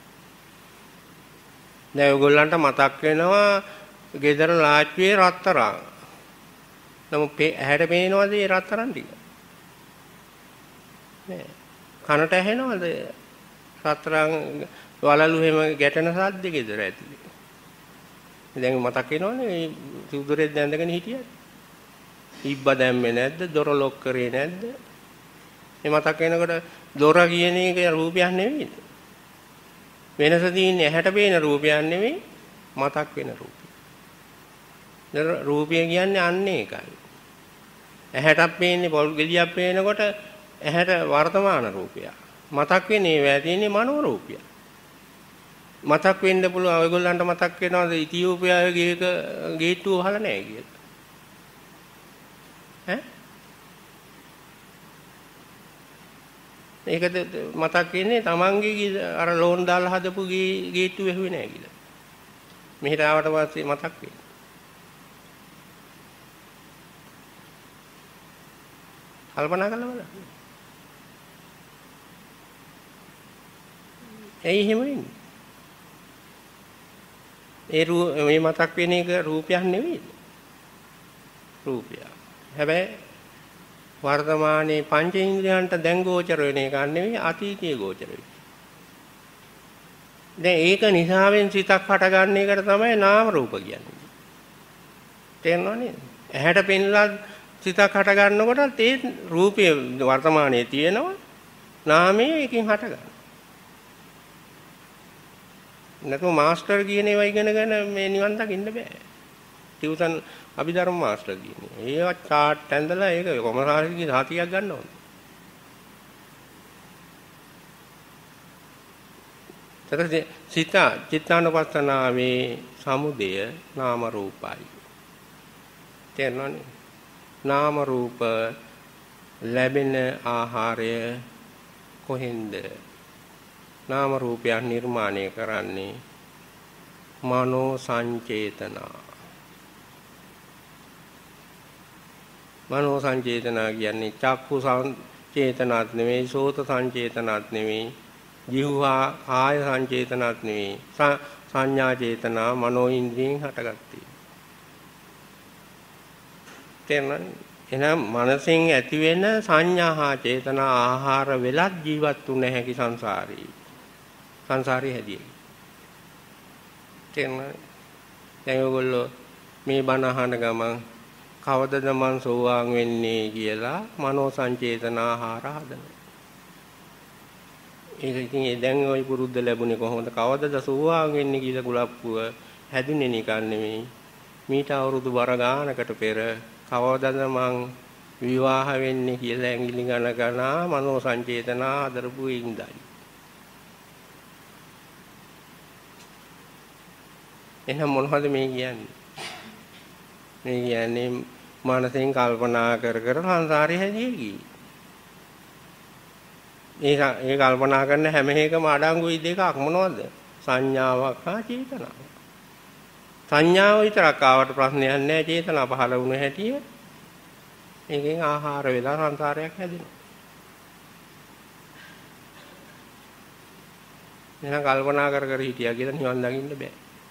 දැන් ඔයගොල්ලන්ට මතක් වෙනවා ගෙදර ලාච්චුවේ රත්තරන්. නමුත් ඇහැට පේනවද මේ රත්තරන් ටික? නෑ. කනට ඇහෙනවද රත්තරන් වලලු හැම ගැටෙන සද්ද ගෙදර ඇතුලේ? දැන් මතක් වෙනවනේ මේ සුදුරේ දැඳගෙන හිටියත්. ඉබ්බ දැම්මේ නැද්ද? දොර ලොක් කරේ නැද්ද? මේ මතක් වෙනකොට දොර කියන එක රූපයක් නෙවෙයිද? වෙනස තියෙන්නේ ඇහැට පේන රූපයක් නෙවෙයි මතක් වෙන රූපය. රූපය කියන්නේ අන්න ඒකයි. ඇහැටත් පේන්නේ පොල් ගෙඩියක් පේනකොට ඇහැට වර්තමාන රූපයක්. මතක් වෙන්නේ ඒවා තියෙන්නේ මනෝ රූපයක්. මතක් වෙන්න පුළුවන් ඔයගොල්ලන්ට මතක් වෙනවද ඉතියෝපියාවේ ගේක ගේට්ටුව වහලා නැහැ කියලා? ඈ? ඒකද මතක් වෙන්නේ තමන්ගේ අර ලෝන් දාලා හදපු ගේට්ටුව ඇහුවේ නැහැ කියලා. මෙහෙට ආවට පස්සේ මතක් වෙන්නේ. කල්පනා කරලා බලන්න. ඇයි එහෙම වෙන්නේ? මේ මතක් වෙන එක රූපයක් නෙවෙයි. රූපයක්. හැබැයි වර්තමානයේ පංචේන්ද්‍රයන්ට දැන් ගෝචර වෙන එක නෙවෙයි අතීතයේ ගෝචර වෙන්නේ. දැන් ඒක නිසාවෙන් සිතක් හටගන්න එකට තමයි නාම රූප කියන්නේ. තේරෙනවනේ? ඇහැට පෙන්ලා සිතක් හට ගන්නකොට ඒ රූපයේ වර්තමානයේ තියෙනවා නාමයේ එකකින් හට ගන්නවා. නැත්නම් මාස්ටර් කියන ඒවා ඉගෙනගෙන මේ නිවන් දකින්න බෑ. ටියුෂන් අභිධර්ම මාස්ටර් කියන්නේ. ඒවා චාට් ඇඳලා ඒක කොමසාරිගේ සාතියක් ගන්න ඕනේ. ඊට සිත චිත්තානුපස්සනාවේ සමුදය නාම රූපයි. තේරෙනවනේ? නාම රූප ලැබෙන ආහාරය කොහෙන්ද? නාම රූපයන් නිර්මාණය කරන්නේ මනෝ සංචේතනා. මනෝ සංචේතනා කියන්නේ චක්කු සංචේතනාත් නෙවෙයි, සෝත සංචේතනාත් නෙවෙයි, ජීවහා කාය සංචේතනාත් නෙවෙයි, සංඥා චේතනා මනෝ ඉන්ද්‍රියෙන් හටගත්තේ. එහෙනම් මනසෙන් ඇති වෙන සංඥා හා චේතනා ආහාර වෙලත් ජීවත් වුණ හැකි සංසාරේ. සංසාරේ හැදී. දැන් ඔයගොල්ලෝ මේ බණ අහන ගමන් කවදද මං සෝවාන් වෙන්නේ කියලා මනෝ සංචේතන ආහාර හදනවා. ඒක ඉතින් දැන් ওই පුරුද්ද ලැබුණේ කොහොමද? කවදද සෝවාන් වෙන්නේ කියලා කුලප්පුව හැදුනේ නිකන් නෙමෙයි. මීට අවුරුදු බර ගානකට පෙර කවදද මං විවාහ වෙන්නේ කියලා ඇඟිලි ගණ මනෝ සංචේතනා හදරපු ඉඳයි. එහෙනම් මොනවද මේ කියන්නේ? මේ කියන්නේ මනසෙන් කල්පනා කර කර සංසාරේ හැදී ගියේ. ඒ කල්පනා කරන හැම එකම අඩංගුයි දෙකක් මොනවද? සංඥාවක් හා චේතනාවක්. සංඥාව විතරක් ආවට ප්‍රශ්නයක් නැහැ. චේතනා පහළ වුණ හැටිය ඒකෙන් ආහාර වෙලා සංසාරයක් හැදෙනවා. එහෙනම් කල්පනා කර කර හිටියා කියලා නිවන් දකින්න බෑ.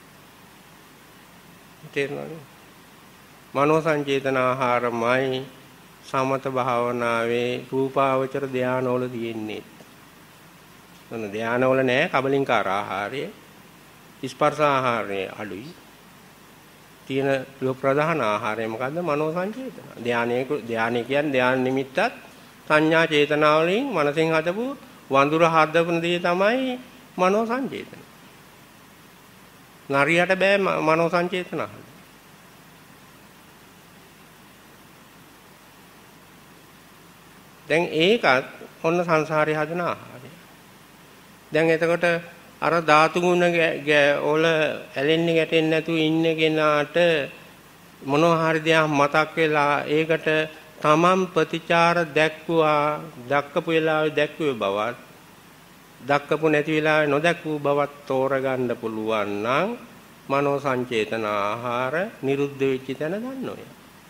තේරෙනවද? මනෝ සංචේතන ආහාරමයි සමත භාවනාවේ රූපාවචර ධානවල තියෙන්නේ. මොන ධානවල නෑ කබලින්කාර ආහාරය, ස්පර්ශ ආහාරය අඩුයි. තියෙන ප්‍රධාන ආහාරය මොකද්ද? මනෝ සංචේතන. ධානය කියන්නේ ධාන නිමිත්තත් සංඥා චේතනා වලින් මනසෙන් හදපු වඳුර හදපු දේ තමයි මනෝ සංචේතන. නරියට බෑ මනෝ සංචේතන හදන්න. දැන් ඒකත් ඔන්න සංසාරේ හදන ආහාරය. දැන් එතකොට අර ධාතු ගුණ වල ඇලෙන්නේ ගැටෙන්නේ නැතුව ඉන්න කෙනාට මොනවා හරි දෙයක් මතක් වෙලා ඒකට තමන් ප්‍රතිචාර දැක්වුවා, දක්කපු වෙලාවේ දැක්වේ බවත්, දක්කපු නැති වෙලාවේ නොදැක්වූ බවත් තෝරගන්න පුළුවන් නම් මනෝ සංචේතන ආහාර නිරුද්ධ වෙච්ච තැන දන්නෝය.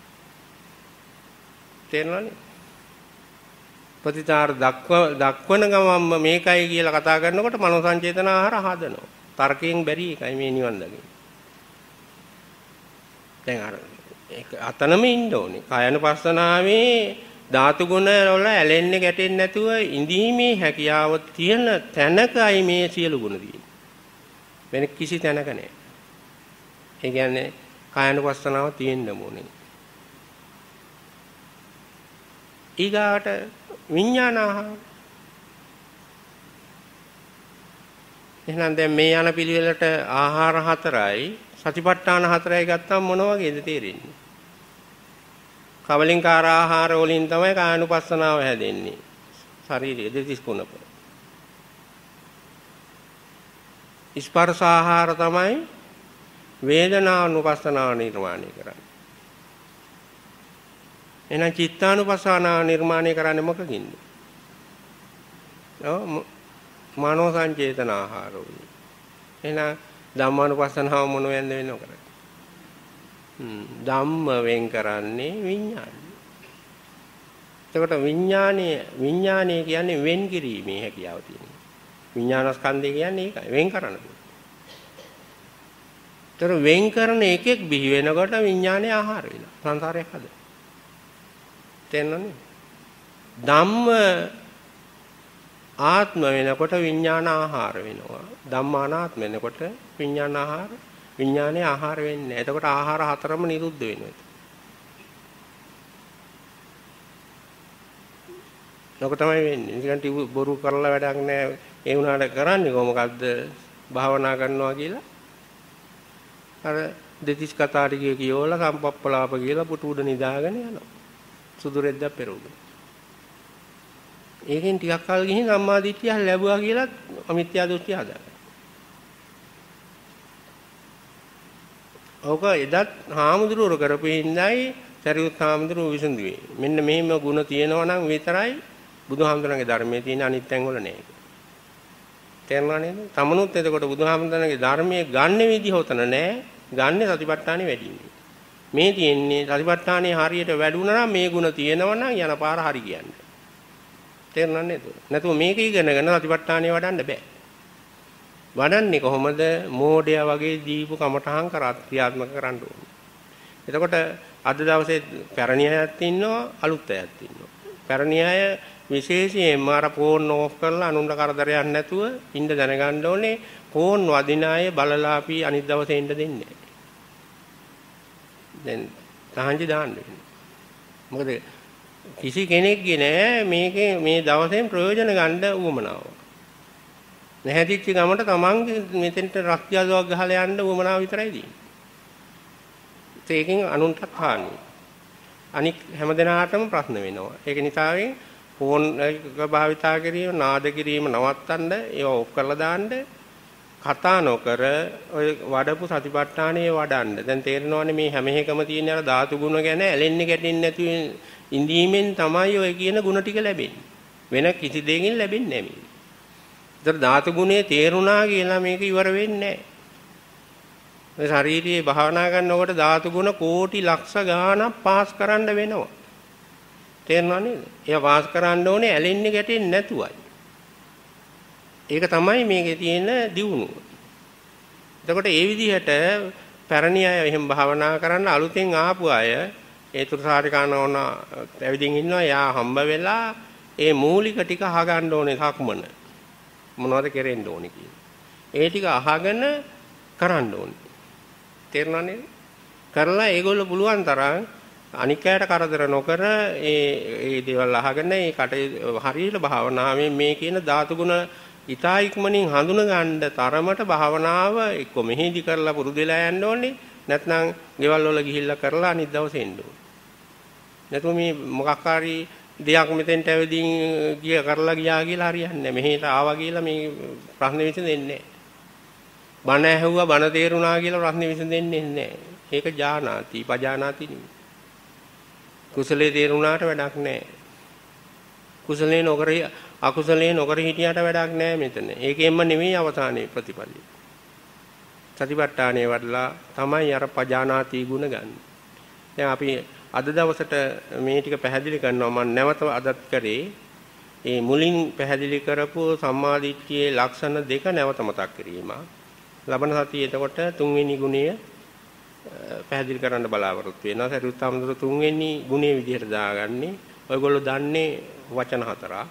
තේරෙනවනේ? ප්‍රතිචාර දක්වන ගමන්ම මේකයි කියලා කතා කරනකොට මනෝ සංචේතන ආහාර හදනවා. තර්කයෙන් බැරි එකයි මේ නිවන් දකින්න. දැන් අර ඒක අතනම ඉන්න ඕනේ. කායනුපස්සනාවේ ධාතු ගුණ වල ඇලෙන්නේ ගැටෙන්නේ නැතුව ඉඳීමේ හැකියාව තියෙන තැනකයි මේ සියලු ගුණ තියෙන්නේ. වෙන කිසි තැනක නැහැ. ඒ කියන්නේ කායනුපස්සනාව තියෙන්න ඕනේ. ඊගාට විඥානාහාර. එහෙනම් දැන් මේ යන පිළිවෙලට ආහාර 4යි සතිපට්ඨාන 4යි ගත්තම මොන වගේද තේරෙන්නේ? කවලින්කාර ආහාර වලින් තමයි කායනුපස්සනාව හැදෙන්නේ. ශරීරයේ දෙතිස් කුණප. ස්පර්ශ ආහාර තමයි වේදනානුපස්සනාව නිර්මාණය කරන්නේ. එහෙනම් චිත්තානුපස්සනාව නිර්මාණය කරන්නේ මොකකින්ද? මනෝ සංචේතන ආහාර වලින්. එහෙනම් ධම්මානුපස්සනාව මොන වෙන්ද වෙනව කරන්නේ? ධම්ම වෙන් කරන්නේ විඥානය. එතකොට විඥානය කියන්නේ වෙන් කිරීමේ හැකියාව තියෙනවා. විඥානස්කන්ධය කියන්නේ ඒකයි වෙන් කරන දේ. ඒතර වෙන් කරන එකෙක් බිහි වෙනකොට විඥානය ආහාර වෙනවා. සංසාරයක් හද. තේරෙනවද? ධම්ම ආත්ම වෙනකොට විඥාන ආහාර වෙනවා. ධම්මානාත්ම වෙනකොට විඥාන ආහාර විඥානේ ආහාර වෙන්නේ නැහැ. එතකොට ආහාර 4ම නිරුද්ධ වෙනවා. ලොක තමයි වෙන්නේ. නිකන් බොරු කරලා වැඩක් නැහැ. ඒ වුණාට කරන්නේ කොහොමද? භාවනා කරනවා කියලා. අර දෙතිස් කතා ටික කියවලා සම්පප්පලාප කියලා පුටු උඩ නිදාගෙන යනවා. සුදු රෙද්දක් පෙරවගෙන. ඒකෙන් ටිකක් කල් ගිහින් සම්මා දිට්ඨිය ලැබුවා කියලා අමිත්‍යා දෘෂ්ටි හදාගන්න. ඕක එදත් හාමුදුරුවෝ කරපු හිඳයි සරියුත් හාමුදුරුවෝ විසඳුවේ. මෙන්න මෙහෙම ಗುಣ තියෙනවා නම් විතරයි බුදුහාමුදුරන්ගේ ධර්මයේ තියෙන අනිත් තැන් වල නෑ. තේරුණා නේද? තමනුත් එතකොට බුදුහාමුදුරන්ගේ ධර්මයේ ගන්න විදිහ උතන නෑ. ගන්න සතිපට්ඨානේ වැඩින්නේ. මේ තියෙන්නේ සතිපට්ඨානේ හරියට වැඩුණා නම් මේ ಗುಣ තියෙනවා නම් යන පාර හරි කියන්නේ. තේරුණා නේද? නැතුව මේක ඉගෙනගෙන සතිපට්ඨානේ වඩන්න බෑ. වඩන්නේ කොහොමද? මෝඩයා වගේ දීපු කමඨහං ක්‍රියාත්මක කරන්න ඕනේ. එතකොට අද දවසේ පැරණි අයත් ඉන්නවා අලුත් අයත් ඉන්නවා. පැරණි අය විශේෂයෙන්ම අර ෆෝන් ඕෆ් කරලා අනුන්ට කරදරයක් නැතුව ඉන්න දැනගන්න ඕනේ. ෆෝන් වදින අය බලලා අපි අනිත් දවසේ ඉන්න දෙන්නේ නැහැ. දැන් තහංචි දාන්න වෙනවා. මොකද කිසි කෙනෙක්ගේ නෑ මේකේ මේ දවසෙන් ප්‍රයෝජන ගන්න උවමනාව. නැහැදිච්ච ගමට තමන්ගේ මෙතෙන්ට රක්තියදවක් ගහලා යන්න උවමනාව විතරයි තියෙන්නේ. ඒකෙන් අනුන්ටත් හානියි. අනික හැමදෙනාටම ප්‍රශ්න වෙනවා. ඒක නිසාවෙන් ෆෝන් එක භාවිතා කිරීම, නාද කිරීම නවත්තන්න, ඒවා ඔෆ් කරලා දාන්න, කතා නොකර ඔය වඩපු සතිපට්ඨානයේ වඩන්න. දැන් තේරෙනවනේ මේ හැම එකම තියෙන අර ධාතු ගුණ ගැන ඇලෙන්නේ ගැටෙන්නේ නැතුව ඉඳීමෙන් තමයි ඔය කියන ගුණ ටික ලැබෙන්නේ. වෙන කිසි දෙයකින් ලැබෙන්නේ නැහැ මේ. ඒතර ධාතු ගුණේ තේරුණා කියලා මේක ඉවර වෙන්නේ නැහැ. මේ ශාරීරියේ භාවනා කරනකොට ධාතු ගුණ කෝටි ලක්ෂ ගාණක් පාස් කරන්න වෙනවා. තේරුණා නේද? ඒවා පාස් කරන්න ඕනේ ඇලෙන්නේ ගැටෙන්නේ නැතුවයි. ඒක තමයි මේකේ තියෙන දියුණුව. එතකොට ඒ විදිහට පැරණි අය එහෙම භාවනා කරන්න අලුතෙන් ආපු අය ඒ තුරසාරිකානෝන පැවිදිින් ඉන්නවා. යා හම්බ වෙලා ඒ මූලික ටික අහගන්න ඕනේ සක්මන. මොනවද කෙරෙන්න ඕනේ කියලා. ඒ ටික අහගෙන කරන්න ඕනේ. තේරුණා නේද? කරලා ඒගොල්ලෝ පුළුවන් තරම් අනික් අයට කරදර නොකර ඒ දේවල් අහගෙන ඒ කටේ හරියට භාවනාවෙන් මේ කියන ධාතු ගුණ ඊතා ඉක්මනින් හඳුන ගන්න තරමට භාවනාව එක්ක මෙහෙදි කරලා පුරුදු වෙලා යන්න ඕනේ. නැත්නම් ගෙවල් වල ගිහිල්ලා කරලා අනිත් දවසේ එන්න ඕනේ. නැතුව මේ මොකක් හරි දෙයක් මෙතෙන්ට ඇවිදින් ගිය කරලා ගියා කියලා හරියන්නේ නැහැ. මෙහෙට ආවා කියලා මේ ප්‍රශ්න විසඳෙන්නේ නැහැ. බණ ඇහුවා බණ තේරුණා කියලා ප්‍රශ්න විසඳෙන්නේ නැහැ. ඒක ජානාති, පජානාති නෙමෙයි. කුසලයේ තේරුණාට වැඩක් නැහැ. කුසලයේ නොකර අකුසලයේ නොකර හිටියට වැඩක් නැහැ මෙතන. ඒකෙන්ම නෙමෙයි අවසානයේ ප්‍රතිපලිය. සතිපට්ඨානයේ වඩලා තමයි අර පජානාති ගුණ ගන්න. දැන් අපි අද දවසට මේ ටික පැහැදිලි කරනවා. මම නැවත අදත් කරේ මේ මුලින් පැහැදිලි කරපු සම්මාදිට්ඨියේ ලක්ෂණ දෙක නැවත මතක් කිරීම. ලබන සතියේ එතකොට තුන්වෙනි ගුණය පැහැදිලි කරන්න බලාපොරොත්තු වෙනවා. සරියුත් හාමුදුරුවෝ තුන්වෙනි ගුණයේ විදිහට දාගන්නේ. ඔයගොල්ලෝ දන්නේ වචන හතරක්.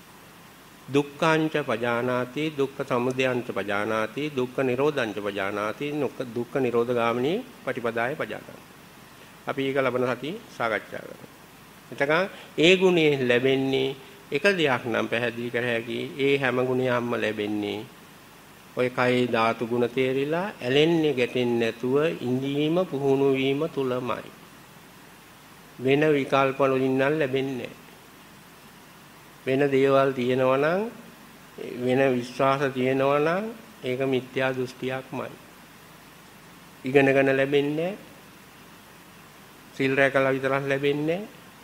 දුක්ඛංච පජානාති, දුක්ඛ සමුදයංච පජානාති, දුක්ඛ නිරෝධංච පජානාති, දුක්ඛ නිරෝධ ගාමිනී පටිපදාය පජානාති. අපි ඒක ලබන සතියේ සාකච්ඡා කරමු. එතකන් ඒ ගුණය ලැබෙන්නේ එක දෙයක් නම් පැහැදිලි කර හැකි. ඒ හැම ගුණයක්ම ලැබෙන්නේ ඔය කයේ ධාතු ගුණ තේරිලා ඇලෙන්නේ ගැටෙන්නේ නැතුව ඉඳීම පුහුණු වීම තුලමයි. වෙන විකල්ප වලින් නම් ලැබෙන්නේ වෙන දේවල් තියෙනවා නම් වෙන විශ්වාස තියෙනවා නම් ඒක මිත්‍යා දෘෂ්ටියක්මයි. ඉගෙනගෙන ලැබෙන්නේ සිල් රැකලා විතරක් ලැබෙන්නේ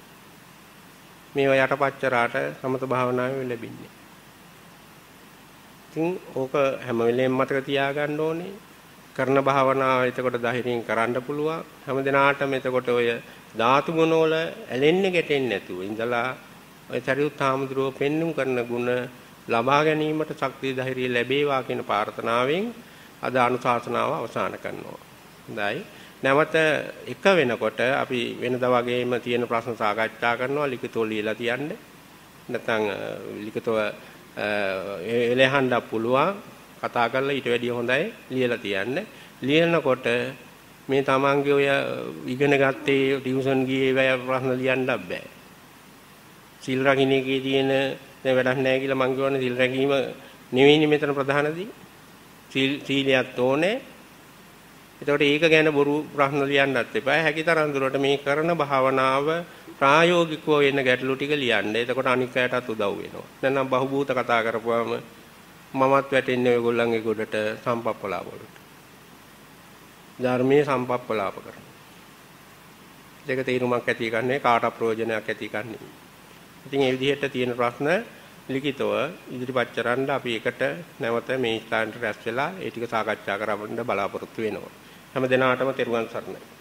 මේවා යටපච්චරාට සමත භාවනාවේ ලැබෙන්නේ. ඉතින් ඕක හැම වෙලේම මතක තියාගන්න ඕනේ. කරන භාවනාව එතකොට ධෛර්යයෙන් කරන්න පුළුවන්. හැම දිනාටම එතකොට ඔය ධාතු ගුණ වල ඇලෙන්නේ ගැටෙන්නේ නැතුව ඉඳලා ඔය චරිත හාමුදුරුවෝ පෙන්눔 කරන ගුණ ලබා ගැනීමට ශක්තිය ධෛර්යය ලැබේවා කියන ප්‍රාර්ථනාවෙන් අද අනුශාසනාව අවසන් කරනවා. හොඳයි. නැවත එක වෙනකොට අපි වෙනදා වගේම තියෙන ප්‍රශ්න සාකච්ඡා කරනවා. ලිඛිතව ලියලා තියන්න. නැත්නම් ලිඛිතව එලෙහන්න පුළුවන්. කතා කරලා ඊට වැඩිය හොඳයි ලියලා තියන්න. ලියනකොට මේ තමන්ගේ ඔය ඉගෙන ගත්තේ ටියුෂන් ගියේ වැය ප්‍රශ්න ලියන්න බෑ. සිල් රකින්න එකේ තියෙන දැන් වැඩක් නැහැ කියලා මං කියවනේ සිල් රැකීම නෙවෙයිනේ මෙතන ප්‍රධානදී. සීලයක් ඕනේ. එතකොට ඒක ගැන බොරු ප්‍රශ්න ලියන්නත් එපා. හැකිතරම් දුරට මේ කරන භාවනාව ප්‍රායෝගිකව වෙන ගැටලු ටික ලියන්න. එතකොට අනික් අයටත් උදව් වෙනවා. නැත්නම් බහුබූත කතා කරපුවාම මමත් වැටෙන්නේ ඔයගොල්ලන්ගේ ගොඩට සම්පප්පලාප වලට. ධර්මයේ සම්පප්පලාප කරනවා. ඒක තේරුමක් ඇති ගන්නේ කාට ප්‍රයෝජනයක් ඇති ගන්නේ. ඉතින් මේ විදිහට තියෙන ප්‍රශ්න ලිඛිතව ඉදිරිපත් කරන්න අපි එකට නැවත මේ ස්ථානට රැස් වෙලා ඒ ටික සාකච්ඡා කරන්න බලාපොරොත්තු වෙනවා. හැම දිනාටම තෙරුවන් සරණයි.